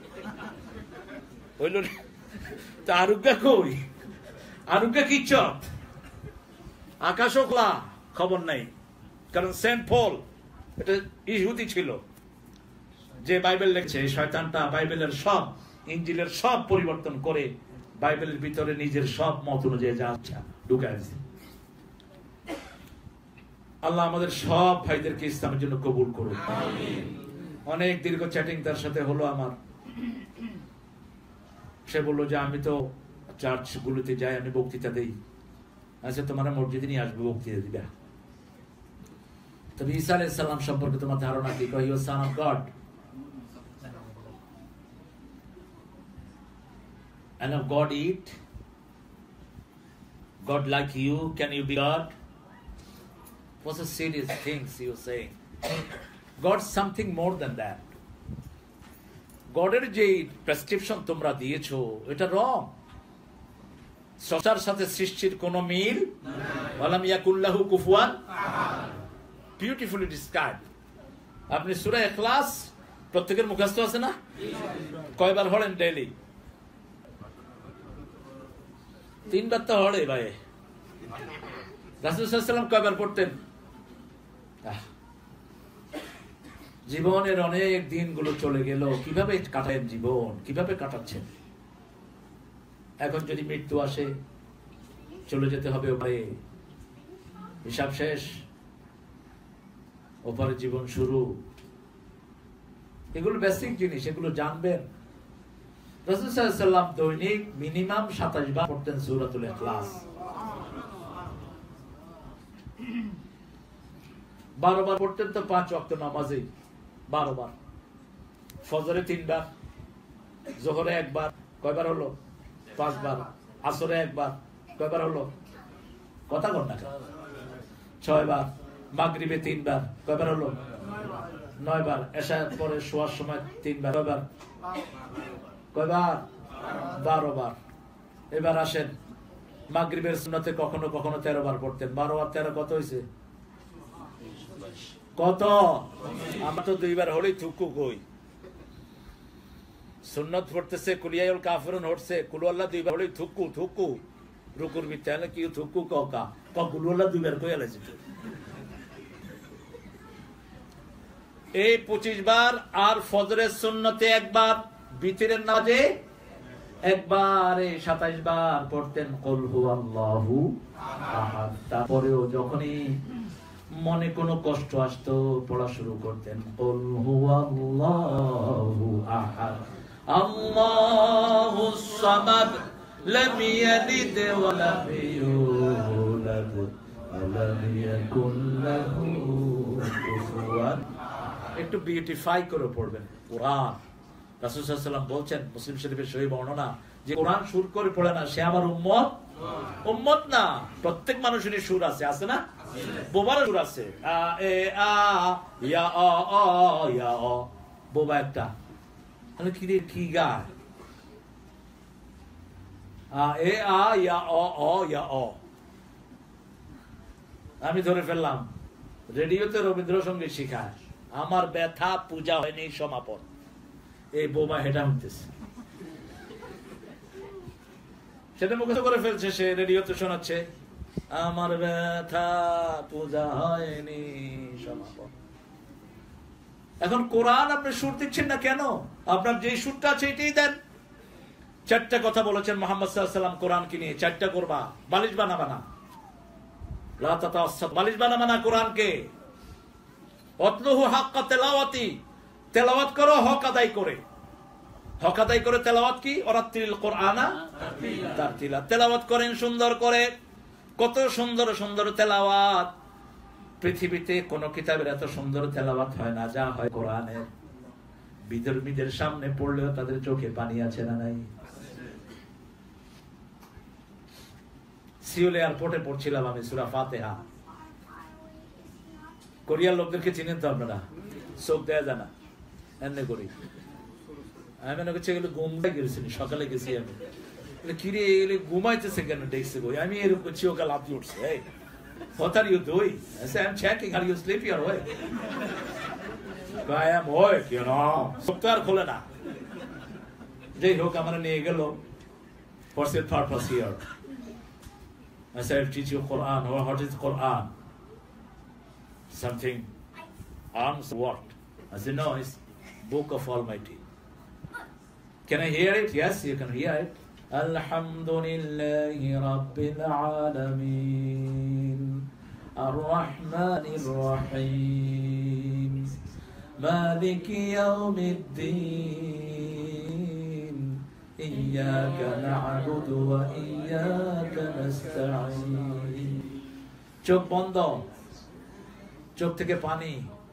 হইল। তা আরুগা কই? আরুগা কিচ্ছত আকাশ খোলা, খবর নাই। কারণ সেন্ট পল এটা ইহুদি ছিল, যে বাইবেল লিখছে। এই শয়তানটা বাইবেলের সব, ইঞ্জিলের সব পরিবর্তন করে বাইবেলের ভিতরে নিজের সব মত অনুযায়ী যা আচ্ছা ঢুকায় দিচ্ছে। আল্লাহ আমাদের সব ভাইদেরকে ইসলামের জন্য কবুল করুন। অনেক দীর্ঘ চ্যাটিং তার সাথে হলো আমার। সে বললো যে আমি তো চার্চ গুলোতে যাই, আমি বক্তৃতা দেই। আচ্ছা, তোমার মসজিদে নিয়ে আসবে, বক্তৃতা দিবা। তবে ঈসা আলাইহিস সালাম সম্পর্কে তোমার ধারণা কি? He was son of God. And of God eat? God like you? Can you be God? What's the serious things you're saying? God's something more than that. গডের যে প্রেসক্রিপশন তোমরা দিয়েছো এটা রং। স্রষ্টার সাথে সৃষ্টির কোনো মিল ওয়ালাম ইয়াকুল লাহু কুফুয়ান আহাদ। Beautifully describe. আপনি সূরা ইখলাস প্রত্যেকের মুখস্থ আছে না? কয়বার পড়েন ডেইলি? 3 বার তো পড়ে ভাই। রাসূল সাল্লাল্লাহু আলাইহি ওয়াসাল্লাম কয়বার পড়তেন? জীবনের অনেক দিনগুলো চলে গেল, কিভাবে কাটালেন জীবন, কিভাবে কাটাচ্ছেন? এখন যদি মৃত্যু আসে, চলে যেতে হবে ওপারে, হিসাব শেষ, ওপারে জীবন শুরু। এগুলো বেসিক জিনিস, এগুলো জানবেন। রাসূল সাল্লাল্লাহু আলাইহি ওয়াসাল্লাম দৈনিক মিনিমাম 27 বার পড়তেন সূরাতুল ইখলাস। 12 বার পড়তেন তো 5 ওয়াক্ত নামাজে, 12 বার। ফজরে 3 বার, যোহরে 1 বার, কয়বার হলো? 5 বার। আসরে 1 বার, কয়বার হলো? কথা বল না। 6 বার। মাগরিবে 3 বার, কয়বার হলো? 9 বার। এশার পরে শোয়ার সময় 3 বার, কয়বার? কয়বার? 12 বার। এবার আসেন, মাগরিবের সুন্নতে কখনো কখনো 13 বার পড়তেন। 12 আর 13 কত হয়েছে? কত? আমরা তো 2 বার হলেই থুকু কই। সুন্নত পড়তেছে, কুলিয়াউল কাফিরুন হচ্ছে, কুল আল্লাহ 2 বার হলেই থুকু থুকু। রুকুর ভিতরে কি থুকু কা কুল আল্লাহ 2 বার কই আলাইছে। এই 25 বার। আর ফজরের সুন্নতে 1 বার, বিতরের নামাজে 1 বার, 27 বার পড়তেন কুল হুয়াল্লাহু আহাদ। তারপরেও যখনই মনে কোনো কষ্ট আসতো পড়া শুরু করতেন কুল হুয়াল্লাহু আহাদ, আল্লাহুস সামাদ, লাম ইয়ালিদ ওয়া লাম ইউলাদ ওয়া লাম ইয়াকুল লাহু কুফুয়ান। একটু বিউটিফাই করে পড়বেন কোরআন। রাসূল সাল্লাল্লাহু আলাইহি ওয়াসাল্লাম বলছেন, মুসলিম শরীফের সহিহ বর্ণনা, যে কোরআন সুর করে পড়ে না সে আমার উম্মত। উম্মত না, প্রত্যেক মানুষেরই সুর আছে, আছে না? বোবার সুর আছে, আ এ আ ইয়া আ আ ইয়া আ। বোবা একটা, তাহলে কি রে, কি গায়? আ এ আ ইয়া আ আ ইয়া আ। আমি ধরে ফেললাম রেডিওতে রবীন্দ্রসঙ্গীত শিখায়, আমার ব্যথা পূজা হয়নি সমাপন। এই বোবা হেটা হইতেছে, সেটা মুখস্থ করে ফেলছে, সে রেডিওতে শোনাচ্ছে, আমার ব্যথা পূজা হয়নি সমাপন। এখন কোরআন আপনি সুর দিচ্ছেন না কেন? আপনার যে সুরটা আছে এটাই দেন। 4টা কথা বলেছেন মুহাম্মদ সাল্লাল্লাহু আলাইহি ওয়াসাল্লাম কোরআনকে নিয়ে। 4টা করবা, বালিশ বানাবা না, লা তাতাসাদ, বালিশ বানাবা না কোরআনকে। অতলুহু হাক্কা তেলাওয়াতি, তেলাওয়াত করো হক আদায় করে। হক আদায় করে তেলাওয়াত কি? ওয়ারাতিল কোরআনা তারতিলা, তেলাওয়াত করেন সুন্দর করে। কত সুন্দর সুন্দর তেলাওয়াত, পৃথিবীতে কোন কিতাবের এত সুন্দর তেলাওয়াত হয় না যা হয় কোরআনের। বিধর্মীদের সামনে পড়লেও তাদের চোখে পানি আছে না নাই? সিউল এয়ারপোর্টে পড়ছিলাম আমি সূরা ফাতিহা। কোরিয়ার লোকদেরকে চিনেন তো আপনারা? চোখ দেয়া যায় না এমনি করি। আমি মনে করছি এগুলো ঘুমটা গেছি, সকালে গেছি আমি। কিরে এগুলো ঘুমাইতেছে কেন দেখছি বই? আমি এরকম করছি, ওকে লাফি উঠছে। এই what are you doing? I said, I'm checking, are you sleepy or awake? I am awake, you know. চোখটা আর খোলে না। যাই হোক, আমরা নিয়ে গেল। What's your purpose here? I said, I'll teach you Quran. What is Quran? Something arms what? I said, no, it's Book of Almighty. Can I hear it? Yes, you can hear it. Alhamdulillahi Rabbil Alameen Ar-Rahmanir Rahim Maliki Yawmiddin Iyyaka na'budu wa iyyaka nasta'in. চোখ বন্ধ, চোখ থেকে পানি।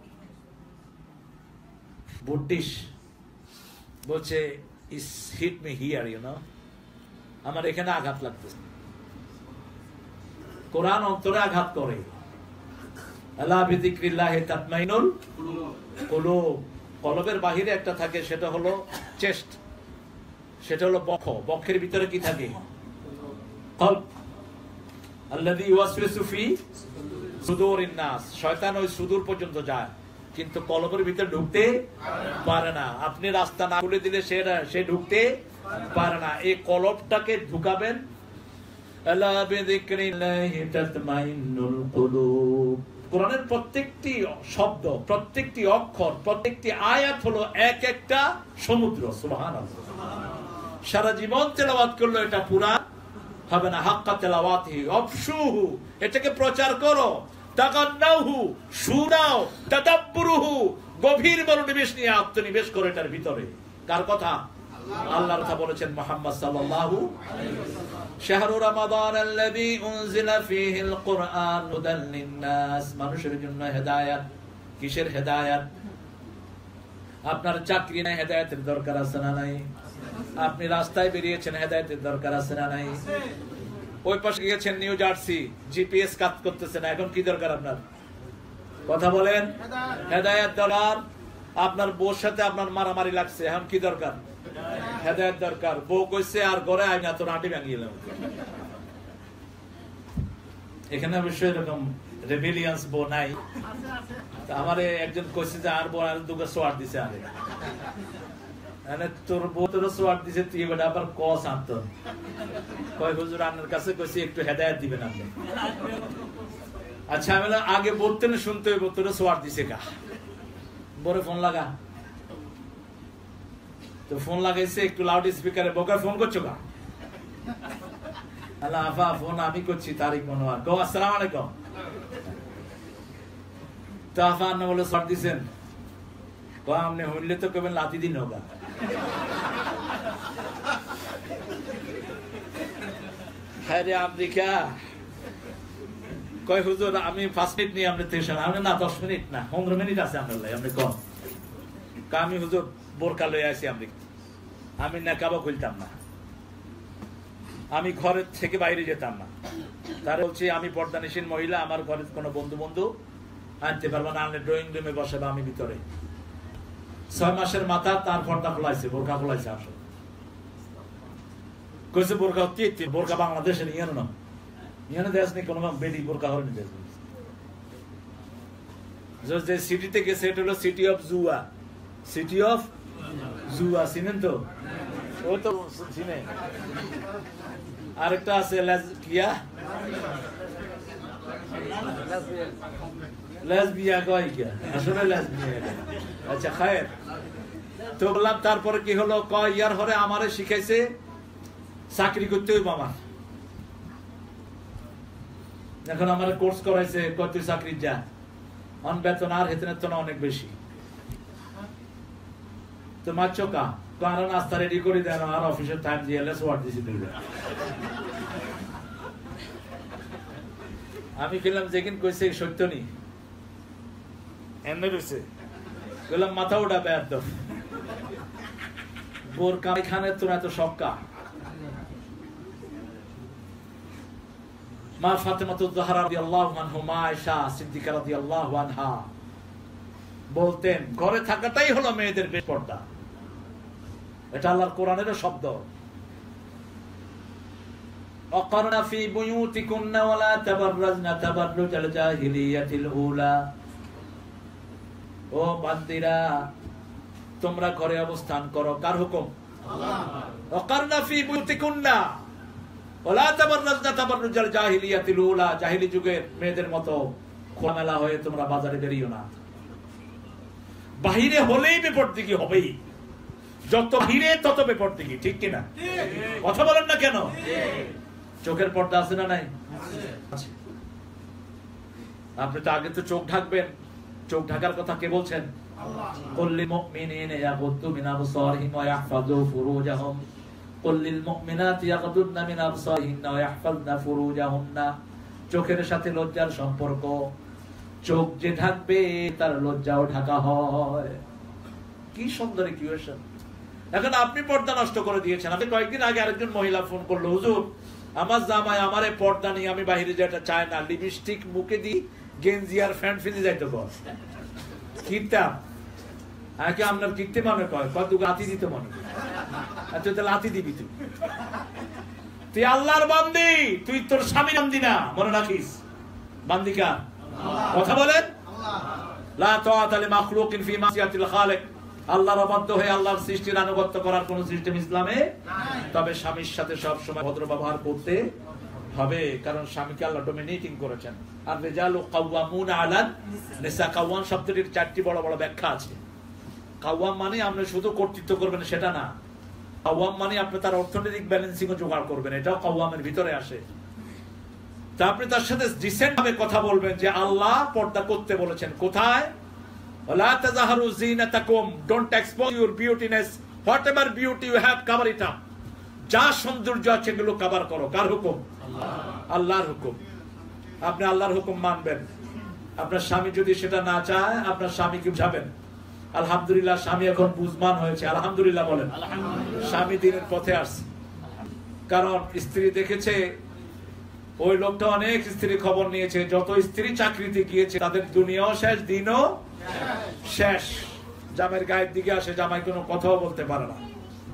বুদ্ধিশ বলছে is hit me here, you know. আমার এখানে আঘাত লাগতেছে। কোরআন অন্তরে আঘাত করে। আলা বিযিকরিল্লাহি তাতমাইনুল কুলুব। কলবের বাহিরে একটা থাকে, সেটা হলো চেস্ট, সেটা হলো বক্ষ। বক্ষের ভিতরে কি থাকে? কলব। আল্লাযী ইউওয়াসওয়িসু ফি সুদুরিন নাস। শয়তান ওই সুদূর পর্যন্ত যায়, কিন্তু কলবের ভিতরে ঢুকতে পারে না। আপনি রাস্তা না খুলে দিলে সে ঢুকতে পারে না। এই কলবটাকে ঢুকাবেন। আলা বিযিকরিল্লাহি তাতমাইন্নুল কুলুব। কোরআনের প্রত্যেকটি শব্দ, প্রত্যেকটি অক্ষর, প্রত্যেকটি আয়াত হলো এক একটা সমুদ্র। সুবহানাল্লাহ। সারা জীবন তেলাওয়াত করলে এটা পুরা হবে না। হাক্কা তেলাওয়াতিহি আফশুহু, এটাকে প্রচার করো। তাগান্নাহু, শুনাও। তাদাব্বুরুহু, গভীর মনোনিবেশ নিয়ে আত্মনিবেশ করো এটার ভিতরে। কার কথা? আল্লাহর কথা বলেছেন মুহাম্মদ সাল্লাল্লাহু আলাইহি ওয়াসাল্লাম। শাহরু রমাদান আল্লাযী উনজিলা ফীহিল কুরআন হুদাল লিন-নাস, মানুষের জন্য হেদায়েত। কিসের হেদায়েত? আপনার চাকরি নাই, হেদায়েতের দরকার আছে না নাই? আপনি রাস্তায় বেরিয়েছেন, হেদায়েতের দরকার আছে না নাই? ওই পাশে গিয়েছেন নিউ জার্সি, জিপিএস কাজ করতেছে না, এখন কি দরকার আপনার? কথা বলেন। হেদায়েত দরকার। আপনার বউর সাথে আপনার মারামারি লাগছে, এখন কি দরকার? হেদায়েত দরকার। বউ কইছে আর ঘরে আই না, তো নাটি ভাঙিয়ে এলাম। এখানে অবশ্যই এরকম রেবেলিয়ান্স বউ নাই। আমারে একজন কইছে যে আর বউ আর দুটো সোয়ার দিছে, আরে মানে তোর বউ তোর সোয়ার দিছে, তুই বেটা আবার কস আনত। কয় হুজুর আপনার কাছে কইছি একটু হেদায়েত দিবেন আপনি। আচ্ছা, আমি আগে বলতেন শুনতে হইব, তোর সোয়ার দিছে কা? বড় ফোন লাগা। তো ফোন লাগাইছে একটু লাউড স্পিকারে। বোকা ফোন করছো কা? আল্লাহ আফা ফোন আমি করছি, তারিক মনোয়ার। কো আসসালামু আলাইকুম। তো আফা আপনি বলে শর্ট দিছেন? কো আপনি হইলে তো কেবল লাতি দিন হোগা। হ্যাঁ রে আমেরিকা। কয় হুজুর আমি 5 মিনিট নিয়ে আপনি টেনশন। আমি না 10 মিনিট না 15 মিনিট আছে আপনার লাই, আপনি কম। আমি হুজুর বোরকা লয়ে আসি আমেরিকা। আমি নেকাবও খুলতাম না, আমি ঘরের থেকে বাইরে যেতাম না। তারা বলছি আমি পর্দানিসীন মহিলা, আমার ঘরে কোনো বন্ধু আনতে পারবো না, আনলে ড্রয়িং রুমে বসাবো আমি ভিতরে। 6 মাসের মাথা তার পর্দা খোলাইছে, বোরকা খোলাইছে। আসলে কইছে বোরকা হচ্ছে বোরকা বাংলাদেশে নিয়ে না, নিয়ে দেশ নেই কোনো বেডি বোরকা হয়নি দেশ। যে সিটিতে গেছে এটা হলো সিটি অফ জুয়া। সিটি অফ জুয়া চিনেন তো? ও তো চিনে। আরেকটা আছে কিয়া লেসবিয়া কয় কি আসলে লেসবিয়া। আচ্ছা খায়ের তো বললাম তারপরে কি হলো, কয় ইয়ার হরে আমারে শিখাইছে চাকরি করতে হইব আমার। এখন আমার কোর্স করাইছে, কয় তুই চাকরি যা, অন বেতন আর হেতনের তো অনেক বেশি। তো মারছো কা কারণ নাস্তা রেডি করে দেন আর অফিসের টাইম দিয়ে এলে সোয়ার দিছি দিবে। আমি খেলাম যেদিন কইছে সত্য নি এমনি রয়েছে, বললাম মাথা ওটা ব্যর্থ বোর কারখানের তোর এত সক্কা। মা ফাতেমাতুজ জাহরা রাদিয়াল্লাহু আনহা, মা আয়েশা সিদ্দিকা রাদিয়াল্লাহু আনহা বলতেন ঘরে থাকাটাই হলো মেয়েদের বেপরদা। এটা আল্লাহর কোরআনের শব্দ। অকরনা ফি বুয়ুতিকুন্না ওয়ালা তাবাররাজনা তাবাররুজাল জাহিলিয়াতিল উলা। ও বান্দিরা তোমরা ঘরে অবস্থান করো, কার হুকুম? আল্লাহ। অকরনা ফি বুয়ুতিকুন্না ওয়ালা তাবাররাজনা তাবাররুজাল জাহিলিয়াতিল উলা। জাহিলি যুগের মেয়েদের মতো খোলামেলা হয়ে তোমরা বাজারে বেরিও না। বাহিরে হলেই বেপরদিগি হবেই, যত বাহিরে তত বেপরদিগি, ঠিক কিনা? কথা বলেন না কেন? চোখের পর্দা আছে না নাই? আপনি তো আগে তো চোখ ঢাকবেন। চোখ ঢাকার কথা কে বলছেন? আল্লাহ। কুল্লিল মুমিনিনা ইয়াগুদ্দু মিন আবসারিহিম ওয়া ইয়াহফাযু ফুরুজাহুম কুল্লিল মুমিনাতি ইয়াগুদ্দুনা মিন আবসারিহিন্না ওয়া ইয়াহফাযনা ফুরুজাহুন্না। চোখের সাথে লজ্জার সম্পর্ক। চোখ যে ঢাকবে তার লজ্জাও ঢাকা হয়। কি সুন্দর ইকুয়েশন। এখন আপনি পর্দা নষ্ট করে দিয়েছেন। আমি কয়েকদিন আগে আরেকজন মহিলা ফোন করলো, হুজুর আমার জামাই আমারে পর্দা নিয়ে আমি বাইরে যেটা চাই না, লিপস্টিক মুখে দি গেঞ্জি আর ফ্যান্ট ফিজে যাইতে কর কীর্তাম। আগে আপনার কীর্তি মনে কয় কত লাথি দিতে মনে কর। আচ্ছা তাহলে লাথি দিবি তুই? তুই আল্লাহর বান্দি, তুই তোর স্বামীর বান্দি না, মনে রাখিস। বান্দিকা কথা বলেন, লা তাআতা লিমাখলুকিন ফি মাসিয়াতিল খালিক। আল্লাহর অবাধ্য হয়ে আল্লাহর সৃষ্টির আনুগত্য করার কোন সিস্টেম ইসলামে নাই। তবে স্বামীর সাথে সব সময় ভদ্র ব্যবহার করতে হবে, কারণ স্বামীকে আল্লাহ ডমিনেটিং করেছেন। আর রিজালু কাওয়ামুনা আলান নিসা। কাওয়াম শব্দটির চারটি বড় বড় ব্যাখ্যা আছে। কাওয়াম মানে আপনি শুধু কর্তৃত্ব করবেন সেটা না, কাওয়াম মানে আপনি তার অর্থনৈতিক ব্যালেন্সিং ও জোগাড় করবেন, এটাও কাওয়ামের ভিতরে আসে। তা আপনি তার সাথে ডিসেন্ট ভাবে কথা বলবেন যে আল্লাহ পর্দা করতে বলেছেন। কোথায়? লা তাযহারু যিনাতাকুম, don't expose your beautiness, whatever beauty you have cover it up. যা সৌন্দর্য আছে এগুলো কভার করো। কার হুকুম? আল্লাহ। আল্লাহর হুকুম। আপনি আল্লাহর হুকুম মানবেন। আপনার স্বামী যদি সেটা না চায়, আপনার স্বামীকে বুঝাবেন। আলহামদুলিল্লাহ স্বামী এখন বুঝমান হয়েছে, আলহামদুলিল্লাহ বলেন। স্বামী দিনের পথে আসছে, কারণ স্ত্রী দেখেছে ওই লোকটা অনেক স্ত্রী খবর নিয়েছে, যত স্ত্রী চাকরিতে গিয়েছে তাদের দুনিয়াও শেষ, দিনও শেষ। জামাইয়ের গায়ের দিকে আসে, জামাই কোনো কথাও বলতে পারে না।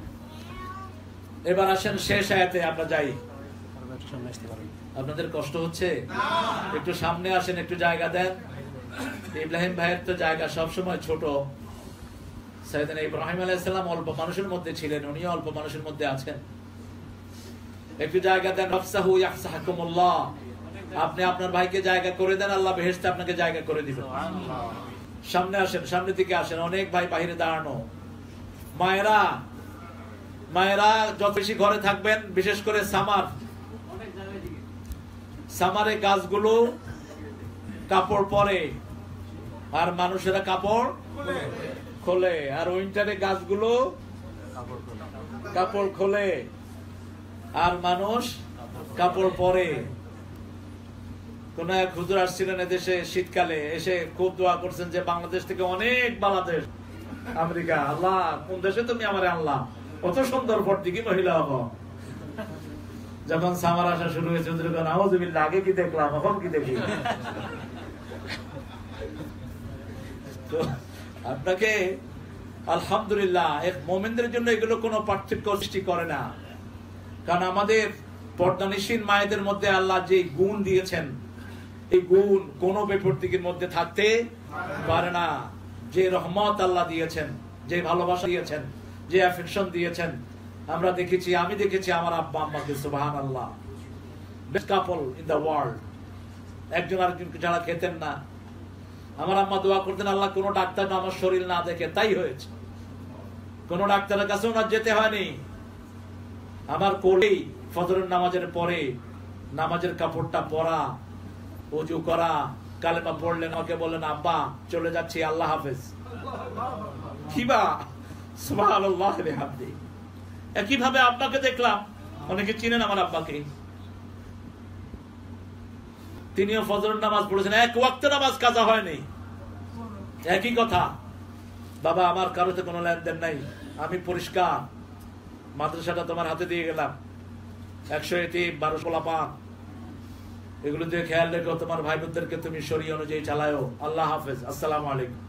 এবার আসেন শেষ আয়াতে আমরা যাই। আপনাদের কষ্ট হচ্ছে? একটু সামনে আসেন, একটু জায়গা দেন। ইব্রাহিম ভাইয়ের তো জায়গা সবসময় ছোট। সাইয়েদনা ইব্রাহিম আলাইহিস সালাম অল্প মানুষের মধ্যে ছিলেন, উনিও অল্প মানুষের মধ্যে আছেন। একটু জায়গা দেন। আফসাহু ইয়াফসাহুকুমুল্লাহ। আপনি আপনার ভাইকে জায়গা করে দেন, আল্লাহ বেহেশতে আপনাকে জায়গা করে দিবেন। সামনে আসেন, সামনের দিকে আসেন। অনেক ভাই বাইরে দাঁড়ানো। মায়েরা মায়েরা যত বেশি ঘরে থাকবেন, বিশেষ করে সামারে গাছগুলো কাপড় পরে আর মানুষেরা কাপড় খোলে, আর উইন্টারে গাছগুলো কাপড় খোলে আর মানুষ কাপড় পরে। কোন এক হুজুর আসছিলেন এদেশে শীতকালে, এসে খুব দোয়া করছেন যে বাংলাদেশ থেকে অনেক বাংলাদেশ আমেরিকা, আল্লাহ কোন দেশে তুমি আমারে আল্লাহ, কত সুন্দর পর্দিকি মহিলা হবো। যখন সামার আসা শুরু হয়েছে, নাউযুবিল্লাহ, আগে কি দেখলাম এখন কি দেখি। তো আপনাকে আলহামদুলিল্লাহ, এক মুমিনদের জন্য এগুলো কোনো পার্থক্য সৃষ্টি করে না। কারণ আমাদের পর্দানিসীন মায়েদের মধ্যে আল্লাহ যে গুণ দিয়েছেন, এই গুণ কোন বেপরদিগির মধ্যে থাকতে পারে না। যে রহমত আল্লাহ দিয়েছেন, যে ভালোবাসা দিয়েছেন, যে অ্যাফেকশন দিয়েছেন, আমরা দেখেছি, আমি দেখেছি আমার আব্বা আম্মাকে, সুবহানাল্লাহ, best couple in the world. একজন আরেকজনকে যারা খেতেন না, আমার আম্মা দোয়া করতেন, আল্লাহ কোন ডাক্তার আমার শরীর না দেখে, তাই হয়েছে। কোন ডাক্তারের কাছে ওনার যেতে হয়নি। আমার কোলেই ফজরের নামাজের পরে নামাজের কাপড়টা পরা, ওযু করা, কালেমা পড়লেন, আমাকে বললেন আব্বা চলে যাচ্ছি, আল্লাহ হাফেজ। কিবা সুবহানাল্লাহ বিহামদি। একইভাবে আব্বাকে দেখলাম, অনেকে চিনেন আমার আব্বাকে, তিনিও ফজরের নামাজ পড়েছেন, এক ওয়াক্ত নামাজ কাজা হয়নি। একই কথা, বাবা আমার কারোতে কোনো লেনদেন নাই, আমি পরিষ্কার, মাদ্রাসাটা তোমার হাতে দিয়ে গেলাম, 100 এতিম, 12 পোলাপান, এগুলো দিয়ে খেয়াল রেখো, তোমার ভাই বোনদেরকে তুমি শরীয়ত অনুযায়ী চালায়ো, আল্লাহ হাফেজ, আসসালামু আলাইকুম।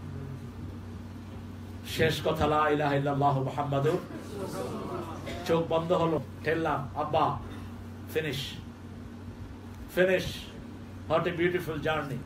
শেষ কথা লা ইলাহা ইল্লাল্লাহ মুহাম্মাদুর। চোখ বন্ধ হলো, ঠেললাম, আব্বা finish finish. What a beautiful journey.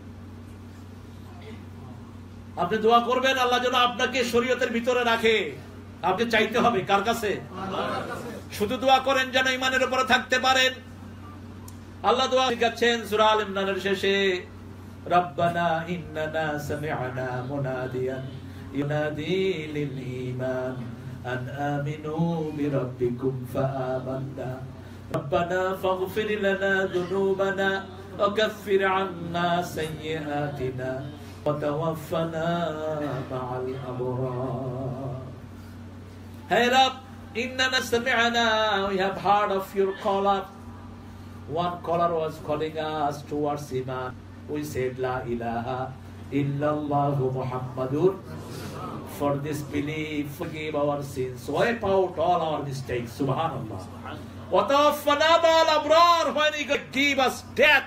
আপনি দোয়া করবেন আল্লাহ যেন আপনাকে শরীয়তের ভিতরে রাখে। আপনি চাইতে হবে কার কাছে? শুধু দোয়া করেন যেন ঈমানের উপরে থাকতে পারেন। আল্লাহ দোয়া শিখাচ্ছেন সূরা আল ইমরানের শেষে, রব্বানা ইন্নানা সামি'না মুনাদিয়ান ইউনাদি লিল ঈমান আন আমিনু বিরাব্বিকুম ফাআমান্না রব্বানা ফাগফির লানা যুনুবানা ওয়া কাফির আন্না সাইয়্যাতিনা ওয়া তাওয়াফফানা মা'আল আবরার। হে রব, ইন্নানা সামি'না, we have heard of your caller. One caller was calling us towards Iman. We said La ilaha illallah Muhammadur. For this belief, forgive our sins, wipe out all our mistakes. Subhanallah. Wa tawaffana ma'al abrar. When He give us death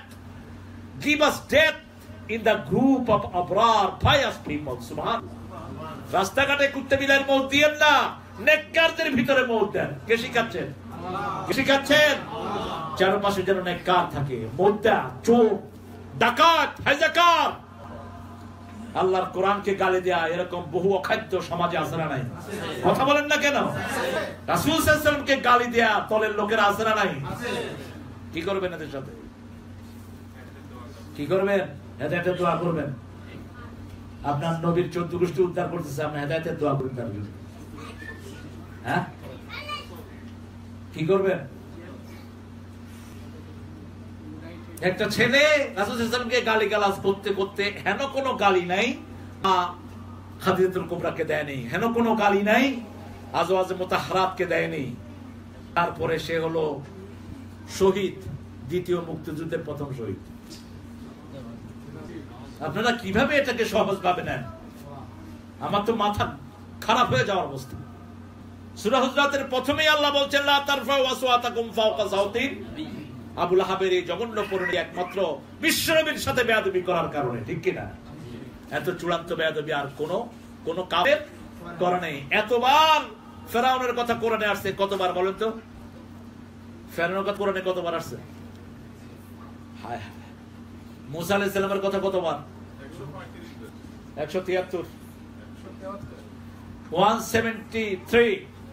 in the group of abrar, pious people. Subhanallah. রাস্তাঘাটে কুত্তে বিলার মৌত দিয়েন না, নেককারদের ভিতরে মৌত দেন। কে শিখাচ্ছেন? কে শিখাচ্ছেন? চারপাশে যেন নেককার থাকে, মুদ্দা, চোর, ডাকাত, হাইজাকার, আল্লাহর কোরআনকে গালি দেয়া, এরকম বহু অখাদ্য সমাজে আছে না নাই? কথা বলেন না কেন? রাসূল সাল্লাল্লাহু আলাইহি ওয়াসাল্লামকে গালি দেয়া তলের লোকেরা আছে না নাই? কি করবেন এদের সাথে? কি করবেন? হেদায়েতের দোয়া করবেন। আপনার নবীর 14 গোষ্ঠী উদ্ধার করতেছে, আপনি হেদায়েতের দোয়া করবেন। হ্যাঁ, কি করবেন? একটা ছেলে রাসূল সাল্লাল্লাহু আলাইহি ওয়াসাল্লামকে গালিগালাজ করতে করতে, হেন কোনো গালি নাই খাদিজাতুল কুবরাকে দেয়নি, হেন কোনো গালি নাই আজওয়াজে মুতাহহারাতকে দেয়নি। তারপরে সে হলো শহীদ, দ্বিতীয় মুক্তিযুদ্ধের প্রথম শহীদ। আপনারা কিভাবে এটাকে সহজ ভাবে নেন? আমার তো মাথা খারাপ হয়ে যাওয়ার অবস্থা। সূরা হুজরাতের প্রথমেই আল্লাহ বলছেন লা তারফাউ আসওয়াতাকুম ফাওকা সাওতিন। আবু লাহাবের এই জঘন্য পরিণতি একমাত্র বিশ্বনবীর সাথে বেয়াদবি করার কারণে, ঠিক কি না? এত চূড়ান্ত বেয়াদবি আর কোন কাফের করে নাই। এতবার ফেরাউনের কথা কোরআনে আসছে, কতবার বলেন তো? ফেরাউনের কথা কোরআনে কতবার আসছে? হায় হায়। মুসা আলাইহিস সালামের কথা কতবার? 173, 173।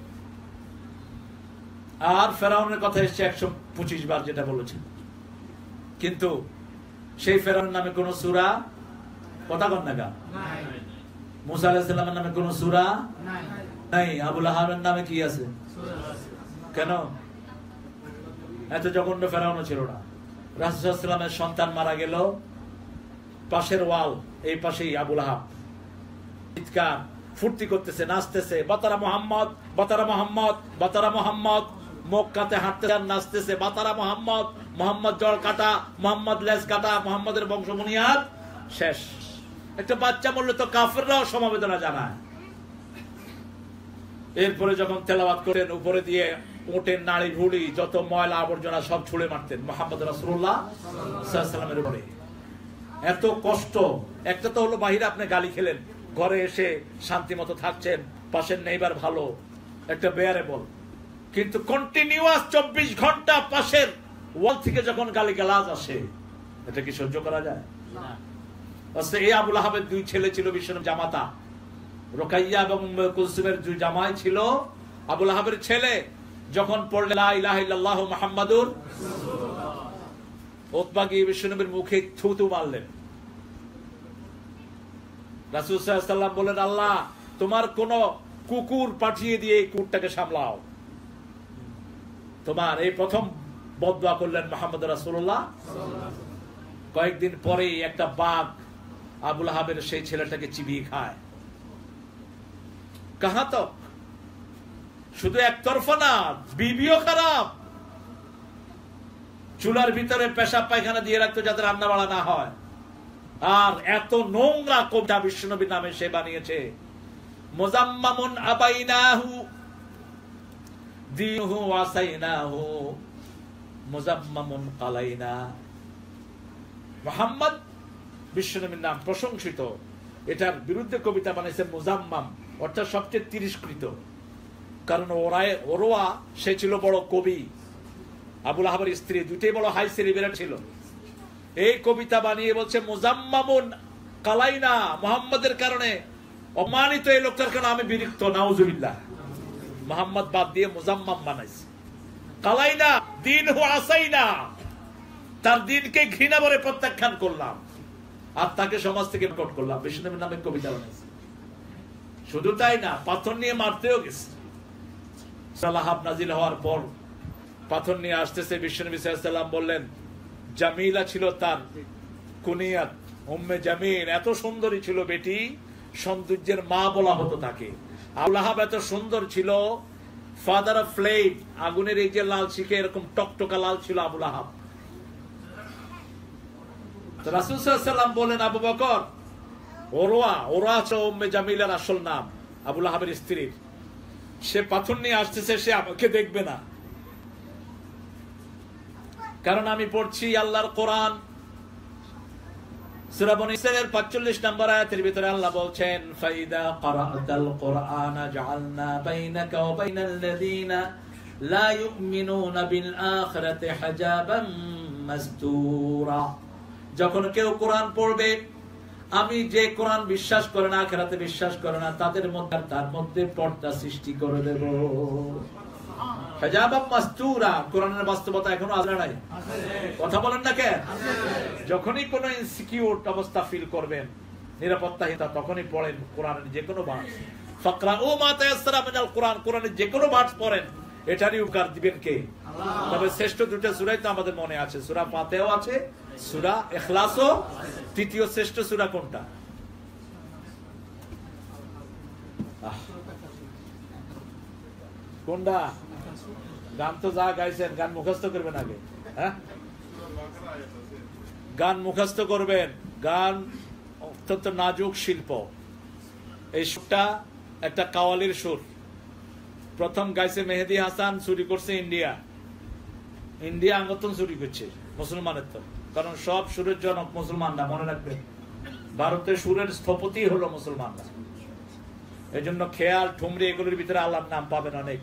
আর ফেরাউনের কথা এসেছে 125 বার, যেটা বলেছেন। কিন্তু সেই ফেরাউনের নামে কোন সূরা, কথা কন না গা, মুসা আলাইহিস সালামের নামে কোন সূরা নাই। আবু লাহাবের নামে কি আছে? কেন? এত জঘন্য ফেরাউন ছিল না। রাসূল সাল্লাল্লাহু আলাইহি ওয়াসাল্লামের সন্তান মারা গেল, পাশের ওয়াল, এই পাশেই আবু লাহাব চিৎকার, ফুর্তি করতেছে, নাচতেছে, বাতারা মুহাম্মদ, বাতারা মুহাম্মদ, বাতারা মুহাম্মদ। মক্কাতে হাঁটতে নাচতেছে, বাতারা মুহাম্মদ, মুহাম্মদ জল কাটা, মুহাম্মদ লেজ কাটা, মুহাম্মদের বংশ বুনিয়াদ শেষ। একটা বাচ্চা বললে তো কাফেররাও সমবেদনা জানায়। এরপরে যখন তেলাওয়াত করেন, উপরে দিয়ে উটের নাড়ি ভুড়ি যত ময়লা আবর্জনা সব ছুঁড়ে মারতেন মুহাম্মদ রাসূলুল্লাহ সাল্লাল্লাহু আলাইহি ওয়াসাল্লামের উপরে। এত কষ্ট। একটা তো হলো বাহিরে আপনি গালি খেলেন, ঘরে এসে শান্তি মতো থাকছেন, পাশের নেইবার ভালো, একটা বেয়ারেবল। কিন্তু কন্টিনিউয়াস 24 ঘন্টা পাশের ওয়াল থেকে যখন গালিগালাজ আসে, এটা কি সহ্য করা যায়? না। আচ্ছা, এই আবু লাহাবের 2 ছেলে ছিল বিশ্বনবীর জামাতা, রুকাইয়া এবং কুলসুমের 2 জামাই ছিল। আবু লাহাবের ছেলে যখন পড়লেন লা ইলাহা ইল্লাল্লাহু মুহাম্মাদুর রাসূলুল্লাহ, উতবা গিয়ে বিশ্বনবীর মুখে থুতু মারলেন। রাসূল সাল্লাল্লাহু আলাইহি ওয়াসাল্লাম বলেন, আল্লাহ তোমার কোন কুকুর পাঠিয়ে দিয়ে এই কুকুরটাকে সামলাও। তোমার এই প্রথম বদদুয়া করলেন মুহাম্মদ রাসূলুল্লাহ। কয়েকদিন পরেই একটা বাঘ আবু লাহাবের সেই ছেলেটাকে চিবিয়ে খায়। কাহা তো শুধু একতরফা না, বিবিও খারাপ। চুলার ভিতরে পেশাব পায়খানা দিয়ে রাখতো যাতে রান্না বাড়া না হয়। আর এত নোংরা কবিতা বিশ্বনবীর নামে সে বানিয়েছে। মুজাম্মামুন আবাইনাহু দীনুহু ওয়াসাইনাহু মুজাম্মামুন কালাইনা। মুহাম্মদ বিশ্বনবীর নাম প্রশংসিত, এটার বিরুদ্ধে কবিতা বানিয়েছে মুজাম্মাম, অর্থাৎ সবচেয়ে তিরস্কৃত। কারণ ওরওয়া সে ছিল বড় কবি, আবু লাহাবের স্ত্রী, দুটোই বড় হাই সেলিব্রেট ছিল। এই কবিতা বানিয়ে বলছে মুজাম্মামুন কালাইনা, মুহাম্মাদের কারণে অপমানিত এই লোকটার কারণে আমি বিরক্ত, নাউজুবিল্লাহ। মুহাম্মদ বাদ দিয়ে মুজাম্মাম বানাইছে। কালাইনা দীনহু আসাইনা, তার দিনকে ঘৃণা ভরে প্রত্যাখ্যান করলাম আর তাকে সমাজ থেকে বয়কট করলাম। বিষ্ণুনবীর নামে কবিতা বানাইছে। শুধু তাই না, পাথর নিয়ে মারতেও গেছে। লাহাব নাজিল হওয়ার পর পাথর নিয়ে আসতেছে, বিশ্বনবী সাল্লাল্লাহু আলাইহি ওয়াসাল্লাম বললেন, জামিলা ছিল তার কুনিয়াত, উম্মে জামিল। এত সুন্দরী ছিল বেটি, সৌন্দর্যের মা বলা হতো তাকে। আবু লাহাব এত সুন্দর ছিল, ফাদার অফ ফ্লেম, আগুনের এই যে লাল শিখে এরকম টকটকা লাল ছিল আবু লাহাব। রাসূল সাল্লাল্লাহু আলাইহি ওয়াসাল্লাম বলেন, আবু বকর, ওরওয়া ছিল উম্মে জামিলের আসল নাম, আবু লাহাবের স্ত্রীর। সে পাথর নিয়ে আসতেছে, সে আমাকে দেখবে না, কারণ আমি পড়ছি আল্লাহর কোরআন। সূরা বনী ইসরাঈলের 45 নম্বর আয়াতের ভিতরে আল্লাহ বলছেন, ফাইদা ক্বারাআতাল কুরআনা জাআলনা বাইনাকা ওয়া বাইনাল লাযিনা লা ইউমিনুনা বিল আখিরাতি হিজাবান মাসতুরা। যখন কেউ কোরআন পড়বে, আমি যে কোরআন বিশ্বাস করে না, আখিরাতে বিশ্বাস করে না, তাদের মধ্যে তার মধ্যে পর্দা সৃষ্টি করে দেব। হিজাবান মাসতুরা, কোরআনের বাস্তবতা এখনো আসে নাই? কথা বলেন না কেন? যখনই কোনো ইনসিকিউর অবস্থা ফিল করবেন, নিরাপত্তাহীনতা, তখনই পড়েন কোরআনের যে কোনো ভার্স। ফাকরাউ মা তায়াসসারা মিনাল কোরআন, কোরআনের যে কোনো ভার্স পড়েন, এটারই উপকার দিবেন কে? আল্লাহ। তবে শ্রেষ্ঠ দুটো সূরাই তো আমাদের মনে আছে, সূরা ফাতিহাও আছে, সূরা ইখলাসও। তৃতীয় শ্রেষ্ঠ সূরা কোনটা? কোনটা? গান তো যা গাইছেন, গান মুখস্থ করবেন আগে। হ্যাঁ, গান মুখস্থ করবেন। গান অত্যন্ত নাজুক শিল্প। এই সুরটা একটা কাওয়ালির সুর। প্রথম গাইছে মেহেদী হাসান, চুরি করছে ইন্ডিয়া আঙ্গতন চুরি করছে মুসলমানের তো, কারণ সব সুরের জনক মুসলমানরা, মনে রাখবেন। ভারতের সুরের স্থপতি হলো মুসলমানরা। এই জন্য খেয়াল, ঠুমরি, এগুলোর ভিতরে আল্লাহর নাম পাবেন অনেক।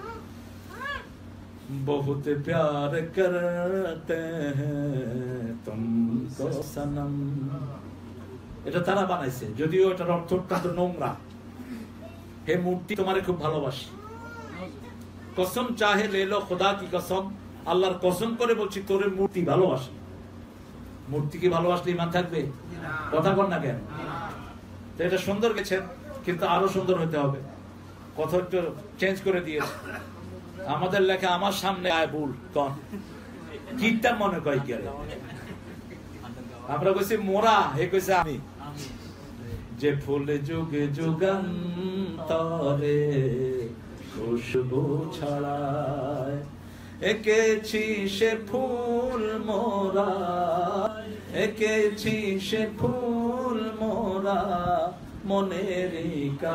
বহুত প্যার করতে হ্যায় তুমকো সনম, এটা তারা বানাইছে, যদিও এটার অর্থ অত্যন্ত নোংরা। হে মূর্তি, তোমারে খুব ভালোবাসি, কসম চাহে লেলো খোদা কি কসম, আল্লাহর কসম করে বলছি তোরে মূর্তি ভালোবাসি। মূর্তিকে ভালোবাসলে ইমান থাকবে? কথা বল না কেন? তো এটা সুন্দর গেছেন, কিন্তু আরো সুন্দর হতে হবে। কথা একটু চেঞ্জ করে দিয়েছে। আমাদের লেখা আমার সামনে আয় ভুল কন কিটা মনে কয় কি, আমরা কইছি মোরা, এ কইছে আমি। যে ফুল যুগে যুগান্তরে খুশবু ছড়ায়, এঁকেছি সে ফুল মোরা, এঁকেছি সে ফুল মোরা মনেরই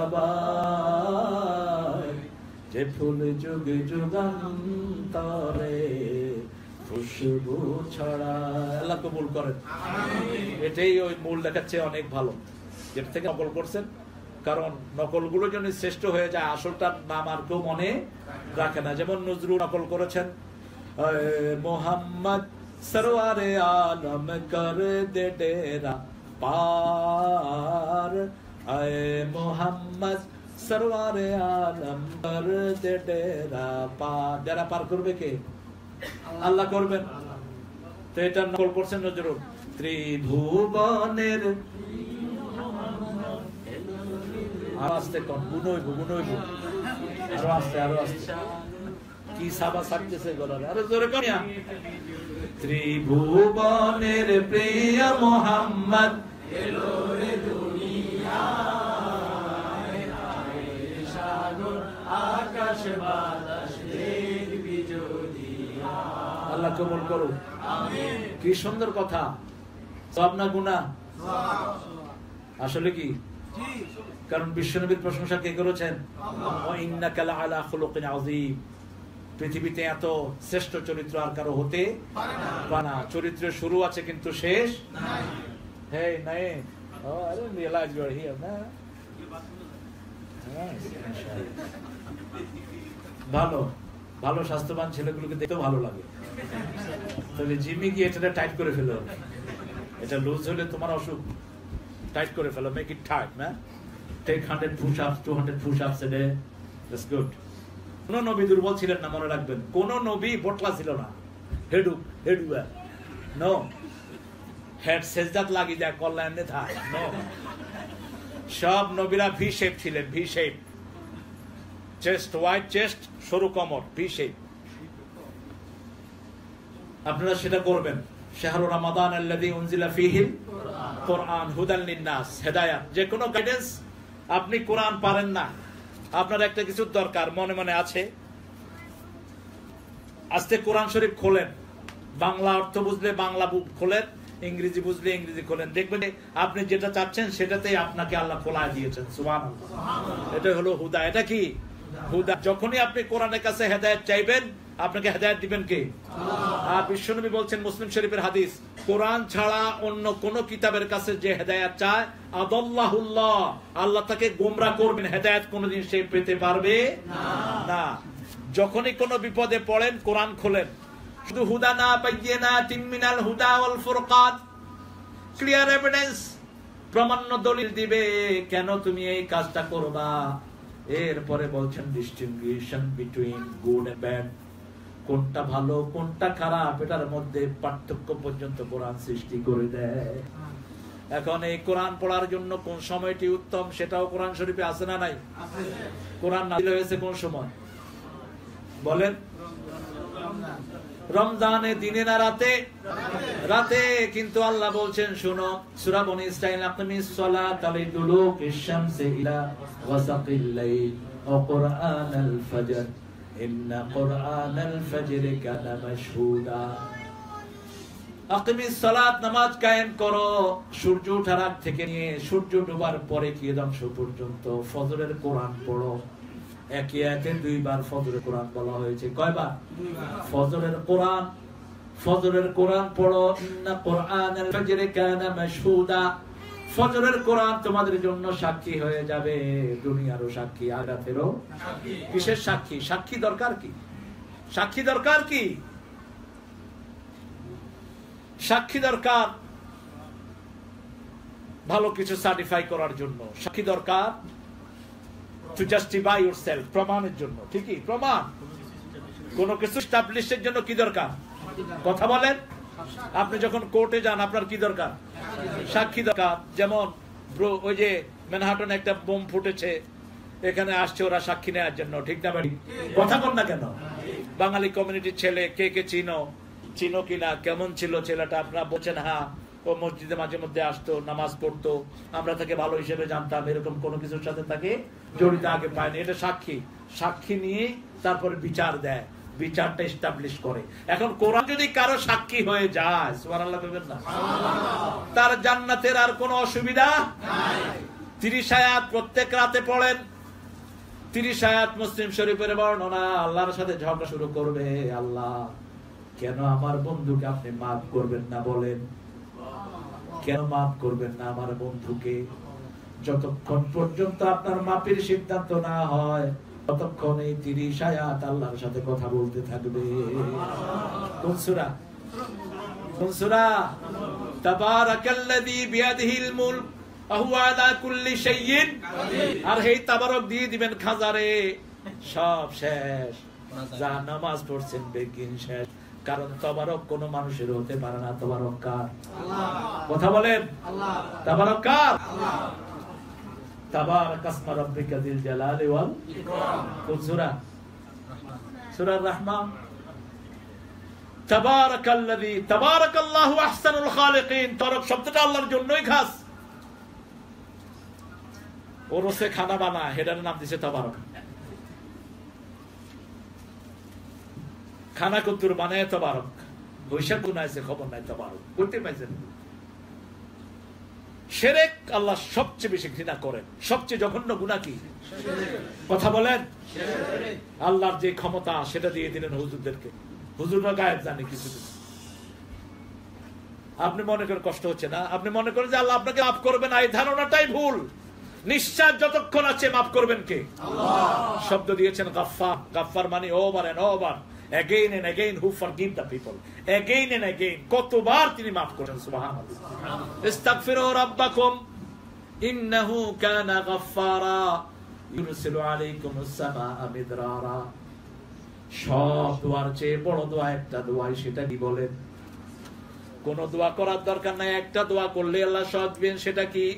কাবায়। যে ফুল যুগে যুগান্তরে খুশবু ছড়ায়। আল্লাহ কবুল করেন। এটাই ওই মূল দেখাচ্ছে অনেক ভালো, যেটা থেকে নকল করছেন। কারণ নকলগুলো যদি শ্রেষ্ঠ হয়ে যায়, আসলটার নাম আর কেউ মনে রাখে না। যেমন নজরুল নকল করেছেন, মোহাম্মদ সরওয়ারে আলম কর দে ডেরা পার, আয়ে মোহাম্মদ সরওয়ারে আলম কর দে ডেরা পার। ডেরা পার করবে কে? আল্লাহ করবেন। তো এটা নকল করছেন নজরুল। ত্রিভুবনের আরো আস্তে কম, গুনইব আরো আস্তে কি সাবা সাকতেছে গলার, আরে জোরে করিয়া। ত্রিভুবনের প্রিয় মোহাম্মদ এলো রে দুনিয়ায়, সাগর আকাশ বাতাস দেখবি যদি। আল্লাহ কবুল করুন, আমিন। কি সুন্দর কথা, সওয়াব না গুনাহ? আসলে কি? কারণ বিশ্বনবীর প্রশংসা কে করেছেন? ওয়া ইন্নাকা লাআলা খুলুকিন আযীম। পৃথিবীতে এত শ্রেষ্ঠ চরিত্র আর কারো হতে পারে না। চরিত্রের শুরু আছে কিন্তু শেষ নাই। হেই নাই, oh I don't realise you are here না। ভালো ভালো স্বাস্থ্যবান ছেলেগুলোকে দেখতেও ভালো লাগে। তবে জিমে গিয়ে এটা টাইট করে ফেলো, এটা লুজ হলে তোমার অসুখ। টাইট করে ফেলো, মেক ইট টাইট না। টেক 100 পুশ আপস, 200 পুশ আপস এ ডে, দ্যাটস গুড। কোন নবী দুর্বল ছিলেন না, মনে রাখবেন। কোন নবী বটলা ছিল না, হেডু নো। হেড সেজদাত লাগি যায় কল্যাণে থাক, নো। সব নবীরা ভি শেপ ছিলেন, V shape. Chest wide chest, সরু কোমর, ভি শেপ। আপনারা সেটা করবেন। শাহরু রমাদান আল্লাযী উনজিলা ফীহিল কুরআন হুদাল লিন-নাস, হেদায়েত। যে কোনো গাইডেন্স, আপনি কোরআন পারেন না, আপনার একটা কিছু দরকার মনে মনে আছে, আজকে কোরআন শরীফ খোলেন, বাংলা অর্থ বুঝলে বাংলা খোলেন, ইংরেজি বুঝলে ইংরেজি খোলেন, দেখবেন আপনি যেটা চাচ্ছেন সেটাতেই আপনাকে আল্লাহ খোলায় দিয়েছেন। সুবহানাল্লাহ। এটা হলো হুদা। এটা কি? হুদা। যখনই আপনি কোরআনের কাছে হেদায়েত চাইবেন, আপনাকে হেদায়েত দিবেন কে? আল্লাহ। বিশ্বনবী বলছেন, মুসলিম শরীফের হাদিস, কোরআন ছাড়া অন্য কোন কিতাবের কাছে যে হেদায়েত চায়, আদাল্লাহুল্লাহ, আল্লাহ তাকে গোমরা করবেন, হেদায়েত কোনদিন সে পেতে পারবে না। যখনই কোন বিপদে পড়েন, কোরআন খোলেন, শুধু হুদা না, বায়্যিনাতিম মিনাল হুদা ওয়াল ফুরকান, ক্লিয়ার এভিডেন্স, প্রমাণ্য দলিল দিবে কেন তুমি এই কাজটা করবা। এরপরে বলছেন distinction between good and bad, কোনটা ভালো কোনটা খারাপ, এটার মধ্যে পার্থক্য পর্যন্ত কোরআন সৃষ্টি করে দেয়। এখন এই কোরআন পড়ার জন্য কোন সময়টি উত্তম, সেটাও কোরআন শরীফে আছে না নাই? কোরআন নাযিল হয়েছে কোন সময় বলেন? রমজানে দিনে না রাতে? রাতে। কিন্তু আল্লাহ বলছেন, শুনো, সূরা বনী ইসরাঈল, আকিমিস সালাতা লিদুলুকিশ শামসি ইলা ওয়াসাকিল লাইল ওয়া কুরআনাল ফাজর ইন্না কুরআনাল ফাজরি কানা মাশহুদা। আকিমিস সালাত, নামাজ কায়েম করো, সূর্য ওঠার আগ থেকে নিয়ে সূর্য ডোবার পরে কিয়দাংশ পর্যন্ত ফজরের কোরআন পড়ো। একই আয়াতে দুইবার ফজরের কোরআন বলা হয়েছে। কয়বার? দুইবার। ফজরের কোরআন পড়ো, ইন্না কুরআনাল ফাজরি কানা মাশহুদা। ফজরের কোরআন তোমাদের জন্য সাক্ষী হয়ে যাবে, দুনিয়ারও সাক্ষী, আখিরাতেরও সাক্ষী। কিসের সাক্ষী? সাক্ষী দরকার কি? সাক্ষী দরকার কি? সাক্ষী দরকার ভালো কিছু সার্টিফাই করার জন্য, সাক্ষী দরকার to justify yourself, প্রমাণের জন্য। ঠিকই, প্রমাণ। কোন কিছু এস্টাবলিশের জন্য কি দরকার? কথা বলেন। আপনি যখন কোর্টে যান, আপনার কি দরকার? সাক্ষী দরকার। যেমন ওই যে ম্যানহাটনে একটা বোম ফুটেছে, এখানে আসছে ওরা সাক্ষী নেওয়ার জন্য, ঠিক না ভাই? কথা বল না কেন? বাঙালি কমিউনিটির ছেলে, কে কে চিনো কিনা, কেমন ছিল ছেলেটা? আপনারা বলছেন হ্যাঁ, ও মসজিদে মাঝে মধ্যে আসতো, নামাজ পড়তো, আমরা তাকে ভালো হিসেবে জানতাম, এরকম কোনো কিছুর সাথে তাকে জড়িত আগে পায়নি। এটা সাক্ষী। সাক্ষী নিয়ে তারপরে বিচার দেয়, বিচারটা এস্টাবলিশ করে। এখন কোরআন যদি কারো সাক্ষী হয়ে যায়, সুবহানাল্লাহ বলবেন না? তার জান্নাতের আর কোনো অসুবিধা নাই। 30 আয়াত প্রত্যেক রাতে পড়েন, 30 আয়াত মুসলিম শরীফের বর্ণনা। আল্লাহর সাথে ঝগড়া শুরু করবে, আল্লাহ কেন আমার বন্ধুকে আপনি মাফ করবেন না? বলেন, কেন মাফ করবেন না আমার বন্ধুকে? যতক্ষণ পর্যন্ত আপনার মাপের সিদ্ধান্ত না হয়, ততক্ষণ এই 30 আয়াত আল্লাহর সাথে কথা বলতে থাকবে। কোন সূরা? কোন সূরা? তাবারাকাল্লাযী বিয়াদিহিল মুলক ওয়া হুয়া আলা কুল্লি শাইইন কাদির। আর এই তাবারক দিয়ে দিবেন খাজারে, সব শেষ। যা নামাজ পড়ছেন বেগিন শেষ। কারণ তাবারক কোন মানুষের হতে পারে না, তাবারক কার? আল্লাহ। কথা বলেন, আল্লাহ। তাবারক কার? আল্লাহ। তাবারাকাসমা রাব্বিকা যিল জালালি ওয়াল ইকরাম। কোন সূরা? সূরা রহমান। তাবারাকাল্লাযী তাবারাকাল্লাহু আহসানুল খালিকিন। তাবারাক শব্দটা আল্লাহর জন্যই খাস। ওরসে খানা বানায়, হেডার নাম দিছে তাবারক। খানা কদ্দুর বানায় তাবারক। বৈশাখ গুনাইছে, খবর নাই তাবারক করতে পাইছেন। শিরক আল্লাহ সবচেয়ে বেশি ঘৃণা করেন। সবচেয়ে জঘন্য গুনাহ কি? কথা বলেন। আল্লাহর যে ক্ষমতা সেটা দিয়ে দিলেন হুজুরদেরকে। হুজুররা গায়েব জানে কিছু। আপনি মনে করেন কষ্ট হচ্ছে না, আপনি মনে করেন যে আল্লাহ আপনাকে মাফ করবেন, এই ধারণাটাই ভুল। নিশ্চয় যতক্ষণ আছে মাফ করবেন কে? আল্লাহ। শব্দ দিয়েছেন গাফফার। গাফফার মানে over and over, again and again, who forgive the people, again and again, কতবার তিনি মাফ করেন। সুবহানাল্লাহ। ইস্তাগফিরু রাব্বাকুম ইন্নাহু কানা গাফফারা ইউরসিলু আলাইকুমুস সামাআ মিদরারা। সব দোয়ার চেয়ে বড় দোয়া একটা দোয়া, সেটা কি বলেন? কোন দোয়া করার দরকার নাই, একটা দোয়া করলে আল্লাহ সব দিবেন। সেটা কি?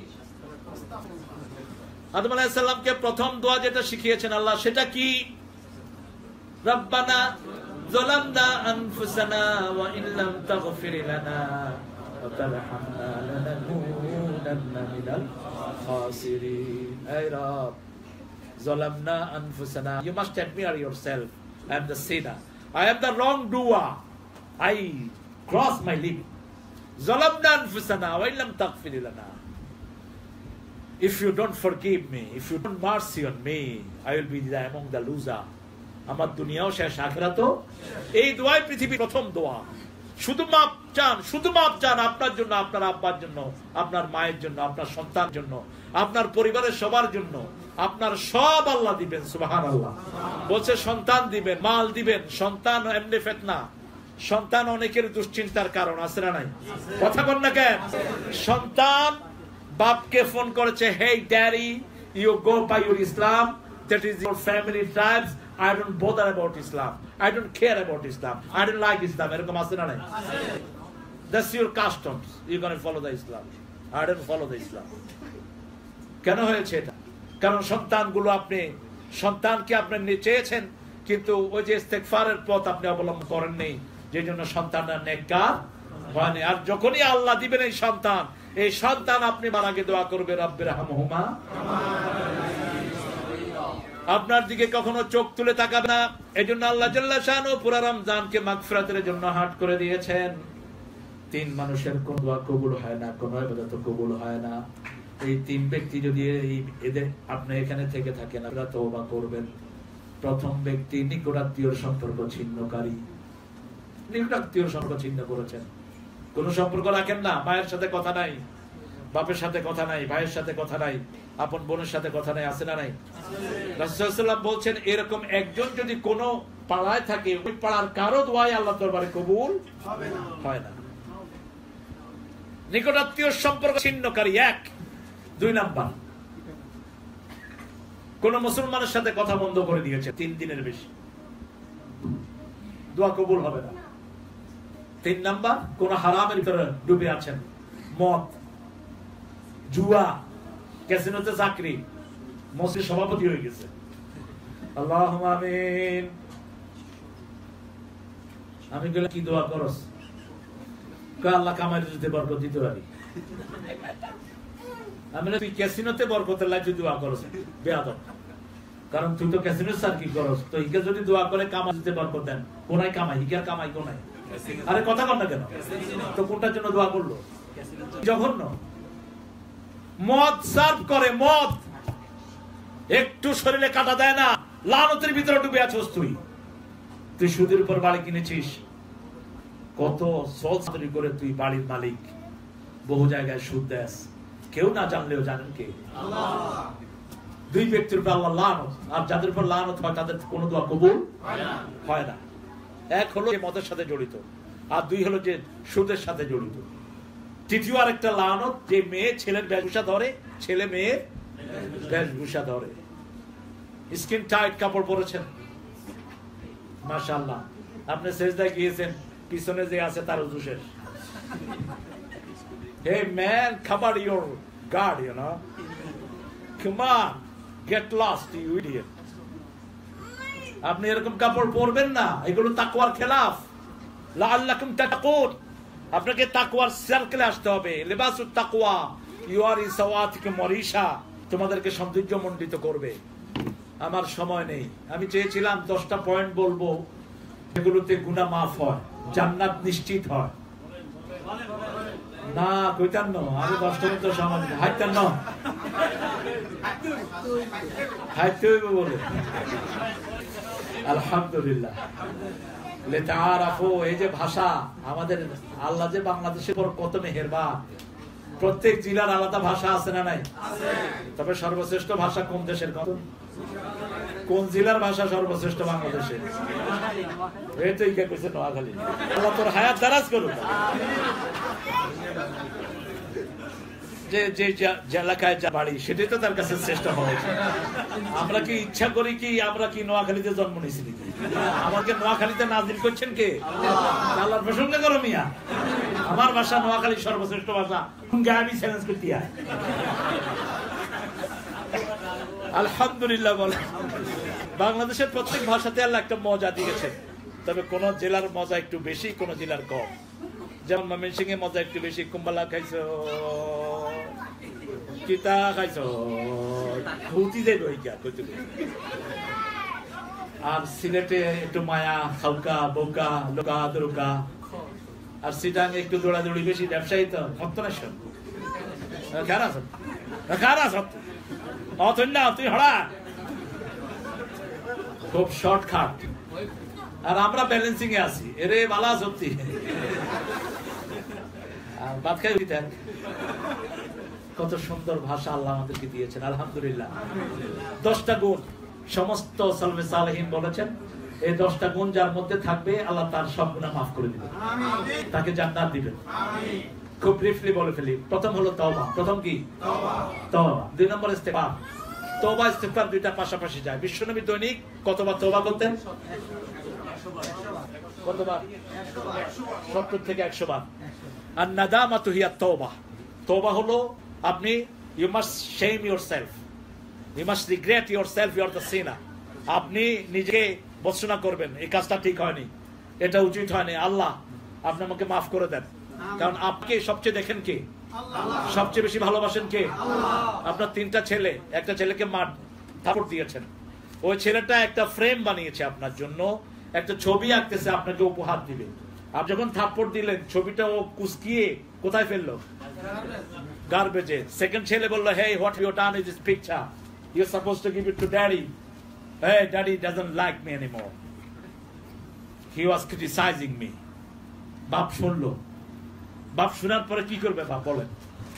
আদম আলাইহিস সালামকে প্রথম দোয়া যেটা শিখিয়েছেন আল্লাহ, সেটা কি? রব্বানা যালামনা আনফুসানা ওয়া ইন লাম তাগফির লানা ওয়া তারহামনা লানাকুনান্না মিনাল খাসিরিন। হে রব, যালামনা আনফুসানা, you must admire yourself. I am the sinner, I am the wrongdoer, I cross my limit. Zalamna anfusana wa illam taghfir lana. If you don't forgive me, if you don't mercy on me, I will be among the loser. আমার দুনিয়াও শেষ, আখিরাতও। এই দোয়াই পৃথিবীর প্রথম দোয়া। শুধু মাপ চান, শুধু মাপ চান আপনার জন্য, আপনার আব্বার জন্য, আপনার মায়ের জন্য, আপনার সন্তানের জন্য, আপনার পরিবারের সবার জন্য। আপনার সব আল্লাহ দিবেন। সুবহানাল্লাহ। বলছে সন্তান দিবেন, মাল দিবেন। সন্তান এমনি ফিতনা, সন্তান অনেকের দুশ্চিন্তার কারণ আছে না নাই? কথা বল না কেন? সন্তান বাপকে ফোন করেছে, hey daddy, you go by your Islam, that is your family tribes, I don't bother about Islam, I don't care about Islam, I don't like Islam। এরকম আছে না নাই? That's your customs, you're going to follow the Islam, I don't follow the Islam। কেন হয়েছে এটা? কারণ সন্তানগুলো আপনি, সন্তানকে আপনি চেয়েছেন, কিন্তু ওই যে ইস্তেগফারের পথ আপনি অবলম্বন করেননি, যে জন্য সন্তানরা নেককার হয়নি। আর যখনই আল্লাহ দিবেন এই সন্তান, এই সন্তান আপনি মারা গিয়ে দোয়া করবে, রব্বির হামহুমা। আপনার দিকে কখনো চোখ তুলে তাকাবে না। এজন্য আল্লাহ জাল্লা শানু পুরা রমজানকে মাগফিরাতের জন্য হাট করে দিয়েছেন। 3 মানুষের কোন দোয়া কবুল হয় না, কোন ইবাদত কবুল হয় না। এই 3 ব্যক্তি যদি এদের আপনি এখানে থেকে থাকেন, আপনারা তওবা করবেন। প্রথম ব্যক্তি নিকটাত্মীয় সম্পর্ক ছিন্নকারী। নিকটাত্মীয় সম্পর্ক ছিন্ন করেছেন, কোন সম্পর্ক রাখেন না। মায়ের সাথে কথা নাই, বাপের সাথে কথা নাই, ভাইয়ের সাথে কথা নাই, আপন বোনের সাথে কথা নাই, আছে না নাই? রাসূল সাল্লাল্লাহু আলাইহি ওয়াসাল্লাম বলছেন, এরকম একজন যদি কোন পাড়ায় থাকে, ওই পাড়ার কারো দোয়াই আল্লাহর দরবারে কবুল হয় না। নিকটাত্মীয় সম্পর্ক ছিন্নকারী 1। 2 নাম্বার, কোন মুসলমানের সাথে কথা বন্ধ করে দিয়েছে 3 দিনের বেশি, দোয়া কবুল হবে না। 3 নাম্বার, কোন হারামের ভিতরে ডুবে আছেন, মদ, জুয়া, ক্যাসিনোতে চাকরি, মসজিদ সভাপতি হয়ে গেছে। আল্লাহুম্মা আমিন। আমি গেলে কি দোয়া করস? আল্লাহ কামাই দিতে বরকত দিতে পারি। আমি তুই ক্যাসিনোতে বরকতের লাগি দোয়া করস, বেয়াদব। কারণ তুই তো ক্যাসিনো স্যার কি করস, তো ইকে যদি দোয়া করে কামাই দিতে বরকত দেন, কোনায় কামাই, ইকার কামাই কোনায়? আরে কথা বল না কেন? তো কোনটার জন্য দোয়া করলো? জঘন্য। মদ সার্ভ করে, মদ একটু শরীরে কাটা দেয় না, লানতের ভিতরে ডুবে আছিস তুই। তুই সুদের উপর বাড়ি কিনেছিস, কত সলসারি করে তুই বাড়ির মালিক, বহু জায়গায় সুদ দেস, কেউ না জানলেও জানেন কে? আল্লাহ। 2 ব্যক্তির উপর আল্লাহ লানত, আর যাদের উপর লানত হয় তাদের কোনো দোয়া কবুল হয় না। 1 হলো যে মদের সাথে জড়িত, আর 2 হলো যে সুদের সাথে জড়িত। তৃতীয় আরেকটা লানত, যে মেয়ে ছেলের বেশভূষা ধরে, ছেলে মেয়ে বেশভূষা ধরে। স্কিন টাইট কাপড় পরেছেন, মাশাআল্লাহ, আপনি সেজদায় গিয়েছেন, পিছনে যে আছে তার ওযু শেষ। Hey man, cover your guard, you know. Come on, get lost, you idiot. আপনি এরকম কাপড় পরবেন না, এগুলো তাকওয়ার খেলাফ। লাআল্লাকুম তাতাকুন, আপনাকে তাকওয়ার সার্কেলে আসতে হবে। লিবাসুত তাকওয়া ইউআরি সাওয়াতিকুম ওয়ারিশা, তোমাদেরকে সৌন্দর্যমণ্ডিত করবে। আমার সময় নেই, আমি চেয়েছিলাম 10টা পয়েন্ট বলবো যেগুলোতে গুনাহ মাফ হয়, জান্নাত নিশ্চিত হয়। না কইতাম না, আমি 10টা মতো সময় হাইতাম না, হাইতে হইবে বলে। আলহামদুলিল্লাহ, লিতাআরাফু, এই যে ভাষা আমাদের, আল্লাহ যে বাংলাদেশের পর কত মেহেরবান। প্রত্যেক জেলার আলাদা ভাষা আছে না নাই? তবে সর্বশ্রেষ্ঠ ভাষা কোন দেশের? কোন জেলার ভাষা সর্বশ্রেষ্ঠ বাংলাদেশের? এই তো ইকে কইছে নোয়াখালী। আল্লাহ তোর হায়াত দারাজ করুক। যে যে এলাকায় যা বাড়ি সেটাই তো তার কাছে শ্রেষ্ঠ হওয়া উচিত। আমরা কি ইচ্ছা করি কি আমরা কি নোয়াখালীতে জন্ম নিয়েছি নাকি? আমাকে নোয়াখালীতে নাজিল করছেন কে? আল্লাহর প্রশংসা করো মিয়া। আমার ভাষা নোয়াখালী সর্বশ্রেষ্ঠ ভাষা, আমি চ্যালেঞ্জ করতে। আলহামদুলিল্লাহ বলে। বাংলাদেশের প্রত্যেক ভাষাতে আল্লাহ একটা মজা দিয়েছেন, তবে কোন জেলার মজা একটু বেশি, কোন জেলার কম। যেমন ময়মনসিংহে মজা একটু বেশি, কুম্বালা খাইছো, কিতা খাইছো, খুঁতি যাইব আর সিলেটে একটু মায়া, খাউকা, বোকা, লোকা, দরুকা। আর সিটাং একটু দৌড়াদৌড়ি বেশি, ব্যবসায়ী তো মত্তনেশ্বর। তুই হড়া খুব শর্টকাট, আর আমরা ব্যালেন্সিং এ আছি। এরে বালা সত্যি ভাত খাই দেন। কত সুন্দর ভাষা আল্লাহ আমাদেরকে দিয়েছেন, আলহামদুলিল্লাহ। 10টা গুণ সমস্ত সালফে সালেহিন বলেছেন, এই 10টা গুণ যার মধ্যে থাকবে আল্লাহ তার সব গুনাহ মাফ করে দিবেন, তাকে জান্নাত দিবেন। খুব ব্রিফলি বলে ফেলি। প্রথম হলো তওবা। প্রথম কি? তওবা। 2 নম্বর ইস্তেগফার। তওবা ইস্তেগফার দুইটা পাশাপাশি যায়। বিশ্বনবী দৈনিক কতবার তওবা করতেন? কতবার? 70 থেকে 100 বার। আর নাদামাতু হিয়া তওবা। তওবা হলো আপনি you must shame yourself, you must regret yourself, you are the sinner. আপনি নিজেকে ভর্ৎসনা করবেন, এই কাজটা ঠিক হয়নি, এটা উচিত হয়নি, আল্লাহ আপনি আমাকে মাফ করে দেন। কারণ আপনি সবচেয়ে দেখেন কে? সবচেয়ে বেশি ভালোবাসেন কে? আপনার 3টা ছেলে, একটা ছেলেকে মার থাপড় দিয়েছেন, ওই ছেলেটা একটা ফ্রেম বানিয়েছে আপনার জন্য, একটা ছবি আঁকতেছে, আপনাকে উপহার দিবে। আপনি যখন থাপ্পড় দিলেন, ছবিটা ও কুচকিয়ে কোথায় ফেললো? গার্বেজে। সেকেন্ড ছেলে বললো, hey, what you done is this picture, you're supposed to give it to daddy. Hey, daddy doesn't like me anymore, he was criticizing me. বাপ শুনলো। বাপ শোনার পরে কি করবে? বাপ বলেন,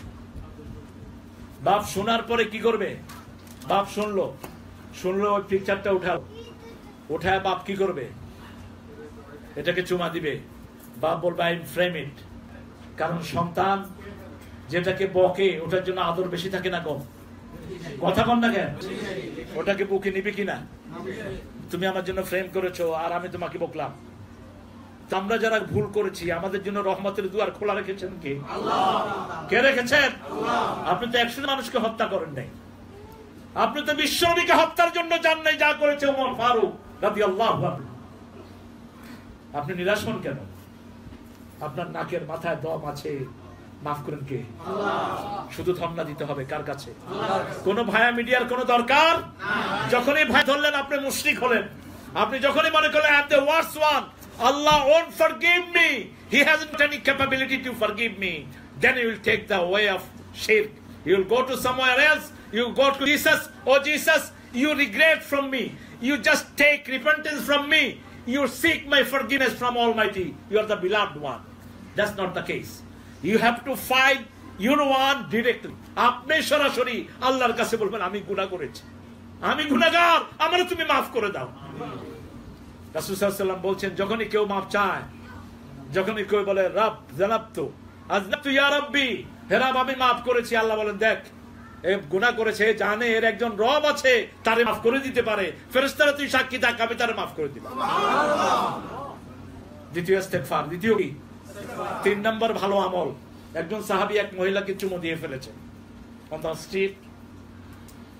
বাপ শোনার পরে কি করবে? বাপ শুনলো, ওই পিকচারটা উঠায় বাপ কি করবে? এটাকে চুমা দিবে। বাপ বলবে, আই ফ্রেম ইট। কারণ সন্তান যেটাকে বকে ওটার জন্য আদর বেশি থাকে না কম? কথা কন না কেন? ওটাকে বুকে নিবে কিনা? তুমি আমার জন্য ফ্রেম করেছো আর আমি তোমাকে বকলাম। আমরা যারা ভুল করেছি, আমাদের জন্য রহমতের দুয়ার খোলা রেখেছেন কে? কে রেখেছেন? আপনি তো 100 মানুষকে হত্যা করেন নাই, আপনি তো বিশ্বনবীকে হত্যার জন্য যান নাই, যা করেছে ওমর ফারুক রাদিয়াল্লাহু আনহু। আপনি নিরাশ হন কেন? আপনার নাকের মাথায় দম আছে, মাফ করেন কে? শুধু ধর্ণা দিতে হবে কার কাছে? কোন ভায়া মিডিয়ার কোন দরকার? যখনই ভাই ধরলেন আপনি মুশরিক হলেন। আপনি যখনই মনে করলেন I am the worst one, Allah won't forgive me, He hasn't any capability to forgive me, then you will take the way of shirk. You will go to somewhere else, you go to Jesus, oh Jesus, you regret from me, you just take repentance from me, you seek my forgiveness from Almighty, you are the beloved one. That's not the case. You have to fight your one directly. আপনি সরাসরি আল্লাহর কাছে বলবেন, আমি গুনাহ করেছি, আমি গুনাহগার, আমারে তুমি মাফ করে দাও। রাসূল সাল্লাল্লাহু আলাইহি ওয়াসাল্লাম বলছেন, যখনই কেউ মাফ চায়, যখনই কেউ বলে রব জানাবতু আযনাবতু ইয়া রাব্বি, হে রব আমি মাফ করেছি, আল্লাহ বলেন, দেখ এ গুনাহ করেছে, জানে এর একজন রব আছে, তারে মাফ করে দিতে পারে, ফেরেশতারা তুই সাক্ষী থাক, আমি তারে মাফ করে দিব। সুবহানাল্লাহ। দ্বিতীয় ইস্তেগফার। দ্বিতীয় কি? 3 নম্বর ভালো আমল। একজন সাহাবী এক মহিলাকে চুমু দিয়ে ফেলেছে on the street.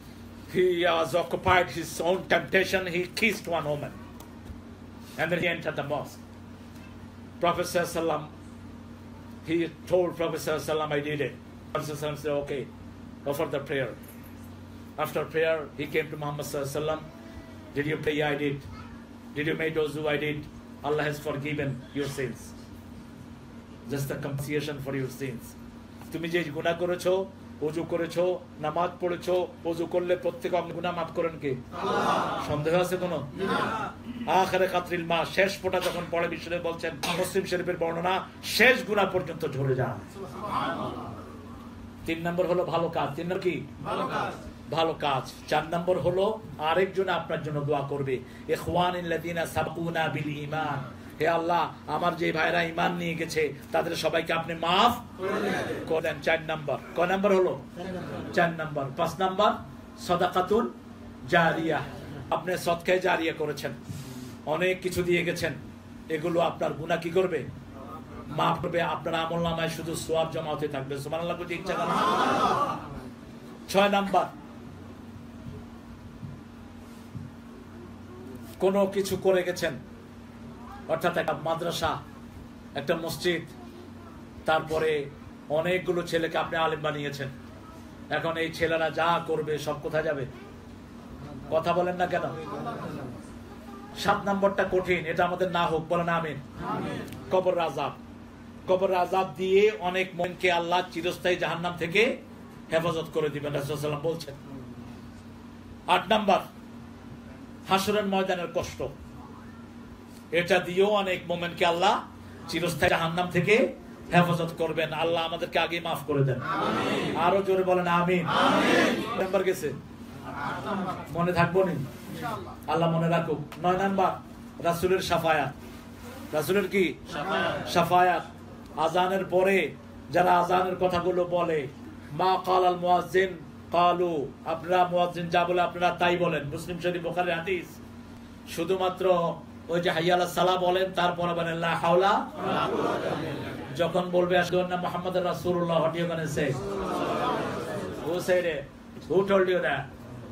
he was occupied his own temptation. He kissed one woman, and then he entered the mosque. Prophet ﷺ, he told Prophet ﷺ, I did it. Prophet ﷺ said, okay, offer the prayer. After prayer, he came to Muhammad ﷺ. Did you pray? Yeah, I did. Did you make wuzu? I did. Allah has forgiven your sins. Just a compensation for your sins. তুমি যে গুনাহ করেছো, ওযু করেছো, নামাজ পড়েছো, ওযু করলে প্রত্যেক গুনাহ মাফ করেন কে? আল্লাহ। সন্দেহ আছে কোনো? না। আখিরে কাতরিল মা, শেষ ফোঁটা যখন পড়ে বিশ্বনবী বলছেন, মুসলিম শরীফের বর্ণনা, শেষ গুনাহ পর্যন্ত ঝরে যায়। সুবহানাল্লাহ। 3 নম্বর হলো ভালো কাজ। 3 নম্বর কি? ভালো কাজ। ভালো কাজ। 4 নম্বর হলো আরেকজন আপনার জন্য দোয়া করবে। ইখওয়ানিল্লাযিনা সাবাকুনা বিল ঈমান। হে আল্লাহ, আমার যে ভাইরা ঈমান নিয়ে গেছে তাদের সবাইকে আপনি maaf করে দেন। 4 নম্বর। কয় নম্বর হলো? 4 নম্বর। 5 নম্বর সাদাকাতুন জারিয়া। আপনি সদকায়ে জারিয়া করেছেন, অনেক কিছু দিয়ে গেছেন, এগুলো আপনার গুনাহ কি করবে? মাফ করবে। আপনার আমলনামায় শুধু সওয়াব জমা হতে থাকবে। সুবহানাল্লাহ বলতে ইচ্ছা করে। 6 নম্বর, কোনো কিছু করে গেছেন, অর্থাৎ একটা মাদ্রাসা, একটা মসজিদ, তারপরে অনেকগুলো ছেলেকে আপনি আলেম বানিয়েছেন। এখন এই ছেলেরা যা করবে সব কোথায় যাবে? কথা বলেন না কেন? 7 নম্বরটা কঠিন, এটা আমাদের না হোক, বলেন আমিন। কবর আযাব। কবর আযাব দিয়ে অনেক মুমিনকে আল্লাহ চিরস্থায়ী জাহান্নাম থেকে হেফাজত করে দিবেন, রাসূল সাল্লাল্লাহু আলাইহি ওয়াসাল্লাম বলছেন। 8 নম্বর, হাসরের ময়দানের কষ্ট। এটা দিয়েও অনেক মুমিনকে আল্লাহ চিরস্থায়ী জাহান্নাম থেকে হেফাজত করবেন। আল্লাহ আমাদেরকে আগে মাফ করে দেন। আমিন। আরো জোরে বলেন আমিন। আমিন। নাম্বার গেছে, মনে থাকবো নি? ইনশাআল্লাহ। আল্লাহ মনে রাখুক। 9 নাম্বার, রাসূলের শাফায়াত। রাসূলের কি? শাফায়াত। শাফায়াত। আযানের পরে যারা আযানের কথাগুলো বলে, মা কালাল মুয়াজ্জিন কালু, আপনারা মুয়াজ্জিন যা বলে আপনারা তাই বলেন। মুসলিম শরীফ, বুখারী হাদিস। শুধুমাত্র ওই যে হাইয়া আলাস সালাহ বলেন, তারপরে বলেন লা হাওলা ওয়ালা কুওয়াতা ইল্লা বিল্লাহ। যখন বলবে আশহাদু আন্না মুহাম্মাদুর রাসূলুল্লাহ, what are you going to say? Who said it? Who told you that?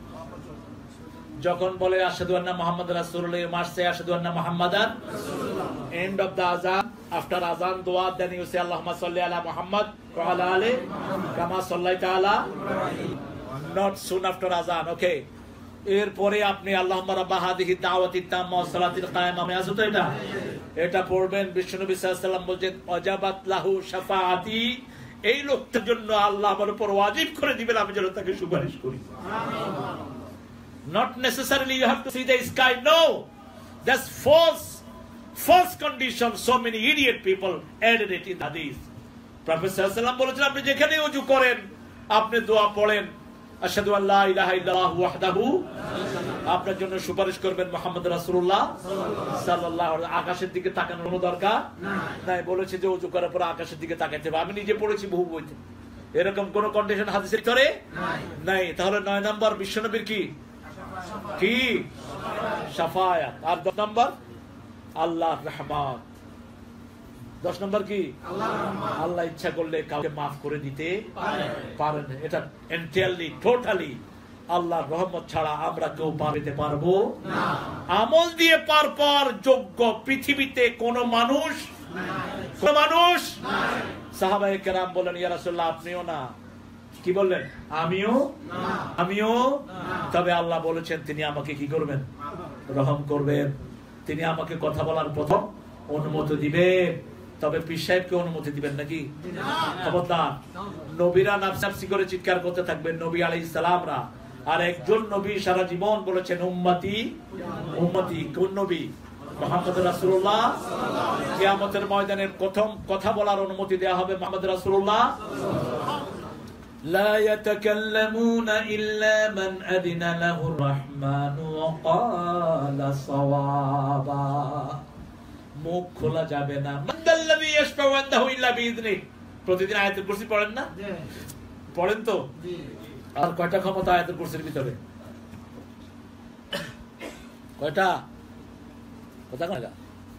যখন বলে আশহাদু আন্না মুহাম্মাদুর রাসূলুল্লাহ, you must say আশহাদু আন্না মুহাম্মাদান রাসূলুল্লাহ। End of the azan, after azan dua, then you say Allahumma salli ala Muhammad wa ala ali kama sallaita ala Ibrahim. Not soon after azan, okay? এরপরে আপনি আল্লাহুম্মা রাব্বা হাযিহি দাওয়াতি তাম্মা ওয়াস সালাতিল কায়েমা, আমি আছে তো এটা পড়বেন। বিশ্বনবী সাল্লাল্লাহু আলাইহি ওয়াসাল্লাম বলেন ওয়াজাবাত লাহু শাফাআতি, এই লোকটার জন্য আল্লাহ আমার উপর ওয়াজিব করে দিবেন আমি যেন তাকে সুপারিশ করি। আমিন। Not necessarily you have to see the sky, no, that's false condition. So many idiot people added it in hadith. Prophet sallallahu alaihi wasallam বলেছেন আপনি যেখানে ওযু করেন আপনি দোয়া পড়েন, আশহাদু আল্লা ইলাহা ইল্লাল্লাহু ওয়াহদাহু, আপনার জন্য সুপারিশ করবেন মুহাম্মদ রাসূলুল্লাহ সাল্লাল্লাহু আলাইহি। আকাশের দিকে তাকানোর কোনো দরকার নাই। বলেছে যে ওযু করার পর আকাশের দিকে তাকাতে হবে। আমি নিজে পড়েছি বহু বইতে, এরকম কোন কন্ডিশন হাদিসের ভিতরে নাই। তাহলে 9 নাম্বার বিশ্বনবীর কি? কি? শাফায়াত। আর 10 নাম্বার আল্লাহর রহমত। 10 নাম্বার কি? আল্লাহ ইচ্ছা করলে কাউকে মাফ করে দিতে পারেন। এটা এন্টায়ারলি টোটালি আল্লাহর রহমত ছাড়া আমরা কেউ পেতে পারবো না। আমল দিয়ে পার যোগ্য পৃথিবীতে কোন মানুষ নাই। সাহাবায়ে কেরাম বলেন ইয়া রাসূলুল্লাহ আপনিও না। কি বললেন? আমিও তবে আল্লাহ বলেছেন তিনি আমাকে কি করবেন? রহম করবেন। তিনি আমাকে কথা বলার প্রথম অনুমতি দিবেন। তবে পীর সাহেবকে অনুমতি দিবেন নাকি? খবরদার। নবীরা নাফসি করে চিৎকার করতে থাকবেন, নবী আলাইহিস সালামরা। আর একজন নবী সারা জীবন বলেছেন উম্মতি উম্মতি। কোন নবী? মুহাম্মদ রাসূলুল্লাহ। কিয়ামতের ময়দানে প্রথম কথা বলার অনুমতি দেয়া হবে মুহাম্মদ রাসূলুল্লাহ। لا يتكلمون إلا من أذن له الرحمن وقال صوابا। মুখ খোলা যাবে না। মান্দাল্লাযী ইয়াশফাউ ইনদাহু ইল্লা বিইذনিহি। প্রতিদিন আয়াতুল কুরসি পড়েন না? পড়েন তো? জি। আর কয়টা ক্ষমতা আয়াতুল কুরসির ভিতরে? কয়টা? কথা কয়টা?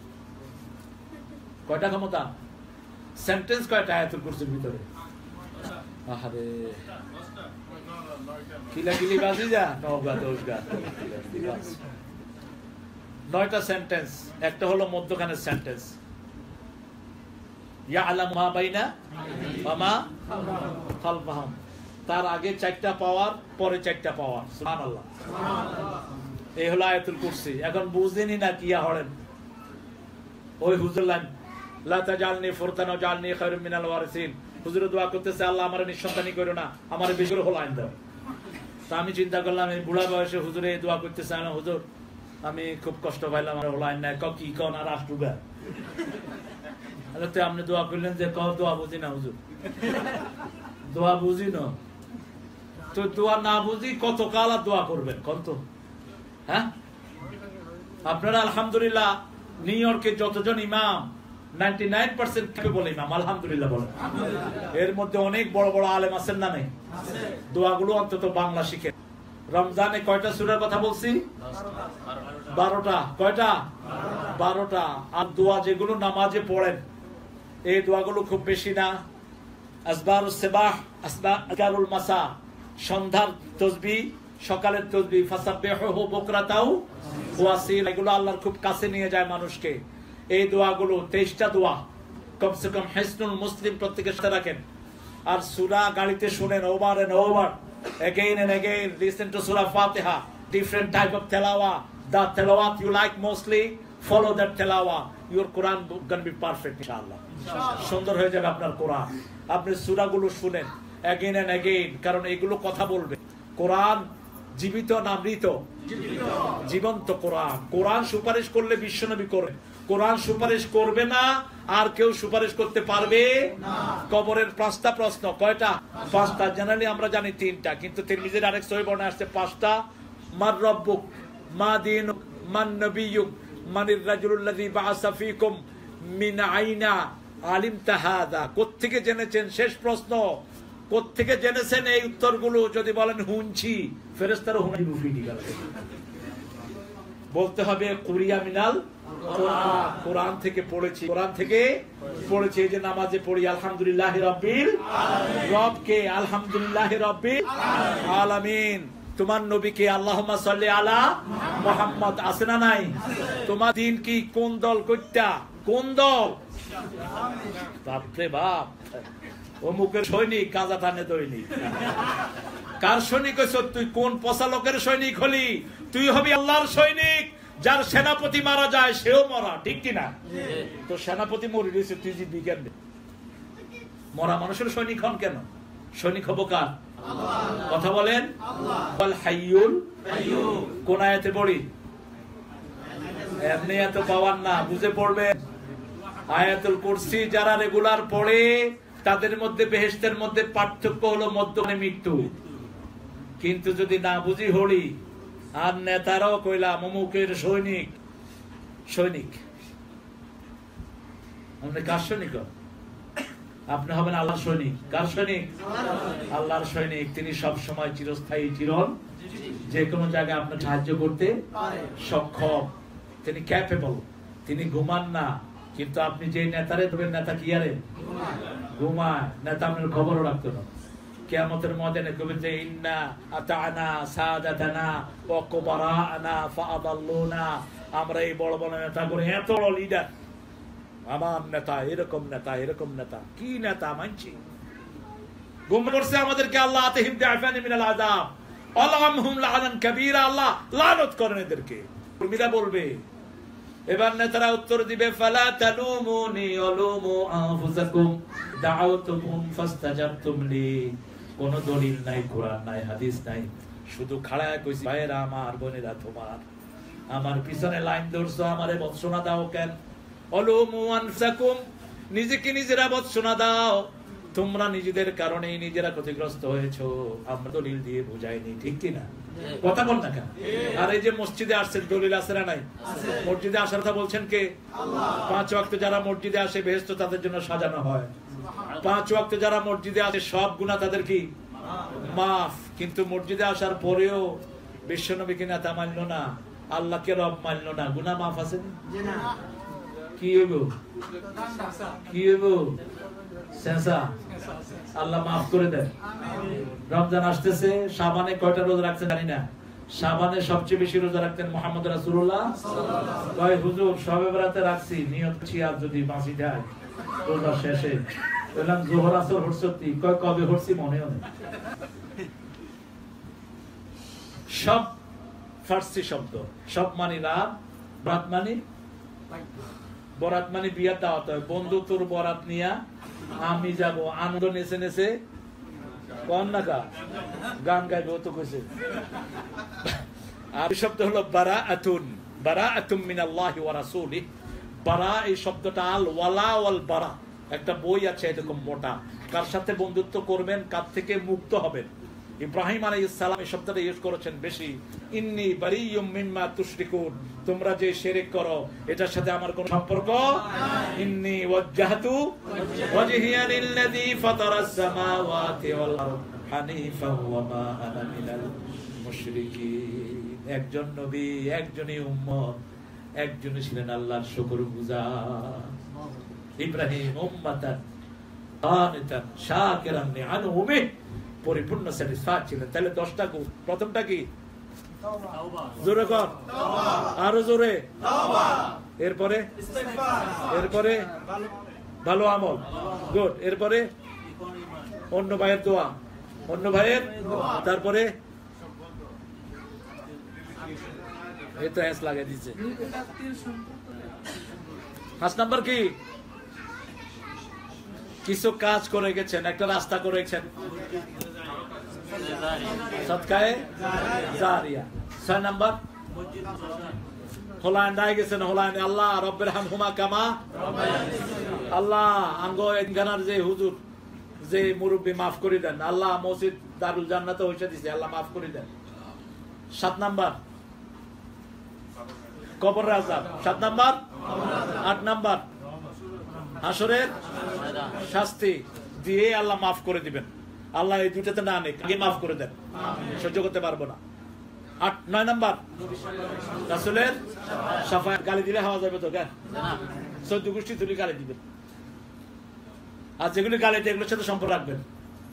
কয়টা ক্ষমতা? সেন্টেন্স কয়টা আয়াতুল কুরসির ভিতরে? আহারে কিলাকিলি বাজি যা 9 গা 10 গা 9টা সেন্টেন্স, একটা হলো মধ্যখানের সেন্টেন্স ইয়ালামু মা বাইনা ওয়া মা খালফাহুম, তার আগে 4টা পাওয়ার, পরে 4টা পাওয়ার। সুবহানাল্লাহ, এই হলো আয়াতুল কুরসি। এখন বুঝিনি না কি হড়েন ওই হুজুর লাইন লা তাজালনি ফুরতান ওয়াজআলনি খায়রুম মিনাল ওয়ারিসিন, হুজুর দোয়া করতেছে আল্লাহ আমারে নিঃসন্তানি করো না, আমারে বেশি করে হলাইন দাও। তো আমি চিন্তা করলাম এই বুড়া বয়সে হুজুরে এই দোয়া করতেছে, না হুজুর আমি খুব কষ্ট পাইলাম, আমার হলাইন না, কি কোন আর আসটুগা। আপনি দোয়া করলেন যে কও দোয়া বুঝি না হুজুর, দোয়া বুঝি না, তো দোয়া না বুঝি কত কাল আর দোয়া করবেন কত? হ্যাঁ, আপনারা আলহামদুলিল্লাহ নিউ ইয়র্কে যতজন ইমাম 99% বলে ইমাম আলহামদুলিল্লাহ বলে, এর মধ্যে অনেক বড় বড় আলেম আছেন না নেই? দোয়াগুলো অন্তত বাংলা শিখে। রমজানে কয়টা সূরার কথা বলছি? 12টা। কয়টা? 12টা। আর দোয়া যেগুলো নামাজে পড়েন এই দোয়াগুলো খুব বেশি না। আসবারুস সাবাহ, আসবারুল মাসা, সন্ধ্যার তাসবিহ, সকালের তাসবিহ, ফাসাব্বিহুহু বুকরাতাও ওয়া আসীল, এগুলো আল্লাহর খুব কাছে নিয়ে যায় মানুষকে। এই দোয়াগুলো 23টা দোয়া, কমসে কম হিসনুল মুসলিম প্রত্যেকের সাথে রাখেন। আর সূরা গাড়িতে শুনেন over and over, again and again, listen to Surah Fatiha, different type of tilawah, the tilawat you like mostly, follow that tilawah, your Quran gonna be perfect inshallah, সুন্দর হয়ে যাবে আপনার কোরআন। আপনি সূরাগুলো শুনেন again and again, কারণ এগুলো কথা বলবে। কোরআন জীবিত না মৃত? জীবন্ত কোরআন। কোরআন সুপারিশ করলে বিশ্বনবী করবে, কোরআন সুপারিশ করবে না আর কেউ সুপারিশ করতে পারবে না। কবরের 5টা প্রশ্ন, কয়টা? 5টা। জেনারেলি আমরা জানি 3টা, কিন্তু তিরমিজির আরেক সহিহ বর্ণনা আসছে 5টা। মান রব্বুক, মা দীনুক, মান নবিয়ুক, মানির রাজুলুল্লাযী বাআসা ফীকুম, মিন আইনা আলিমতা হাযা। কোত্থেকে জেনেছেন? শেষ প্রশ্ন, কোত্থেকে জেনেছেন এই উত্তরগুলো? যদি বলেন হুনছি, ফেরেশতারা হুনাইবু ফিটি গেল। বলতে হবে কুরিয়া মিনাল কোরআন, কোরআন থেকে পড়েছি, কোরআন থেকে পড়েছি। এই যে নামাজে পড়ি আলহামদুলিল্লাহি রাব্বিল আলামিন, রবকে আলহামদুলিল্লাহি রাব্বিল আলামিন। তোমার নবীকে আল্লাহুম্মা সাল্লি আলা মুহাম্মদ আছে না নাই? তোমার দিন কি কোন দল কইতা? কোন দল? বাপরে বাপ, অমুকের সৈনিক গাজা টানে দৈনিক। কার সৈনিক হইছ তুই? কোন পচা লোকের সৈনিক হলি? তুই হবি আল্লাহর সৈনিক। যার সেনাপতি মারা যায় সেও মরা, ঠিক কিনা? তো সেনাপতি মরে গেছে, তুই যে বিজ্ঞান মরা মানুষের সৈনিক হন কেন? সৈনিক হবো কার? কথা বলেন। আল হাইয়ুল কাইয়্যুম। কোন আয়াতে পড়ি? এমনি এত পাওয়ার না, বুঝে পড়বেন। আয়াতুল কুরসি যারা রেগুলার পড়ে তাদের মধ্যে বেহেশতের মধ্যে পার্থক্য হলো মধ্যখানে মৃত্যু। কিন্তু যদি না বুঝি হলি আর নেতারাও কইলা অমুকের সৈনিক, সৈনিক আপনি কার সৈনিক? আপনি হবেন আল্লাহর সৈনিক। কার সৈনিক? আল্লাহর সৈনিক। তিনি সব সময় চিরস্থায়ী, চিরন, যে কোনো জায়গায় আপনার সাহায্য করতে সক্ষম। তিনি ক্যাপেবল, তিনি ঘুমান না। কিন্তু আপনি যে নেতারে ধরবেন, নেতা কি আরে ঘুমায়, নেতা আপনার খবরও রাখতো না। কিয়ামতের ময়দানে কবে যে ইন্না আতানা সাদাতানা ওয়া কুবারানা ফাআদাল্লুনা, আমরা এই বড় বড় নেতা করে এত বড় লিডার, আমার নেতা এরকম নেতা, এরকম নেতা। কি নেতা মানছি? গুম করছে আমাদেরকে আল্লাহ। আতিহিম দাফানি মিনাল আযাব আলহামহুম লাআনান কাবীরা, আল্লাহ লানত করেন এদেরকে। কর্মীরা বলবে, এবার নেতারা উত্তর দিবে ফালা তালুমুনি ওয়ালুমু আনফুসাকুম দাআউতুকুম ফাস্তাজাবতুম লি। কোন দলিল নাই, কোরআন নাই, হাদিস নাই, শুধু খাড়ায় কইছি ভাইরা আমার, বোনেরা তোমার, আমার পিছনে লাইন ধরছো, আমারে বৎসনা দাও কেন? ওয়ালুমু আনফুসাকুম, নিজেকে নিজেরা বৎসনা দাও, তোমরা নিজেদের কারণেই নিজেরা ক্ষতিগ্রস্ত হয়েছো, আমরা দলিল দিয়ে বুঝাইনি, ঠিক কিনা? কথা বল না কেন? আর এই যে মসজিদে আসছেন, দলিল আছে না নাই? মসজিদে আসার কথা বলছেন কে? 5 ওয়াক্ত যারা মসজিদে আসে বেহেশত তাদের জন্য সাজানো হয়। 5 ওয়াক্ত যারা মসজিদে আসে সব গুনাহ তাদের কি মাফ। কিন্তু মসজিদে আসার পরেও বিশ্বনবীকে নেতা মানলো না, আল্লাহকে রব মানলো না, গুনাহ মাফ আছে না? কি হইব? কি হইব? সেন্সা আল্লাহ মাফ করে দেন। রমজান আসতেছে, শাবানে কয়টা রোজা রাখছেন জানি না। শাবানে সবচেয়ে বেশি রোজা রাখতেন মুহাম্মদ রাসূলুল্লাহ। কয় হুজুর সবে বরাতে রাখছি, নিয়ত ছি আর যদি বাঁচি যায় রোজা শেষে। বললাম জোহর আসর হরসতি, কয় কবে হরছি মনেও নেই। সব ফার্সি শব্দ, সব মানি রাত, বরাত মানি বরাত মানি বিয়ার দাওয়াত হয়। বন্ধু তোর বরাত নিয়া আমি যাব, আনন্দ নেচে নেচে কন না কা গান গাইবে, ও তো কইছে। আর শব্দ হলো বারাআতুন, বারাআতুম মিনাল্লাহি ওয়া রাসূলিহি। বারা এই শব্দটা আল ওয়ালা ওয়াল বারা, একটা বই আছে এরকম মোটা। কার সাথে বন্ধুত্ব করবেন, কার থেকে মুক্ত হবেন। ইব্রাহিম আলাইহিস সালাম এই শব্দটা ইউজ করেছেন বেশি। ইন্নী বারিয়ুম মিম্মা তুশরিকুন, তোমরা যে শিরক করো এটার সাথে আমার কোনো সম্পর্ক। ইন্নী ওয়াজ্জাহতু ওয়াজহিয়া লিল্লাযী ফাতারাস সামাওয়াতি ওয়াল আরদ হানিফান ওয়া মা আনা মিনাল মুশরিকিন। একজন নবী, একজনই উম্মত, একজনই ছিলেন আল্লাহর শুকরগুজার। ইব্রাহিম উম্মাতান কানিতান শাকিরান লিআনউমিহি, পরিপূর্ণ স্যাটিসফাইড ছিলেন। তাহলে 10টা গুণ। প্রথমটা কি? তাওবা। জোরে কর, আরো জোরে। তাওবা। এরপরে ইস্তিগফার, এরপরে ভালো আমল, গুড। এরপরে অন্য ভাইয়ের দোয়া, অন্য ভাইয়ের দোয়া। তারপরে এই তো এস লাগিয়ে দিয়েছে। 5 নাম্বার কি? কিছু কাজ করে গেছেন, একটা রাস্তা করে গেছেন, সদকায়ে জারিয়া। 6 নাম্বার হোলান্ডায় গেছেন, হোলান্ডে আল্লাহ রব্বির হামহুমা কামা, আল্লাহ আঙ্গো এনগানার যে হুজুর, যে মুরব্বী মাফ করে দেন আল্লাহ, মসজিদ দারুল জান্নাতে হইছে দিছে আল্লাহ মাফ করে দেন। 7 নাম্বার কবরের আযাব। 7 নাম্বার। 8 নাম্বার হাসরের শাস্তি দিয়ে আল্লাহ মাফ করে দিবেন। আল্লাহ এই দুটাতে না নেই, আগে মাফ করে দেন, সহ্য করতে পারবো না। 9 নাম্বার রাসূলের শাফায়াত। গালি দিলে হওয়া যাবে তো? কেন 14 গোষ্ঠী তুলি গালি দিবেন, আর যেগুলি গালি দিয়ে এগুলোর সাথে সম্পর্ক রাখবেন।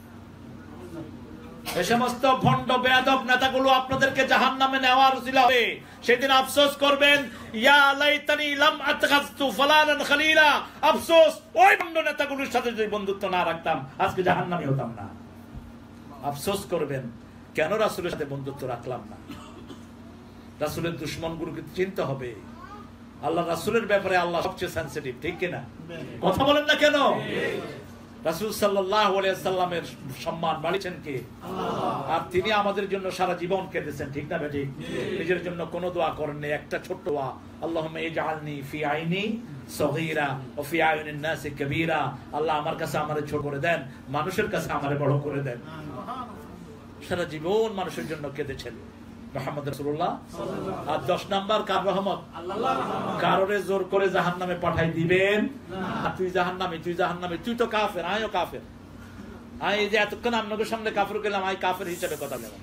এই সমস্ত ভণ্ড বেয়াদব নেতাগুলো আপনাদেরকে জাহান্নামে নেওয়ার উসিলা হবে। সেদিন আফসোস করবেন, ইয়া লাইতানি লাম আতখাযতু ফুলানান খলিলা। আফসোস ওই ভণ্ড নেতাগুলোর সাথে যদি বন্ধুত্ব না রাখতাম আজকে জাহান্নামে হতাম না। আফসোস করবেন কেন রাসূলের সাথে বন্ধুত্ব রাখলাম না। রাসূলের দুশমনগুলোকে চিনতে হবে। আল্লাহ রাসূলের ব্যাপারে আল্লাহ সবচেয়ে সেনসিটিভ, ঠিক কিনা? কথা বলেন না কেন? রাসূল সাল্লাল্লাহু আলাইহি ওয়াসাল্লামের সম্মান বাড়িয়েছেন কে? আল্লাহ। আর তিনি আমাদের জন্য সারা জীবন কেঁদেছেন, ঠিক না বেটি? নিজের জন্য কোনো দোয়া করেন না, একটা ছোট্ট দোয়া, আল্লাহুম্মা ইজআলনি ফি আইনি সগীরা ওয়া ফি আয়ুনিন নাসি কাবীরা। আল্লাহ আমার কাছে আমারে ছোট করে দেন, মানুষের কাছে আমারে বড় করে দেন। সারা জীবন মানুষের জন্য কেঁদেছেন মুহাম্মদ রাসূলুল্লাহ। আর 10 নাম্বার কার রহমত? আল্লাহর রহমত। কারোরে জোর করে জাহান্নামে পাঠাই দিবেন না। তুই জাহান্নামে, তুই জাহান্নামে, তুই তো কাফের, আমিও কাফের। আমি যে এতক্ষণ আপনাদের সামনে কাফের গেলাম, আমি কাফের হিসেবে কথা বললাম।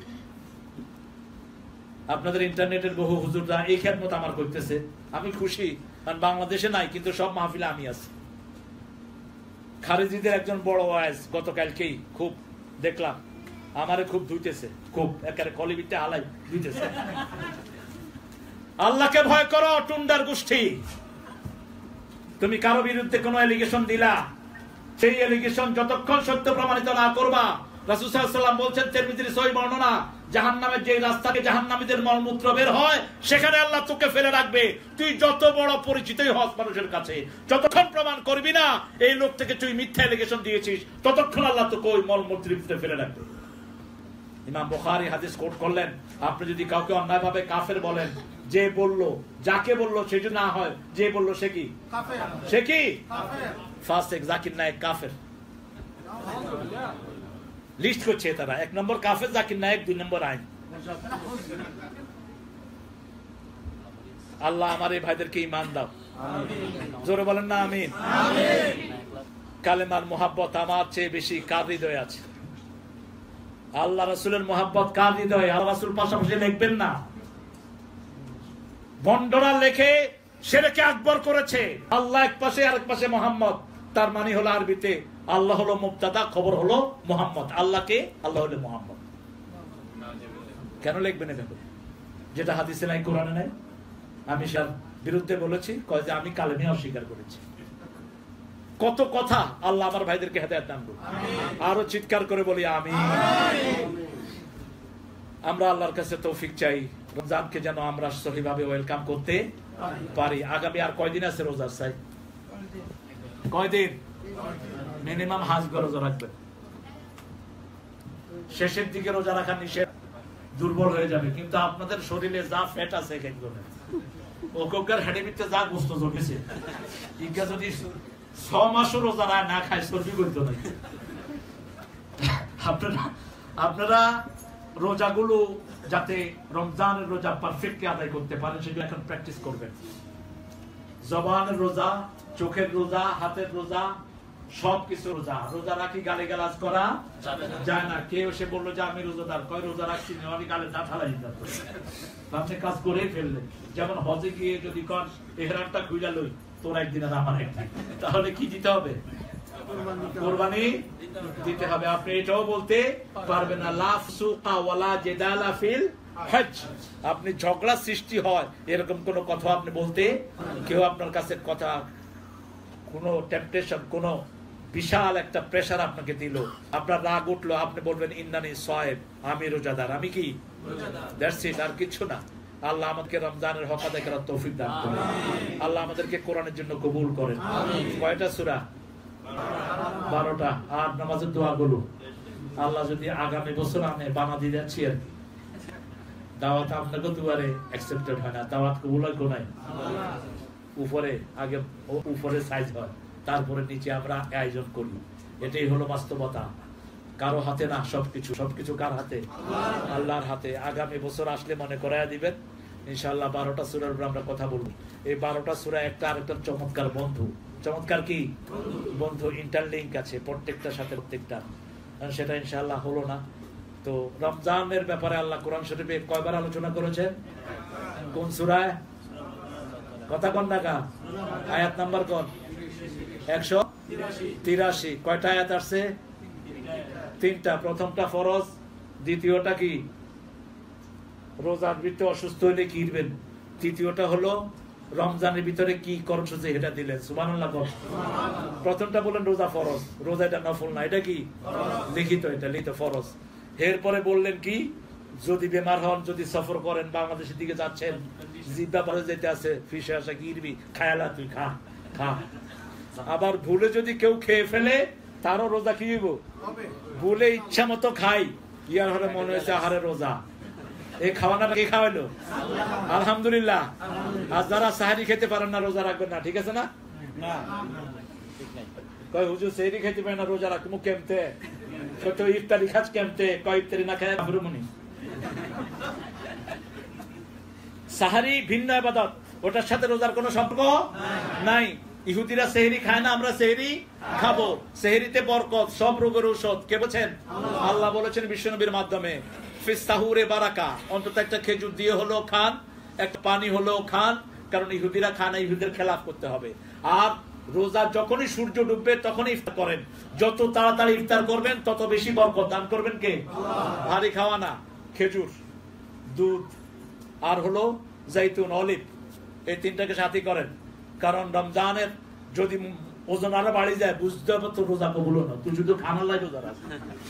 আপনাদের ইন্টারনেটের বহু হুজুররা এই খেদমত আমার করতেছে, আমি খুশি। কারণ বাংলাদেশে নাই, কিন্তু সব মাহফিলে আমি আছি। খারিজিদের একজন বড় ওয়াইজ গতকালকেই খুব দেখলাম, আমারে খুব ধুইতেছে, খুব একেবারে কলিবিতে হালাই ধুইতেছে। আল্লাহকে ভয় করো টুন্ডার গোষ্ঠী। তুমি কারো বিরুদ্ধে কোনো এলিগেশন দিলা, সেই এলিগেশন যতক্ষণ সত্য প্রমাণিত না করবা, রাসূল সাল্লাল্লাহু আলাইহি ওয়াসাল্লাম বলছেন তিরমিজির সহিহ বর্ণনা, জাহান্নামের যে রাস্তা থেকে জাহান্নামীদের মলমূত্র বের হয় সেখানে আল্লাহ তোকে ফেলে রাখবে। তুই যত বড় পরিচিতই হস মানুষের কাছে, যতক্ষণ প্রমাণ করবি না এই লোক থেকে তুই মিথ্যা এলিগেশন দিয়েছিস, ততক্ষণ আল্লাহ তোকে ওই মলমূত্রের ভিতরে ফেলে রাখবে। ইমাম বুখারী হাদিস কোট করলেন, আপনি যদি কাউকে অন্যায়ভাবে কাফের বলেন, যে বললো, যাকে বললো সে যদি না হয়, যে বললো সে কি কাফের, সে কি কাফের। ফাসিক, জাকির নায়েক কাফের। লিস্ট করছে তারা, 1 নম্বর কাফের জাকির নায়েক, 2 নম্বর আইন। আল্লাহ আমার এই ভাইদেরকে ঈমান দাও, জোরে বলেন না আমিন। কালেমার মোহাব্বত আমার চেয়ে বেশি কার হৃদয়ে আছে? আল্লাহ রাসূলের মোহাব্বত কার হৃদয়ে? আল্লাহ রাসূল পাশাপাশি লিখবেন না। বন্ডরা লেখে শিরকে আকবর করেছে, আল্লাহ এক পাশে আর এক পাশে মোহাম্মদ। তার মানে হলো আরবিতে আল্লাহ হলো মুবতাদা, খবর হলো মুহাম্মদ। আল্লাহকে, আল্লাহ হলো মুহাম্মদ। কেন লিখবেন এভাবে, যেটা হাদিসে নাই, কোরআনে নাই? আমি তার বিরুদ্ধে বলেছি, কয় যে আমি কালেমে অস্বীকার করেছি। কত কথা। আল্লাহ আমার ভাইদেরকে হেদায়েত দান করুন। আরো চিৎকার করে বলি আমিন। আমরা আল্লাহর কাছে তৌফিক চাই, রমজানকে যেন আমরা সহিভাবে ওয়েলকাম করতে পারি। আগামী আর কয়দিন আছে রোজার? চাই কয়দিন? মিনিমাম হাজ রোজা রাখবেন। শেষের দিকে রোজা রাখা নিষেধ, দুর্বল হয়ে যাবে। কিন্তু আপনাদের শরীরে যা ফ্যাট আছে, ওকার হেডে ভিতরে যা গোস্ত জমেছে, ইকা যদি 6 মাসও রোজা না খায়, চর্বি করতে নাই। আপনারা রোজাগুলো যাতে রমজানের রোজা পারফেক্টলি আদায় করতে পারেন, সেগুলো এখন প্র্যাকটিস করবেন। জবানের রোজা, চোখের রোজা, হাতের রোজা, সবকিছু রোজা। রোজা রাখি গালিগালাজ করা যায় না। কেউ এসে বললো যে আমি রোজাদার, কয় রোজা রাখছি না, আমি গালে দা ঠালাই দিতাম। আপনি কাজ করে ফেললেন। যেমন হজে গিয়ে যদি কর এহরামটা খুইলা লই, তোর একদিন আর আমার একদিন, তাহলে কি দিতে হবে? কোরবানি দিতে হবে। আপনি এটাও বলতে পারবেন না, লা ফুসুকা ওয়ালা জিদালা ফিল হজ। আপনি ঝগড়া সৃষ্টি হয় এরকম কোন কথা আপনি বলতে, কেউ আপনার কাছে কথা, কোন টেম্পটেশন, কোন বিশাল একটা প্রেসার আপনাকে দিল, আপনার রাগ উঠলো, আপনি বলবেন ইন্নানি সায়েব, আমি রোজাদার, আমি কি দ্যাটস ইট, আর কিছু না। আল্লাহ আমাদেরকে রমজানের হক আদায় করার তৌফিক দান করেন। আল্লাহ আমাদেরকে কোরআনের জন্য কবুল করেন। কয়টা সূরা? 12টা। আর নামাজের দোয়াগুলো আল্লাহ যদি আগামী বছর আমি বানা দিয়ে যাচ্ছি আর কি, দাওয়াত আপনাকে দুয়ারে অ্যাকসেপ্টেড হয় না, দাওয়াত কবুল হয় কোনায়? উপরে আগে উপরে সাইজ হয়, তারপরে নিচে আমরা আয়োজন করি। এটাই হলো বাস্তবতা। কারো হাতে না সবকিছু, সবকিছু কার হাতে? আল্লাহর হাতে। আগামী বছর আসলে মনে করাইয়া দিবেন ইনশাআল্লাহ 12টা সূরার উপর আমরা কথা বলবো। এই 12টা সূরা একটা আরেকটার চমৎকার বন্ধু। চমৎকার কি বন্ধু, ইন্টারলিংক আছে প্রত্যেকটার সাথে প্রত্যেকটা। সেটা ইনশাআল্লাহ হলো না। তো রমজানের ব্যাপারে আল্লাহ কোরআন শরীফে কয়বার আলোচনা করেছেন? কোন সূরায়? কথা কোন টাকা? আয়াত নাম্বার কোন? 183। কয়টা আয়াত আসছে? 3টা। প্রথমটা ফরজ, দ্বিতীয়টা কি রোজার ভিতরে অসুস্থ হইলে কি দিবেন, তৃতীয়টা হলো রমজানের ভিতরে কি কর্মসূচি এটা দিলেন। সুবহানাল্লাহ। প্রথমটা বলেন রোজা ফরজ, রোজা এটা নফল না, এটা কি লিখিত, এটা লিখিত ফরজ। এরপরে বললেন কি, যদি বেমার হন, যদি সফর করেন, বাংলাদেশের দিকে যাচ্ছেন, জিব্বা পরে যেতে আছে, ফিসে আসা কি দিবি, খায়ালা তুই খা খা। আবার ভুলে যদি কেউ খেয়ে ফেলে, তারও রোজা কি দিব? ভুলে ইচ্ছা মতো খাই, ইয়ার হলে মনে হয়েছে আহারে রোজা, এই খাওয়ানোটা কে খাওয়াইলো? আলহামদুলিল্লাহ। আর যারা সাহারি খেতে পারেন না, রোজা রাখবেন না, ঠিক আছে না? কয় হুজুর সেহরি খেতে পারে না, রোজা রাখবো কেমতে? ইফতারি খাস কেমতে? কয় ইফতারি না খায় আবরুমনি। সাহারি ভিন্ন ইবাদত, ওটার সাথে রোজার কোনো সম্পর্ক নাই। ইহুদিরা সেহরি খায় না, আমরা সেহরি খাবো। সেহরিতে বরকত, সব রোগের ঔষধ। কে বলেছেন? আল্লাহ বলেছেন বিশ্বনবীর মাধ্যমে, ফিস্তাহুরে বারাকা, অন্তত একটা খেজুর দিয়ে হলো খান, একটা পানি হলো খান, কারণ ইহুদিরা খায় না, ইহুদিদের খেলাফ করতে হবে। আর রোজা যখনই সূর্য ডুববে তখনই ইফতার করেন। যত তাড়াতাড়ি ইফতার করবেন তত বেশি বরকত। দান করবেন কে? ভারী খাওয়া না, খেজুর, দুধ আর হলো জাইতুন, অলিভ, এই 3টাকে সাথী করেন। কারণ রমজানের যদি ওজন আরো বাড়ি যায়, বুঝতে হবে তো রোজা কবুল না, তুই শুধু খানার লাই রোজা রাখ।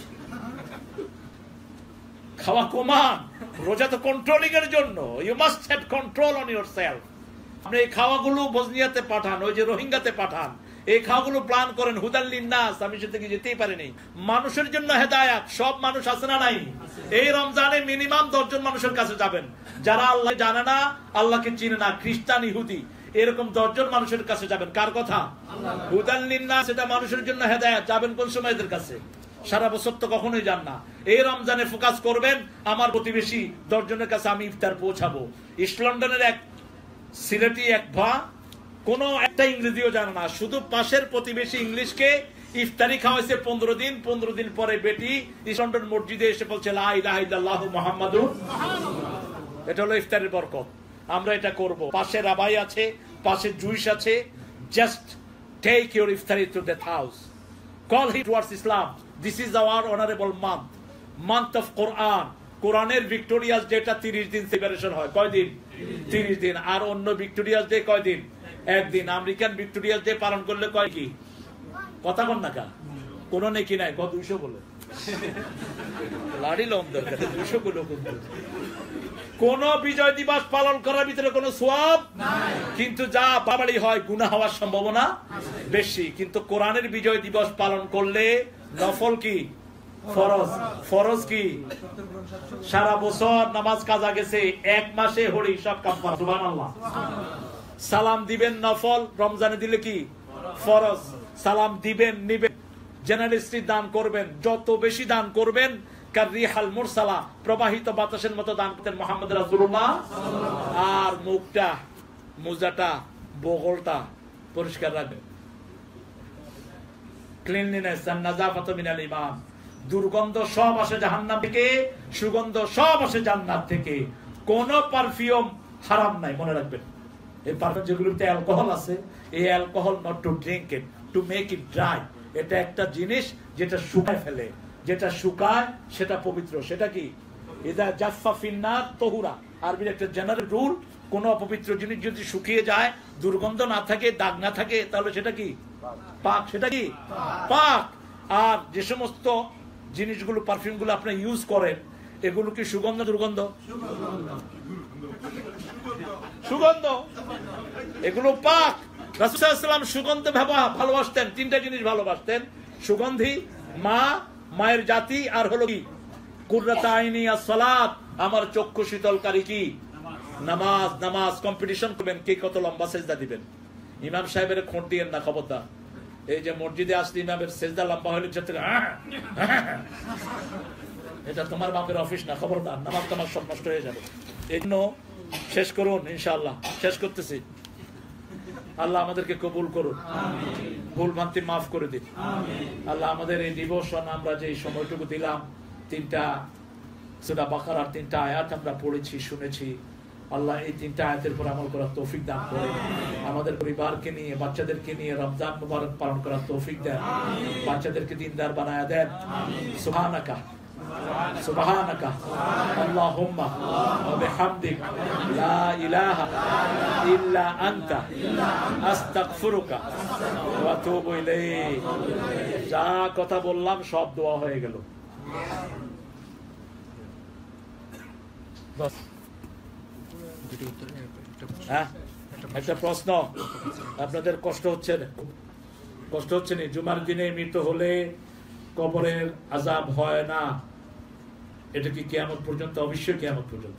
খাওয়া কমান, রোজা তো কন্ট্রোলিং এর জন্য। You must have control on yourself. আপনি এই খাওয়াগুলো বজনিয়াতে পাঠান, ওই যে রোহিঙ্গাতে পাঠান, এই খাওয়াগুলো প্ল্যান করেন। হুদাল লিন্নাস, আমি সে থেকে যেতেই পারিনি, মানুষের জন্য হেদায়াত। সব মানুষ আছে না নাই? এই রমজানে মিনিমাম 10 জন মানুষের কাছে যাবেন, যারা আল্লাহ জানে না, আল্লাহকে চিনে না, খ্রিস্টান, ইহুদি, এরকম 10 জন মানুষের কাছে যাবেন। কার কথা? হুদাল লিন্নাস, সেটা মানুষের জন্য হেদায়াত। যাবেন কোন সময়দের কাছে? সারা বছর তো কখনোই যান না। এই রমজানে ফোকাস করবেন, আমার প্রতিবেশী 10 জনের কাছে আমি ইফতার পৌঁছাবো। ইস্ট লন্ডনের এক সিলেটি এক ভা, কোন একটা ইংরেজিও জানে না, শুধু পাশের প্রতিবেশী ইংলিশকে ইফতারি খাওয়াইছে 15 দিন। 15 দিন পরে বেটি ইস্ট লন্ডন মসজিদে এসে বলছে লা ইলাহা ইল্লাল্লাহু মুহাম্মাদুর রাসূলুল্লাহ। এটা হলো ইফতারের বরকত। আমরা এটা করব। পাশে রাবাই আছে, পাশে জুইস আছে, জাস্ট টেক ইউর ইফতারি to that house. call him towards Islam. This is our honorable month of Quran. কোরআনের ভিক্টোরিয়াস ডেটা 30 দিন সেলিব্রেশন হয়। কয় দিন? 30 দিন। আর অন্য ভিক্টোরিয়াস ডে কয় দিন? একদিন। আমেরিকান ভিক্টোরিয়াস ডে পালন করলে কয় কি? কথা বল না কা? কোনো নেকি নাই, কত 200 বলে লাড়ি লম দরকার 200 গুলো কিন্তু। কোন বিজয় দিবস পালন করার ভিতরে কোনো সওয়াব নাই, কিন্তু যা বাড়াবাড়ি হয় গুনাহ হওয়ার সম্ভাবনা বেশি। কিন্তু কোরআনের বিজয় দিবস পালন করলে নফল কি? ফরজ। ফরজ কি? সারা বছর নামাজ কাজা গেছে, এক মাসে হরি সব কাফারা। সুবহানাল্লাহ। সালাম দিবেন নফল, রমজানে দিলে কি? ফরজ। সালাম দিবেন, নিবেন, জেনারেসলি দান করবেন, যত বেশি দান করবেন কারিহাল মুরসালা, প্রবাহিত বাতাসের মতো দান করতেন মুহাম্মদ রাসূলুল্লাহ। আর মুখটা, মুজাটা, বগলটা পরিষ্কার রাখবেন। ক্লিনলিনেস এন্ড নাযাফাতু মিনাল ঈমান। দুর্গন্ধ সব আসে জাহান্নাম থেকে, সুগন্ধ সব আসে জান্নাত থেকে। কোন পারফিউম হারাম নাই, মনে রাখবেন। এই পারফিউম যেগুলোতে অ্যালকোহল আছে, এই alcohol not to drink it, to make it dry. এটা একটা জিনিস যেটা শুকায় ফেলে, যেটা শুকায় সেটা পবিত্র। সেটা কি? ইদা জাফফা ফিন্নার তহুরা। আরবির একটা জেনারেল রুল, কোন অপবিত্র জিনিস যদি শুকিয়ে যায়, দুর্গন্ধ না থাকে, দাগ না থাকে, তাহলে সেটা কি? পাক। সেটা কি? পাক। আর যে সমস্ত জিনিসগুলো, পারফিউম গুলো আপনি ইউজ করেন, এগুলো কি সুগন্ধ দুর্গন্ধ? সুগন্ধ। এগুলো পাক। রাসূল সাল্লাল্লাহু আলাইহি ওয়াসাল্লাম সুগন্ধ ভালোবাসতেন। তিনটা জিনিস ভালোবাসতেন: সুগন্ধি, মা, মায়ের জাতি, আর হলো কি? কুররাত আইনি as-সালাত, আমার চক্ষু শীতলকারী কি? নামাজ। নামাজ কম্পিটিশন করবেন, কে কত লম্বা সেজদা দিবেন। ইমাম সাহেবের খোঁট দিয়েন না, খবরদার। এই যে মসজিদে আসলে ইমামের সেজদা লম্বা হলে এটা তোমার বাপের অফিস না, খবরদার। নামাজ তোমার সব নষ্ট হয়ে যাবে। এই জন্য শেষ করুন ইনশাআল্লাহ। শেষ করতেছি। আল্লাহ আমাদেরকে কবুল করুন, ভুল ভ্রান্তি মাফ করে দিন। আল্লাহ আমাদের এই ডিভোশন আমরা যে সময়টুকু দিলাম, 3টা সূরা বাকারার 3টা আয়াত আমরা পড়েছি, শুনেছি। আল্লাহ এই 3টা আয়াতের উপর আমল করার তৌফিক দান করে আমাদের পরিবারকে নিয়ে, বাচ্চাদেরকে নিয়ে রমজান মুবারক পালন করার তৌফিক দেন। বাচ্চাদেরকে দিনদার বানায়া দেন। সুবহানাকা সুবহানাকা আল্লাহুম্মা ওয়া বিহামদিক লা ইলাহা ইল্লা আনতা আস্তাগফিরুকা ওয়া আতুবু ইলাইক। যা কথা বললাম সব দোয়া হয়ে গেল। বাস। হ্যাঁ, একটা প্রশ্ন। আপনাদের কষ্ট হচ্ছে না? কষ্ট হচ্ছে না? জুমার দিনে মৃত হলে কবরের আযাব হয় না, এটা কি কিয়ামত পর্যন্ত? অবশ্যই কিয়ামত পর্যন্ত।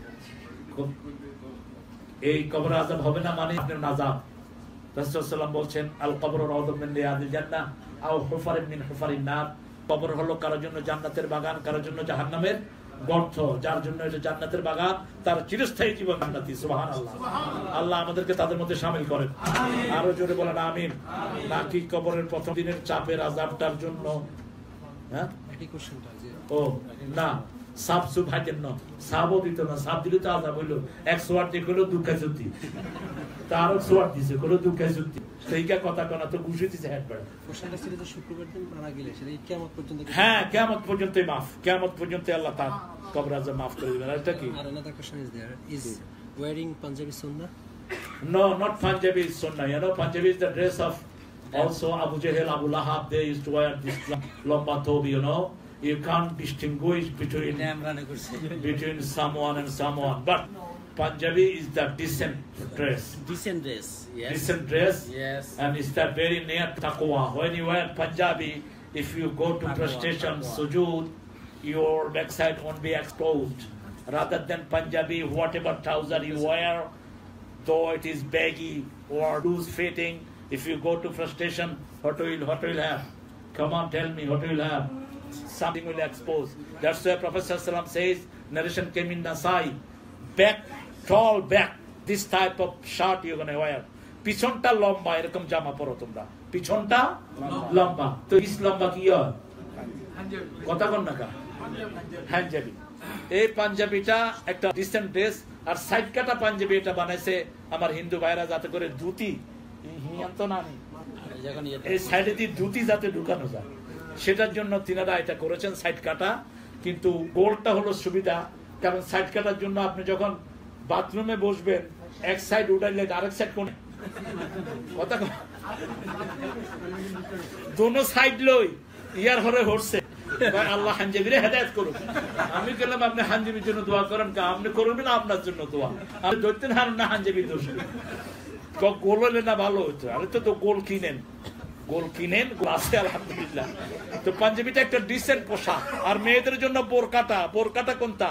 এই কবর আযাব হবে না মানে আপনার আযাব। রাসূলুল্লাহ সাল্লাল্লাহু আলাইহি ওয়াসাল্লাম বলছেন, আল কবরু রাউদাতুম মিন রিয়াদিল জান্নাহ আও হুফারুম মিন হুফারিন নার। কবর হলো কারোর জন্য জান্নাতের বাগান, কারোর জন্য জাহান্নামের গর্ত। যার জন্য এটা জান্নাতের বাগান, তার চিরস্থায়ী জীবন জান্নাতি। সুবহানাল্লাহ। আল্লাহ আমাদেরকে তাদের মধ্যে শামিল করেন। আরো জোরে বলেন আমিন। নাকি কবরের প্রথম দিনের চাপের আযাবটার জন্য? হ্যাঁ, ও না, সাপ সুপ হাইতেন না, সাপও দিত না। সাপ দিলে তো আযাব হইলো। এক সোয়ার দিয়ে করলো দুঃখায় সত্যি, তারও সোয়ার দিছে, করলো দুঃখায় সত্যি। সেইটা কথা কনা তো ঘুষে দিছে হেড বেড়া। প্রশ্নটা ছিল যে শুক্রবার দিন মারা গেলে সেটা কিয়ামত পর্যন্ত? হ্যাঁ, কিয়ামত পর্যন্তই মাফ। কিয়ামত পর্যন্ত আল্লাহ তার কবর আযাব মাফ করে দিবেন। এটা কি? আর another question is there. Is wearing Punjabi sunnah? No, not Punjabi is sunnah. You know, Punjabi is the dress of also Abu Jahl, Abu Lahab. They used to wear this lamba thobi, you know. You can't distinguish between someone and someone. But Punjabi is the decent dress. Decent dress. Yes. Decent dress. Yes. And it's that very near taqwa. When you wear Punjabi, if you go to prostration, sujood, your backside won't be exposed. Rather than Punjabi, whatever trouser you wear, though it is baggy or loose fitting, if you go to frustration, what will have? Come on, tell me, what will have? Something will expose. That's why Prophet ﷺ says, narration came in Nasai, back, tall back, this type of shirt you're going to wear. পিছনটা লম্বা, এরকম জামা পরো তোমরা। পিছনটা লম্বা, তো ইস লম্বা কি হয়? কথা কন না কা? পাঞ্জাবি। এই পাঞ্জাবিটা একটা ডিসেন্ট ড্রেস। আর সাইড কাটা পাঞ্জাবি এটা বানাইছে আমার হিন্দু ভাইরা, যাতে করে ধুতি হিয়ান্ত না এই সাইডে দিয়ে দ্রুতি যাতে ঢুকানো যায় সেটার জন্য তিনারা এটা করেছেন সাইড কাটা। কিন্তু গোলটা হলো সুবিধা, কারণ সাইড কাটার জন্য আপনি যখন বাথরুমে বসবেন এক সাইড উঠাইলে আরেক সাইড কোন কথা দোনো সাইড লই ইয়ার হরে হরছে। আল্লাহ হানজাবিরে হেদায়েত করুন। আমি বললাম আপনি হানজাবির জন্য দোয়া করেন, আপনি করবেন না আপনার জন্য দোয়া, আপনি ধরতেন হারুন না হানজাবির দোষ। গোল হলে না ভালো হতো, আরে তো গোল কিনেন, গোল কিনেন, গোল আছে আলহামদুলিল্লাহ। তো পাঞ্জাবিটা একটা ডিসেন্ট পোশাক। আর মেয়েদের জন্য বোরকাটা, বোরকাটা কোনটা?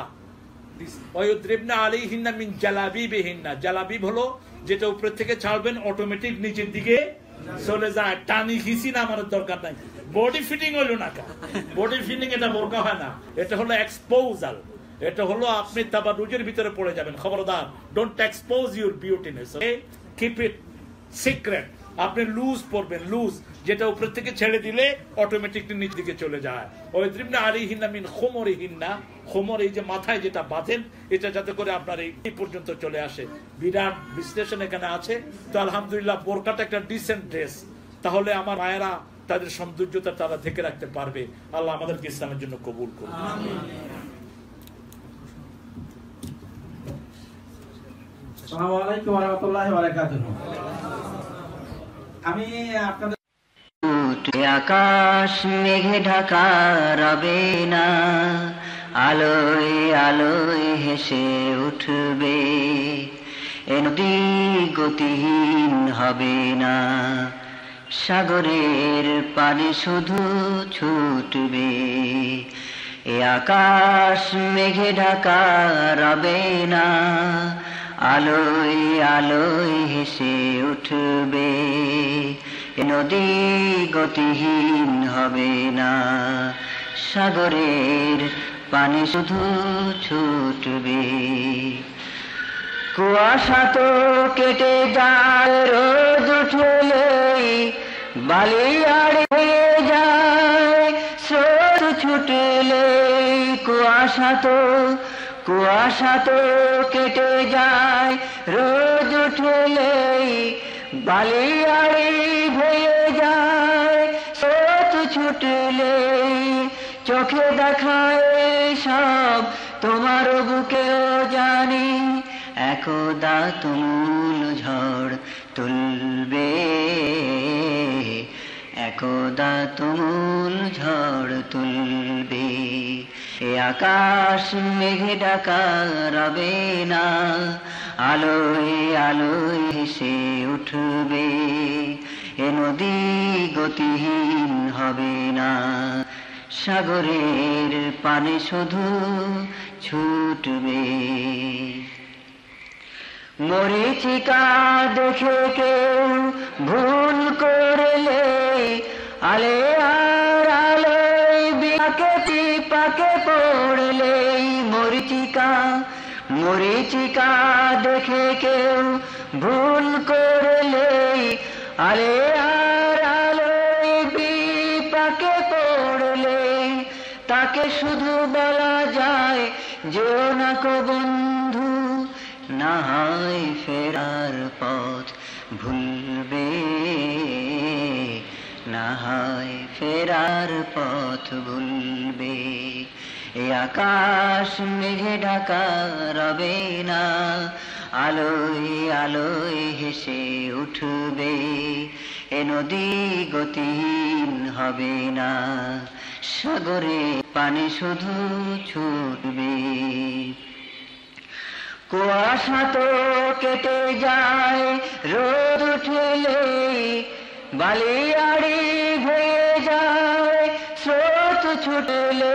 জালাবিব হলো যেটা উপর থেকে ছাড়বেন অটোমেটিক নিচের দিকে চলে যায়, টানি খিসি না আমার দরকার নাই। বডি ফিটিং হইলো না, বডি ফিটিং এটা বোরকা হয় না, এটা হলো এক্সপোজাল। এটা হলো আপনি তাবাররুজের ভিতরে পড়ে যাবেন, খবরদার, don't expose your beautiness, okay, keep it secret. আপনি লুজ পরবেন, লুজ, যেটা উপর থেকে ছেড়ে দিলে অটোমেটিকলি নিচ দিকে চলে যায়। ওয়াইদ্রিবনা আলাইহিন্না মিন খুমুরিহিন্না, খুমর এই যে মাথায় যেটা বাঁধেন, এটা যাতে করে আপনার এই পর্যন্ত চলে আসে। বিরাট বিশ্লেষণ এখানে আছে। তো আলহামদুলিল্লাহ বোরকাটা একটা ডিসেন্ট ড্রেস, তাহলে আমার মায়েরা তাদের সৌন্দর্যতা তারা ঢেকে রাখতে পারবে। আল্লাহ আমাদেরকে ইসলামের জন্য কবুল করুন। আসসালামু আলাইকুম ওয়া রাহমাতুল্লাহি ওয়া বারাকাতুহু। আমি আপনাদের আকাশ মেঘে ঢাকা রবে না, আলোয় আলোয় হেসে উঠবে, এ নদী গতিহীন হবে না, সাগরের পানি শুধু ছুটবে। এ আকাশ মেঘে ঢাকা রবে না, আলোয় আলোয় হেসে উঠবে, এ নদী গতিহীন হবে না, সাগরের পানি শুধু ছুটবে। কুয়াশা তো কেটে যায় রোদ উঠলে, বালি আড়ে হয়ে যায় স্রোত ছুটলে। কুয়াশা তো কেটে যায় রোদ উঠলে, বালি আড়ে হয়ে যায় স্রোত ছুটলে। চোখে দেখায় সব তোমার বুকেও জানি, একদা তুমুল ঝড় তুলবে, একদা তুমুল ঝড় তুলবে। এ আকাশ মেঘে ঢাকা রবে না, আলোয় আলোয় হেসে উঠবে, এ নদী গতিহীন হবে না, সাগরের পানি শুধু ছুটবে। মরীচিকা দেখে কেউ ভুল করলে, আলে আর আলোয় বিপাকে পাকে পড়লে। মরীচিকা দেখে কেউ ভুল করলে, আলে আর আলোয় বিপাকে পড়লে। তাকে শুধু বলা যায় যেও না কো বন্ধু, না হয় ফেরার পথ ভুলবে, না হয় ফেরার পথ ভুলবে। এ আকাশ মেঘে ঢাকা রবে না, আলোয় আলোয় হেসে উঠবে, এ নদী গতিহীন হবে না, সাগরে পানি শুধু ছুটবে। কুয়াশা তো কেটে যায় রোদ উঠলে, বালি আড়ি হয়ে যায় স্রোত ছুটলে।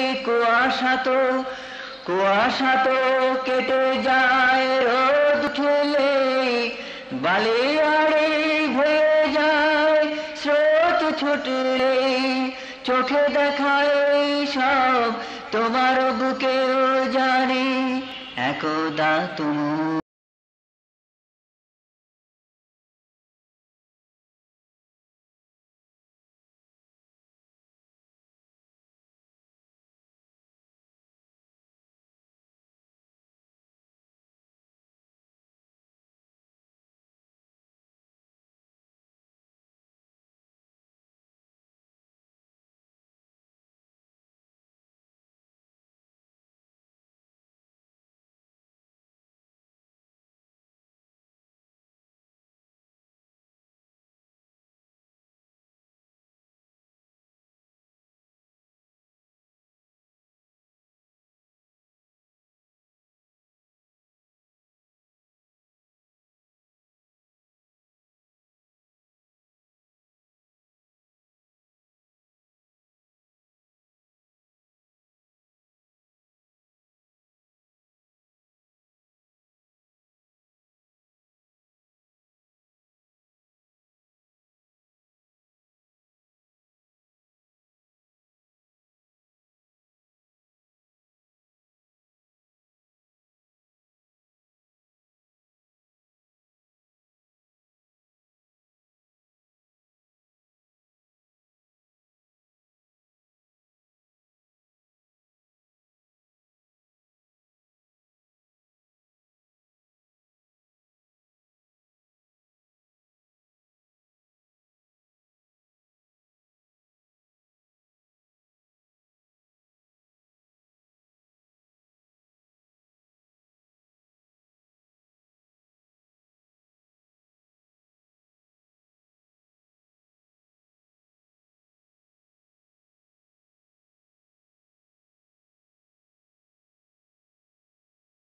কুয়াশা তো কেটে যায় রোদ উঠলে, বালি আড়ি হয়ে যায় স্রোত ছুটলে। চোখে দেখায় সব তোমার বুকেও জানি, একদা তুমুল